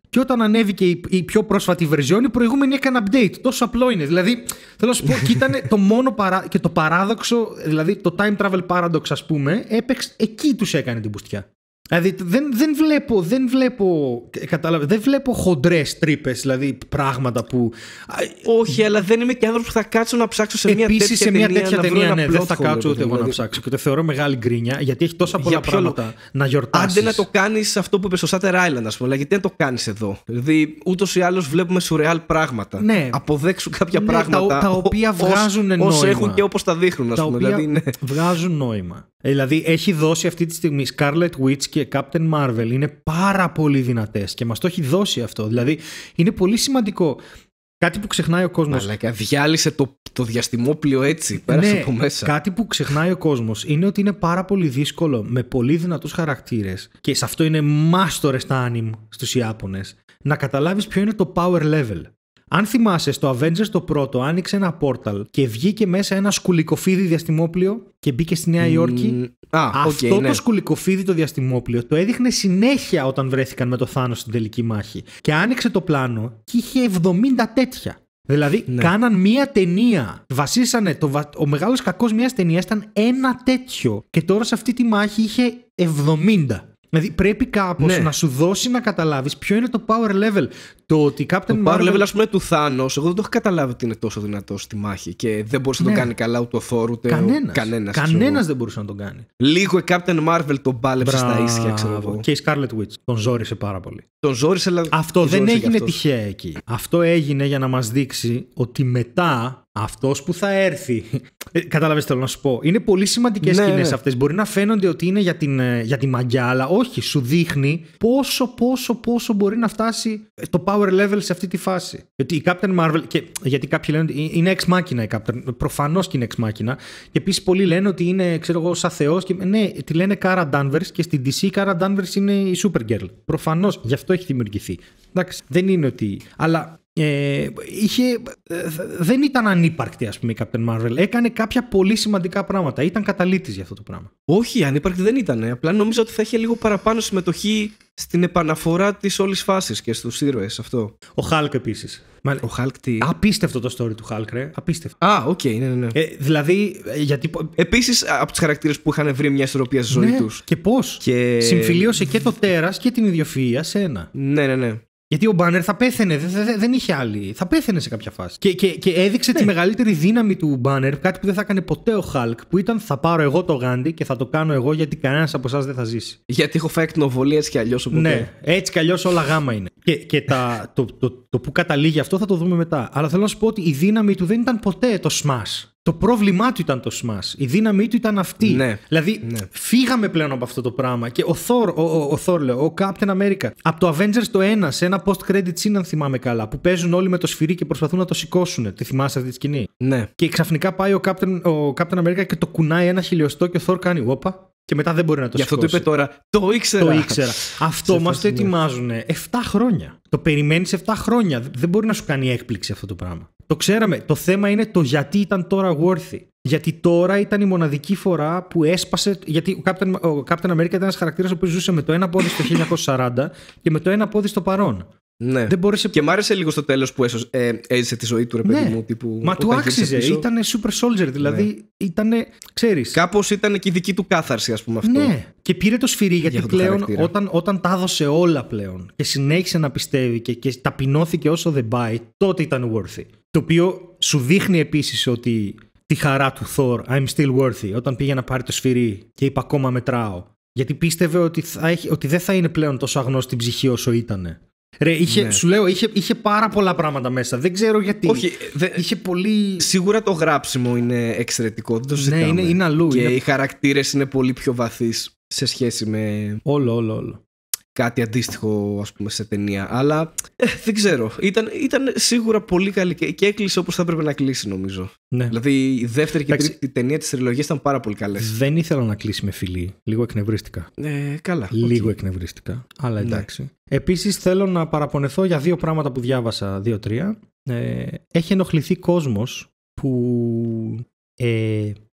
Και όταν ανέβηκε η, η πιο πρόσφατη version, η προηγούμενη έκανε update. Τόσο απλό είναι. Δηλαδή, θέλω να σου πω, και ήταν το μόνο παρά... και το παράδοξο, δηλαδή το time travel paradox, ας πούμε, έπαιξε, εκεί τους έκανε την μπουστιά. Δηλαδή δεν, δεν βλέπω, δεν βλέπω, κατάλαβε, δεν βλέπω χοντρές τρύπες, δηλαδή πράγματα που... Όχι, αλλά δεν είμαι και άνθρωπος που θα κάτσω να ψάξω σε μια Επίσης, τέτοια σε μια ταινία, τέτοια να ταινία, ναι, δεν θα hole, κάτσω ούτε εγώ δηλαδή. να ψάξω. Και το θεωρώ μεγάλη γκρίνια, γιατί έχει τόσα πολλά πράγματα λόγο? να γιορτάσεις. Άντε να το κάνεις αυτό που είπε στο Shutter Island, ας πούμε, γιατί δεν το κάνεις εδώ. Δηλαδή, ούτως ή άλλως βλέπουμε σουρεάλ πράγματα. Ναι. Αποδέξου κάποια Ναι, πράγματα. τα, τα οποία βγάζουν νόημα. Όσο έχουν και όπως τα δείχνουν, ας τα πούμε. οποία Δηλαδή, ναι. βγάζουν νόημα. Ε, δηλαδή, έχει δώσει αυτή τη στιγμή Scarlet Witch και Captain Marvel. Είναι πάρα πολύ δυνατές και μας το έχει δώσει αυτό. Δηλαδή, είναι πολύ σημαντικό. Κάτι που ξεχνάει ο κόσμος. Μαλάκα, διάλυσε το, το διαστημόπλιο έτσι, πέρασε Ναι, από μέσα. κάτι που ξεχνάει ο κόσμος είναι ότι είναι πάρα πολύ δύσκολο με πολύ δυνατούς χαρακτήρες, και σε αυτό είναι μάστορες τα anime στους Ιάπωνες, να καταλάβεις ποιο είναι το power level. Αν θυμάσαι, στο Avengers το πρώτο άνοιξε ένα πόρταλ και βγήκε μέσα ένα σκουλικοφίδι διαστημόπλιο και μπήκε στη Νέα Υόρκη. Mm, α, Αυτό okay, ναι. το σκουλικοφίδι το διαστημόπλιο το έδειχνε συνέχεια όταν βρέθηκαν με το Θάνος στην τελική μάχη. Και άνοιξε το πλάνο και είχε εβδομήντα τέτοια. Δηλαδή, ναι. κάναν μία ταινία. Βασίσανε. Το, ο μεγάλος κακός μιας ταινίας ήταν ένα τέτοιο. Και τώρα σε αυτή τη μάχη είχε εβδομήντα. Δηλαδή πρέπει κάπως ναι. να σου δώσει να καταλάβεις ποιο είναι το power level. Το ότι Captain το Marvel... power level, ας πούμε, του Θάνος, εγώ δεν το έχω καταλάβει ότι είναι τόσο δυνατός στη μάχη και δεν μπορούσε ναι. να το κάνει καλά ούτε ο Θόρ ούτε κανένας. ο κανένας. Κανένας δεν μπορούσε να τον κάνει. Λίγο η Captain Marvel τον πάλεψε στα ίσια, ξέρω εγώ. Και η Scarlet Witch τον ζόρισε πάρα πολύ. Τον ζόρισε, αλλά... Αυτό δεν έγινε τυχαία εκεί. Αυτό έγινε για να μας δείξει ότι μετά αυτός που θα έρθει. Κατάλαβες, θέλω να σου πω. Είναι πολύ σημαντικές ναι, σκηνές ναι. αυτές. Μπορεί να φαίνονται ότι είναι για, την, για τη μαγιά, αλλά όχι, σου δείχνει πόσο, πόσο, πόσο μπορεί να φτάσει το power level σε αυτή τη φάση. Γιατί η Captain Marvel. Και, γιατί κάποιοι λένε ότι είναι ex machina η Captain. Προφανώς και είναι ex machina. Και επίσης πολλοί λένε ότι είναι, ξέρω εγώ, σαν θεός. Και, ναι, τη λένε Cara Danvers και στην ντι σι η Cara Danvers είναι η Supergirl. Προφανώς, γι' αυτό έχει δημιουργηθεί. Εντάξει, δεν είναι ότι. Αλλά. Ε, είχε, ε, δεν ήταν ανύπαρκτη, ας πούμε, η Captain Marvel. Έκανε κάποια πολύ σημαντικά πράγματα. Ήταν καταλήτης για αυτό το πράγμα. Όχι, ανύπαρκτη δεν ήταν. Απλά νόμιζα ότι θα είχε λίγο παραπάνω συμμετοχή στην επαναφορά της όλης φάσης και στους ήρωες αυτό. Ο Hulk επίσης. Ο Hulk τι. Απίστευτο το story του Hulk, ρε. Απίστευτο. Α, οκ, okay, ναι, ναι. Ε, δηλαδή, γιατί. Επίσης, από τους χαρακτήρες που είχαν βρει μια ισορροπία στη ζωή ναι, τους. Και πώς. Και... συμφιλίωσε και το τέρας και την ιδιοφυΐα σε ένα. Ναι, ναι, ναι. Γιατί ο Banner θα πέθαινε, δεν, δεν, δεν είχε άλλη. Θα πέθαινε σε κάποια φάση. Και, και, και έδειξε ναι. τη μεγαλύτερη δύναμη του Banner, κάτι που δεν θα έκανε ποτέ ο Hulk, που ήταν θα πάρω εγώ το γάντι και θα το κάνω εγώ γιατί κανένας από εσάς δεν θα ζήσει. Γιατί έχω φάει ακτινοβολία έτσι κι αλλιώς. Οπότε... Ναι, έτσι κι αλλιώς όλα γάμα είναι. Και, και τα, το, το, το, το που καταλήγει αυτό θα το δούμε μετά. Αλλά θέλω να σου πω ότι η δύναμη του δεν ήταν ποτέ το smash. Το πρόβλημά του ήταν το smash. Η δύναμή του ήταν αυτή. Ναι. Δηλαδή, ναι. φύγαμε πλέον από αυτό το πράγμα. Και ο Thor, ο, ο, ο, Thor, λέω, ο Captain America, από το Avengers το ένα, σε ένα post-credit scene, αν θυμάμαι καλά, που παίζουν όλοι με το σφυρί και προσπαθούν να το σηκώσουν. Τη θυμάσαι αυτή τη σκηνή? Ναι. Και ξαφνικά πάει ο Captain, ο Captain America και το κουνάει ένα χιλιοστό και ο Thor κάνει όπα. Και μετά δεν μπορεί να το Γι' σηκώσει. αυτό το είπε τώρα. Το ήξερα. Το ήξερα. Αυτό μας το ετοιμάζουν επτά χρόνια. Το περιμένεις επτά χρόνια. Δεν μπορεί να σου κάνει έκπληξη αυτό το πράγμα. Το ξέραμε. Το θέμα είναι το γιατί ήταν τώρα worthy. Γιατί τώρα ήταν η μοναδική φορά που έσπασε. Γιατί ο Captain, ο Captain America ήταν ένας χαρακτήρας που ζούσε με το ένα πόδι στο χίλια εννιακόσια σαράντα και με το ένα πόδι στο παρόν. Ναι. Δεν μπόρεσε... Και μ' άρεσε λίγο στο τέλος που έσωσε, ε, έζησε τη ζωή του, ρε παιδί ναι. μου. Τύπου, μα του άξιζε. Ήτανε super soldier. Δηλαδή ναι. ήτανε. Ξέρεις. Κάπως ήταν και η δική του κάθαρση, ας πούμε αυτό. Ναι. Και πήρε το σφυρί γιατί για πλέον όταν, όταν τα έδωσε όλα πλέον και συνέχισε να πιστεύει και, και ταπεινώθηκε όσο δεν πάει, τότε ήταν worthy. Το οποίο σου δείχνει επίσης ότι τη χαρά του Thor, I'm still worthy, όταν πήγε να πάρει το σφυρί και είπε ακόμα μετράω. Γιατί πίστευε ότι, θα έχει, ότι δεν θα είναι πλέον τόσο αγνός στην ψυχή όσο ήτανε. Ρε, είχε, ναι. σου λέω, είχε, είχε πάρα πολλά πράγματα μέσα. Δεν ξέρω γιατί. Όχι, δε... είχε πολύ... Σίγουρα το γράψιμο είναι εξαιρετικό. Δεν το συζητάμε. Ναι, είναι, είναι αλλού. Και είναι... οι χαρακτήρες είναι πολύ πιο βαθύς σε σχέση με... Όλο, όλο, όλο. Κάτι αντίστοιχο, ας πούμε, σε ταινία. Αλλά ε, δεν ξέρω. Ήταν, ήταν σίγουρα πολύ καλή και, και έκλεισε όπως θα έπρεπε να κλείσει, νομίζω. Ναι. Δηλαδή η δεύτερη και τρίτη ταινία της τριλογίας ήταν πάρα πολύ καλές. Δεν ήθελα να κλείσει με φιλί. Λίγο εκνευρίστηκα. Ε, καλά. Λίγο okay. εκνευρίστηκα. Αλλά εντάξει. Ναι. Επίσης θέλω να παραπονεθώ για δύο πράγματα που διάβασα, δύο-τρία. Ε, έχει ενοχληθεί κόσμος που... Ε,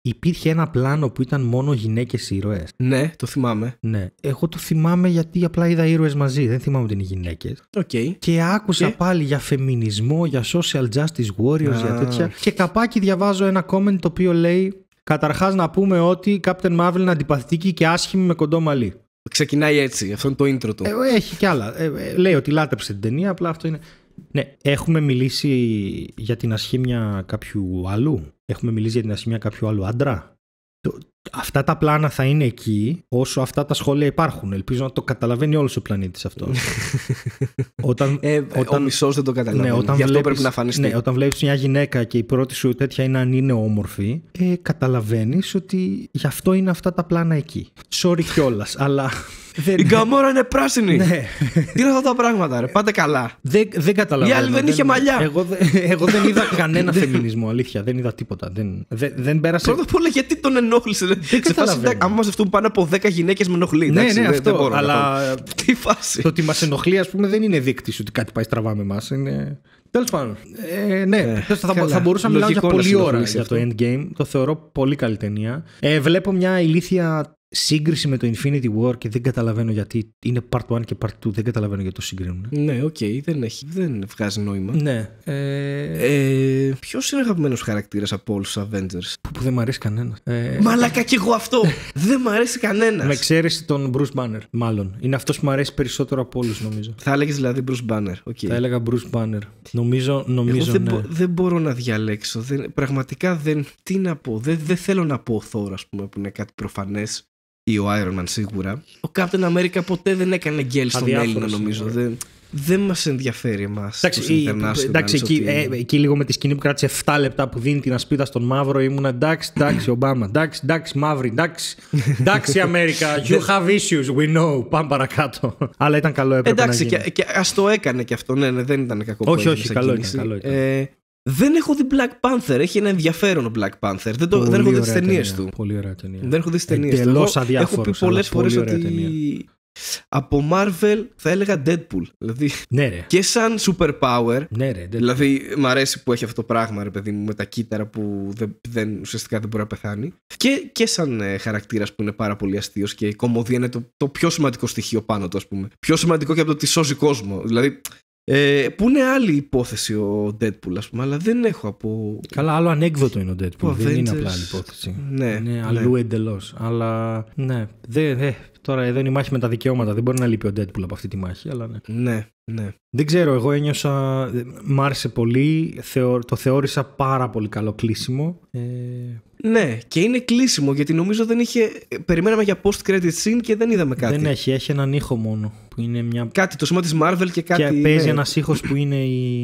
υπήρχε ένα πλάνο που ήταν μόνο γυναίκες ήρωες. Ναι, το θυμάμαι. Ναι. Εγώ το θυμάμαι γιατί απλά είδα ήρωες μαζί. Δεν θυμάμαι ότι είναι γυναίκες. Okay. Και άκουσα και... πάλι για φεμινισμό, για social justice warriors, ah. για τέτοια. Και καπάκι διαβάζω ένα comment το οποίο λέει: καταρχάς να πούμε ότι Captain Marvel είναι αντιπαθητική και άσχημη με κοντό μαλλί. Ξεκινάει έτσι. Αυτό είναι το intro του. Ε, έχει κι άλλα. Ε, ε, λέει ότι λάτρεψε την ταινία, απλά αυτό είναι. Ναι, έχουμε μιλήσει για την ασχήμια κάποιου άλλου. Έχουμε μιλήσει για την ασχήμια κάποιου άλλου άντρα. Το, αυτά τα πλάνα θα είναι εκεί όσο αυτά τα σχόλια υπάρχουν. Ελπίζω να το καταλαβαίνει όλος ο πλανήτης αυτό. όταν, ε, όταν, ο μισός δεν το καταλαβαίνει. Ναι, όταν Γι' αυτό βλέπεις, πρέπει να φανιστεί. Ναι, όταν βλέπεις μια γυναίκα και η πρώτη σου τέτοια είναι αν είναι όμορφη, ε, καταλαβαίνεις ότι γι' αυτό είναι αυτά τα πλάνα εκεί. Sorry κιόλας, αλλά... Δεν... Η Γκαμόρα είναι πράσινη. Ναι. Τι είναι αυτά τα πράγματα, ρε. Πάτε καλά. Δεν, δεν καταλαβαίνω. Η άλλη δεν, δεν είχε μαλλιά. Εγώ, εγώ δεν είδα κανένα φεμινισμό, αλήθεια. Δεν είδα τίποτα. Δεν, δεν, δεν πέρασε. Πρώτα απ' όλα, γιατί τον ενόχλησε. Δεν καταλαβαίνω. Αν μαζευτούν πάνω από δέκα γυναίκες με ενοχλεί. Ναι, εντάξει, ναι, δεν, αυτό. δεν μπορώ αλλά να τι φάση. Το ότι μας ενοχλεί, ας πούμε, δεν είναι δείκτης ότι κάτι πάει στραβά με εμάς. Είναι. Τέλος πάντων. Ε, ναι, ε, θα, θα, θα μπορούσα να μιλάω για πολλή ώρα για αυτό. Το Endgame. Το θεωρώ πολύ καλή ταινία. Ε, βλέπω μια ηλίθια σύγκριση με το Infinity War και δεν καταλαβαίνω γιατί είναι part one και part two. Δεν καταλαβαίνω γιατί το συγκρίνουν. Ναι, οκ, okay, δεν, έχει, δεν βγάζει νόημα. Ναι. Ε... Ε, ποιος είναι αγαπημένος χαρακτήρας από όλους τους Avengers? Που, που δεν μ' αρέσει κανένα. Ε... Μαλάκα κι εγώ αυτό! Δεν μ' αρέσει κανένας. Με εξαίρεση τον Bruce Banner, μάλλον. Είναι αυτός που μ' αρέσει περισσότερο από όλους, νομίζω. Θα έλεγες δηλαδή Bruce Banner. Okay. Θα έλεγα Bruce Banner. Νομίζω, νομίζω εγώ δεν, ναι. μπο, δεν μπορώ να διαλέξω. Δεν, πραγματικά δεν. Τι να πω. Δεν, δεν θέλω να πω Thor, ας πούμε, που είναι κάτι προφανές. Ή ο Iron Man σίγουρα. Ο Captain America ποτέ δεν έκανε γκέλ στον Έλληνα, νομίζω. Δεν, δεν μας ενδιαφέρει εμάς. Εντάξει, εντάξει εκεί, ότι... ε, εκεί λίγο με τη σκηνή που κράτησε επτά λεπτά που δίνει την ασπίδα στον μαύρο ήμουν εντάξει, εντάξει, Ομπάμα. Εντάξει, εντάξει, μαύρη, εντάξει. Εντάξει, America, you have issues, we know. Πάμε παρακάτω. Αλλά ήταν καλό, έπρεπε εντάξει, να γίνει. Και, και ας το έκανε και αυτό, ναι, ναι, δεν ήταν κακό. Όχι, όχι, καλό ήταν. Καλό ήταν. Ε, δεν έχω δει Black Panther. Έχει ένα ενδιαφέρον ο Black Panther. Δεν, το, δεν έχω δει τις ταινίες του. Πολύ ωραία ταινία. Δεν έχω δει τις ταινίες του. Εντελώς αδιάφορος. Έχω πει πολλές φορές ότι ταινία. Από Marvel θα έλεγα Deadpool. Δηλαδή, ναι, ρε. Και σαν superpower. Ναι, ρε, δηλαδή, μ' αρέσει που έχει αυτό το πράγμα, ρε παιδί μου, με τα κύτταρα που δεν, δεν, ουσιαστικά δεν μπορεί να πεθάνει. Και, και σαν ε, χαρακτήρας που είναι πάρα πολύ αστείος και η κωμωδία είναι το, το πιο σημαντικό στοιχείο πάνω του, ας πούμε. Πιο σημαντικό και από το ότι σώζει κόσμο. Δηλαδή. Ε, που είναι άλλη υπόθεση ο Deadpool, ας πούμε, αλλά δεν έχω από. Καλά, άλλο ανέκδοτο είναι ο Deadpool. Δεν Avengers... είναι απλά άλλη υπόθεση. Ναι, είναι ναι. αλλού εντελώς. Αλλά ναι, δε, δε, τώρα εδώ είναι η μάχη με τα δικαιώματα. Δεν μπορεί να λείπει ο Deadpool από αυτή τη μάχη, αλλά ναι. Ναι, ναι. Δεν ξέρω, εγώ ένιωσα. Μ' άρεσε πολύ. Θεω... Το θεώρησα πάρα πολύ καλό κλείσιμο. Ε... Ναι, και είναι κλείσιμο γιατί νομίζω δεν είχε. Περιμέναμε για post-credit scene και δεν είδαμε κάτι. Δεν έχει, έχει έναν ήχο μόνο. Που είναι μια... Κάτι, το σήμα της Marvel και κάτι. Και παίζει ναι. ένας ήχος που είναι.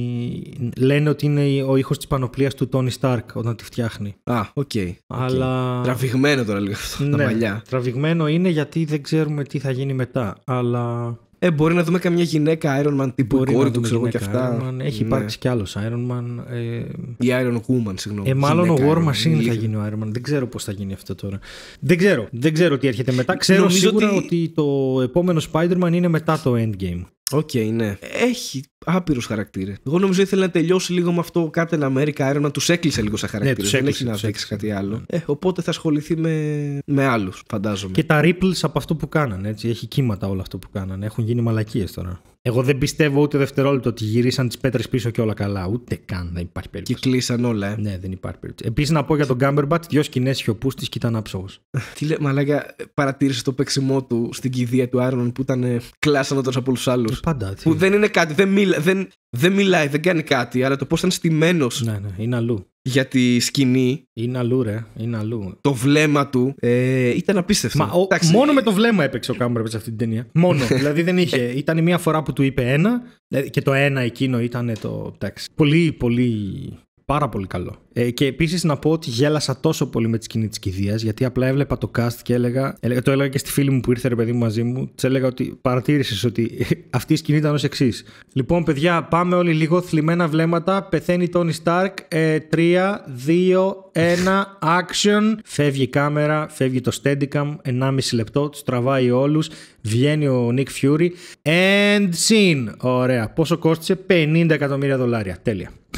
Η... Λένε ότι είναι ο ήχος της πανοπλίας του Tony Stark όταν τη φτιάχνει. Α, οκ. Okay, Αλλά... okay. Τραβηγμένο τώρα λίγο αυτό. Ναι, τα μαλλιά. Τραβηγμένο είναι γιατί δεν ξέρουμε τι θα γίνει μετά. Αλλά. Ε, μπορεί να δούμε καμιά γυναίκα Iron Man τύπου κόρη του, ξέρω και αυτά. Iron Man. Έχει ναι. υπάρξει κι άλλος Iron Man. Ε... Η Iron Woman, συγγνώμη. Ε, μάλλον ο War Machine θα γίνει ο Iron Man. Δεν ξέρω πώς θα γίνει αυτό τώρα. Δεν ξέρω. Δεν ξέρω τι έρχεται μετά. Ξέρω νομίζω σίγουρα ότι... ότι το επόμενο Spider-Man είναι μετά το Endgame. Οκ, okay, ναι. Έχει άπειρους χαρακτήρες. Εγώ νομίζω ήθελα να τελειώσει λίγο με αυτό ο Captain America Iron Man. Τους έκλεισε λίγο σαν χαρακτήρες. Ναι, δεν έχει να δείξει κάτι άλλο. Ε, οπότε θα ασχοληθεί με, με άλλους, φαντάζομαι. Και τα ripples από αυτό που κάνανε. Έτσι. Έχει κύματα όλο αυτό που κάνανε. Έχουν γίνει μαλακίες τώρα. Εγώ δεν πιστεύω ούτε δευτερόλεπτο ότι γυρίσαν τις πέτρες πίσω και όλα καλά. Ούτε καν, δεν υπάρχει περίπτωση. Και κλείσαν όλα, ε. Ναι, δεν υπάρχει περίπτωση. Επίσης να πω για τον Cumberbatch, δυο σκηνές σιωπούς της και ήταν άψογος. Τι λέει, μαλάκα, παρατήρησε το παίξιμό του στην κηδεία του Iron που ήταν ε, κλάσανότερος από όλους τους άλλους. Πάντα. Που δεν είναι κάτι, δεν, μιλά, δεν, δεν μιλάει, δεν κάνει κάτι, αλλά το πώς ήταν στημένος. Ναι, ναι, είναι αλλού. Για τη σκηνή. Είναι αλλού, ρε. Είναι αλλού. Το βλέμμα του ε, ήταν απίστευτο. Μα, ο, μόνο με το βλέμμα έπαιξε ο Cumberbatch σε αυτή την ταινία. Μόνο. Δηλαδή δεν είχε. Ήταν μια φορά που του είπε ένα και το ένα εκείνο ήταν το. Εντάξει. Πολύ, πολύ. Πάρα πολύ καλό. Ε, και επίσης να πω ότι γέλασα τόσο πολύ με τη σκηνή της κηδείας, γιατί απλά έβλεπα το cast και έλεγα, έλεγα. Το έλεγα και στη φίλη μου που ήρθε ρε παιδί μου μαζί μου. Της έλεγα ότι παρατήρησες ότι αυτή η σκηνή ήταν ως εξής. Λοιπόν, παιδιά, πάμε όλοι λίγο θλιμμένα βλέμματα. Πεθαίνει Tony Stark. Ε, τρία, δύο, ένα, action. Φεύγει η κάμερα, φεύγει το Steadicam. ενάμιση λεπτό, τους τραβάει όλους. Βγαίνει ο Nick Fury. And scene. Ωραία. Πόσο κόστησε? πενήντα εκατομμύρια δολάρια. Τέλεια.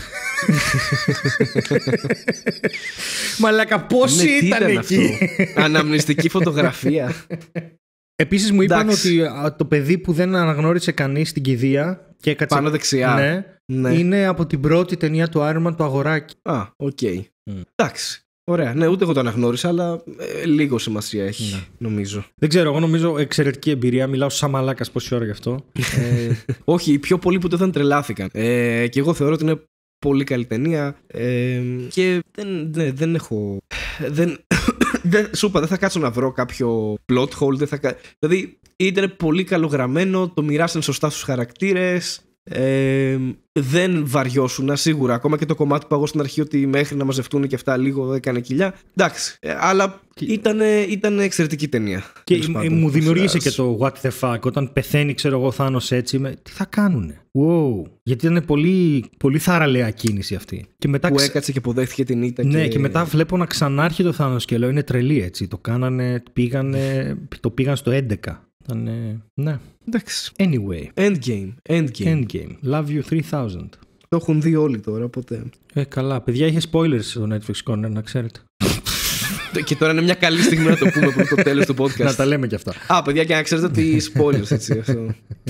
Μαλάκα, πόσοι Ναι, τι ήταν ήταν εκεί. αυτό? Αναμνηστική φωτογραφία. Επίσης μου είπαν Εντάξει. ότι α, το παιδί που δεν αναγνώρισε κανείς στην κηδεία και έκατσε Πάνω δεξιά. Ναι, Ναι. είναι από την πρώτη ταινία του Iron Man, το αγοράκι. Α, οκ. Mm. Εντάξει. Ωραία. Ναι, ούτε εγώ το αναγνώρισα, αλλά ε, λίγο σημασία έχει, Ναι. νομίζω. Δεν ξέρω, εγώ νομίζω εξαιρετική εμπειρία. Μιλάω σαν μαλάκας πόση ώρα γι' αυτό. ε, Όχι, οι πιο πολλοί που το δεν τρελάθηκαν. Ε, και εγώ θεωρώ ότι είναι πολύ καλή ταινία. Ε, και δεν, ναι, δεν έχω. Δεν, δεν, σου είπα, δεν θα κάτσω να βρω κάποιο plot hole. Δεν θα, κα- δηλαδή, ήταν πολύ καλογραμμένο, το μοιράσαν σωστά στους χαρακτήρες. Ε, δεν βαριώσουν σίγουρα. Ακόμα και το κομμάτι που είπα εγώ στην αρχή ότι μέχρι να μαζευτούν και αυτά λίγο έκανε κοιλιά. Εντάξει, ε, αλλά ήταν, ήταν εξαιρετική ταινία. και Τέλος ε, πάντων. μου δημιουργήσε Ας- και το what the fuck. Όταν πεθαίνει, ξέρω εγώ, Θάνος έτσι. Με, τι θα κάνουνε. Wow. Γιατί ήταν πολύ, πολύ θαραλέα κίνηση αυτή. Και μετά που ξε- έκατσε και αποδέχθηκε την ήττα. Ναι, και... και μετά βλέπω να ξανάρχεται ο Θάνος και λέω είναι τρελή έτσι. Το κάνανε, πήγανε, το πήγαν στο έντεκα. Ήταν, ναι. Εντάξει. Anyway. Endgame. Endgame. Endgame. Love you three thousand. Το έχουν δει όλοι τώρα, οπότε. Ε, καλά. Παιδιά, είχε spoilers στο Netflix Corner, να ξέρετε. Και τώρα είναι μια καλή στιγμή να το πούμε πριν το τέλος του podcast. Να τα λέμε κι αυτά. Α, παιδιά, και να ξέρετε ότι spoilers, έτσι. Αυτό.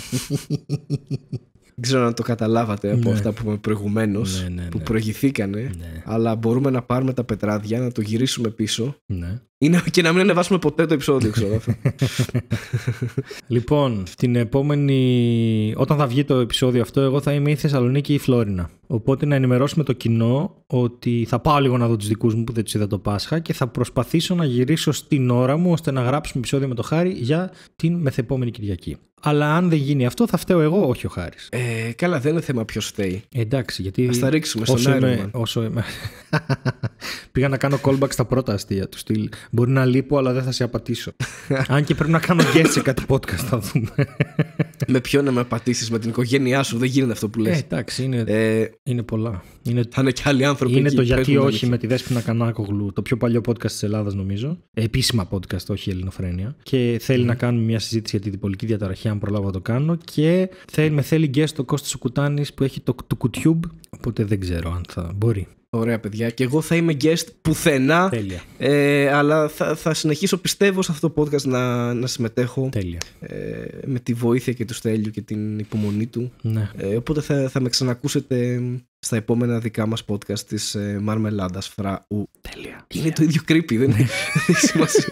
Δεν ξέρω αν το καταλάβατε από Ναι. αυτά που είπαμε προηγουμένως, Ναι, ναι, που ναι. προηγηθήκανε. Ναι. Αλλά μπορούμε να πάρουμε τα πετράδια, να το γυρίσουμε πίσω. Ναι. Είναι, και να μην ανεβάσουμε ποτέ το επεισόδιο, ξέρω. αυτό. Λοιπόν, την επόμενη. Όταν θα βγει το επεισόδιο αυτό, εγώ θα είμαι ή Θεσσαλονίκη ή Φλόρινα. Οπότε να ενημερώσουμε το κοινό ότι θα πάω λίγο να δω τους δικούς μου που δεν τους είδα το Πάσχα και θα προσπαθήσω να γυρίσω στην ώρα μου ώστε να γράψουμε επεισόδιο με το Χάρη για την μεθεπόμενη Κυριακή. Αλλά αν δεν γίνει αυτό, θα φταίω εγώ, όχι ο Χάρης. Ε, καλά, δεν είναι θέμα ποιος φταίει. Ε, εντάξει, γιατί. Ας τα ρίξουμε στον όσο Iron είμαι, Man. όσο είμαι... Πήγα να κάνω callback στα πρώτα αστεία του στυλ. Μπορεί να λείπω, αλλά δεν θα σε απατήσω. Αν και πρέπει να κάνω guest σε κάτι podcast, θα δούμε. Με ποιον να με πατήσεις, με την οικογένειά σου, δεν γίνεται αυτό που Ε, λες. εντάξει, είναι, Ε, είναι πολλά. Είναι, θα είναι και άλλοι άνθρωποι. είναι εκεί, το πες γιατί μου την όχι αλήθεια. με τη Δέσποινα Κανάκογλου, το πιο παλιό podcast της Ελλάδας νομίζω. Επίσημα podcast, όχι Ελληνοφρένεια. Και θέλει να κάνουμε μια συζήτηση για τη διπολική διαταραχή, αν προλάβω να το κάνω. Και θέλει, με θέλει guest ο Κώστας ο Κουτάνης που έχει το, το YouTube. Οπότε δεν ξέρω αν θα μπορεί. Ωραία, παιδιά. Και εγώ θα είμαι guest πουθενά. Τέλεια. Ε, αλλά θα, θα συνεχίσω, πιστεύω, σε αυτό το podcast να, να συμμετέχω. Τέλεια. Ε, με τη βοήθεια και του Στέλιου και την υπομονή του. Ναι. Ε, οπότε θα, θα με ξανακούσετε στα επόμενα δικά μας podcast της ε, Μαρμελάντας Φραου. Τέλεια. Είναι το ίδιο creepy, δεν έχει σημασία.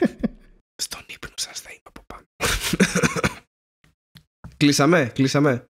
Στον ύπνο σας θα είμαι από πάνω. Κλείσαμε, κλείσαμε.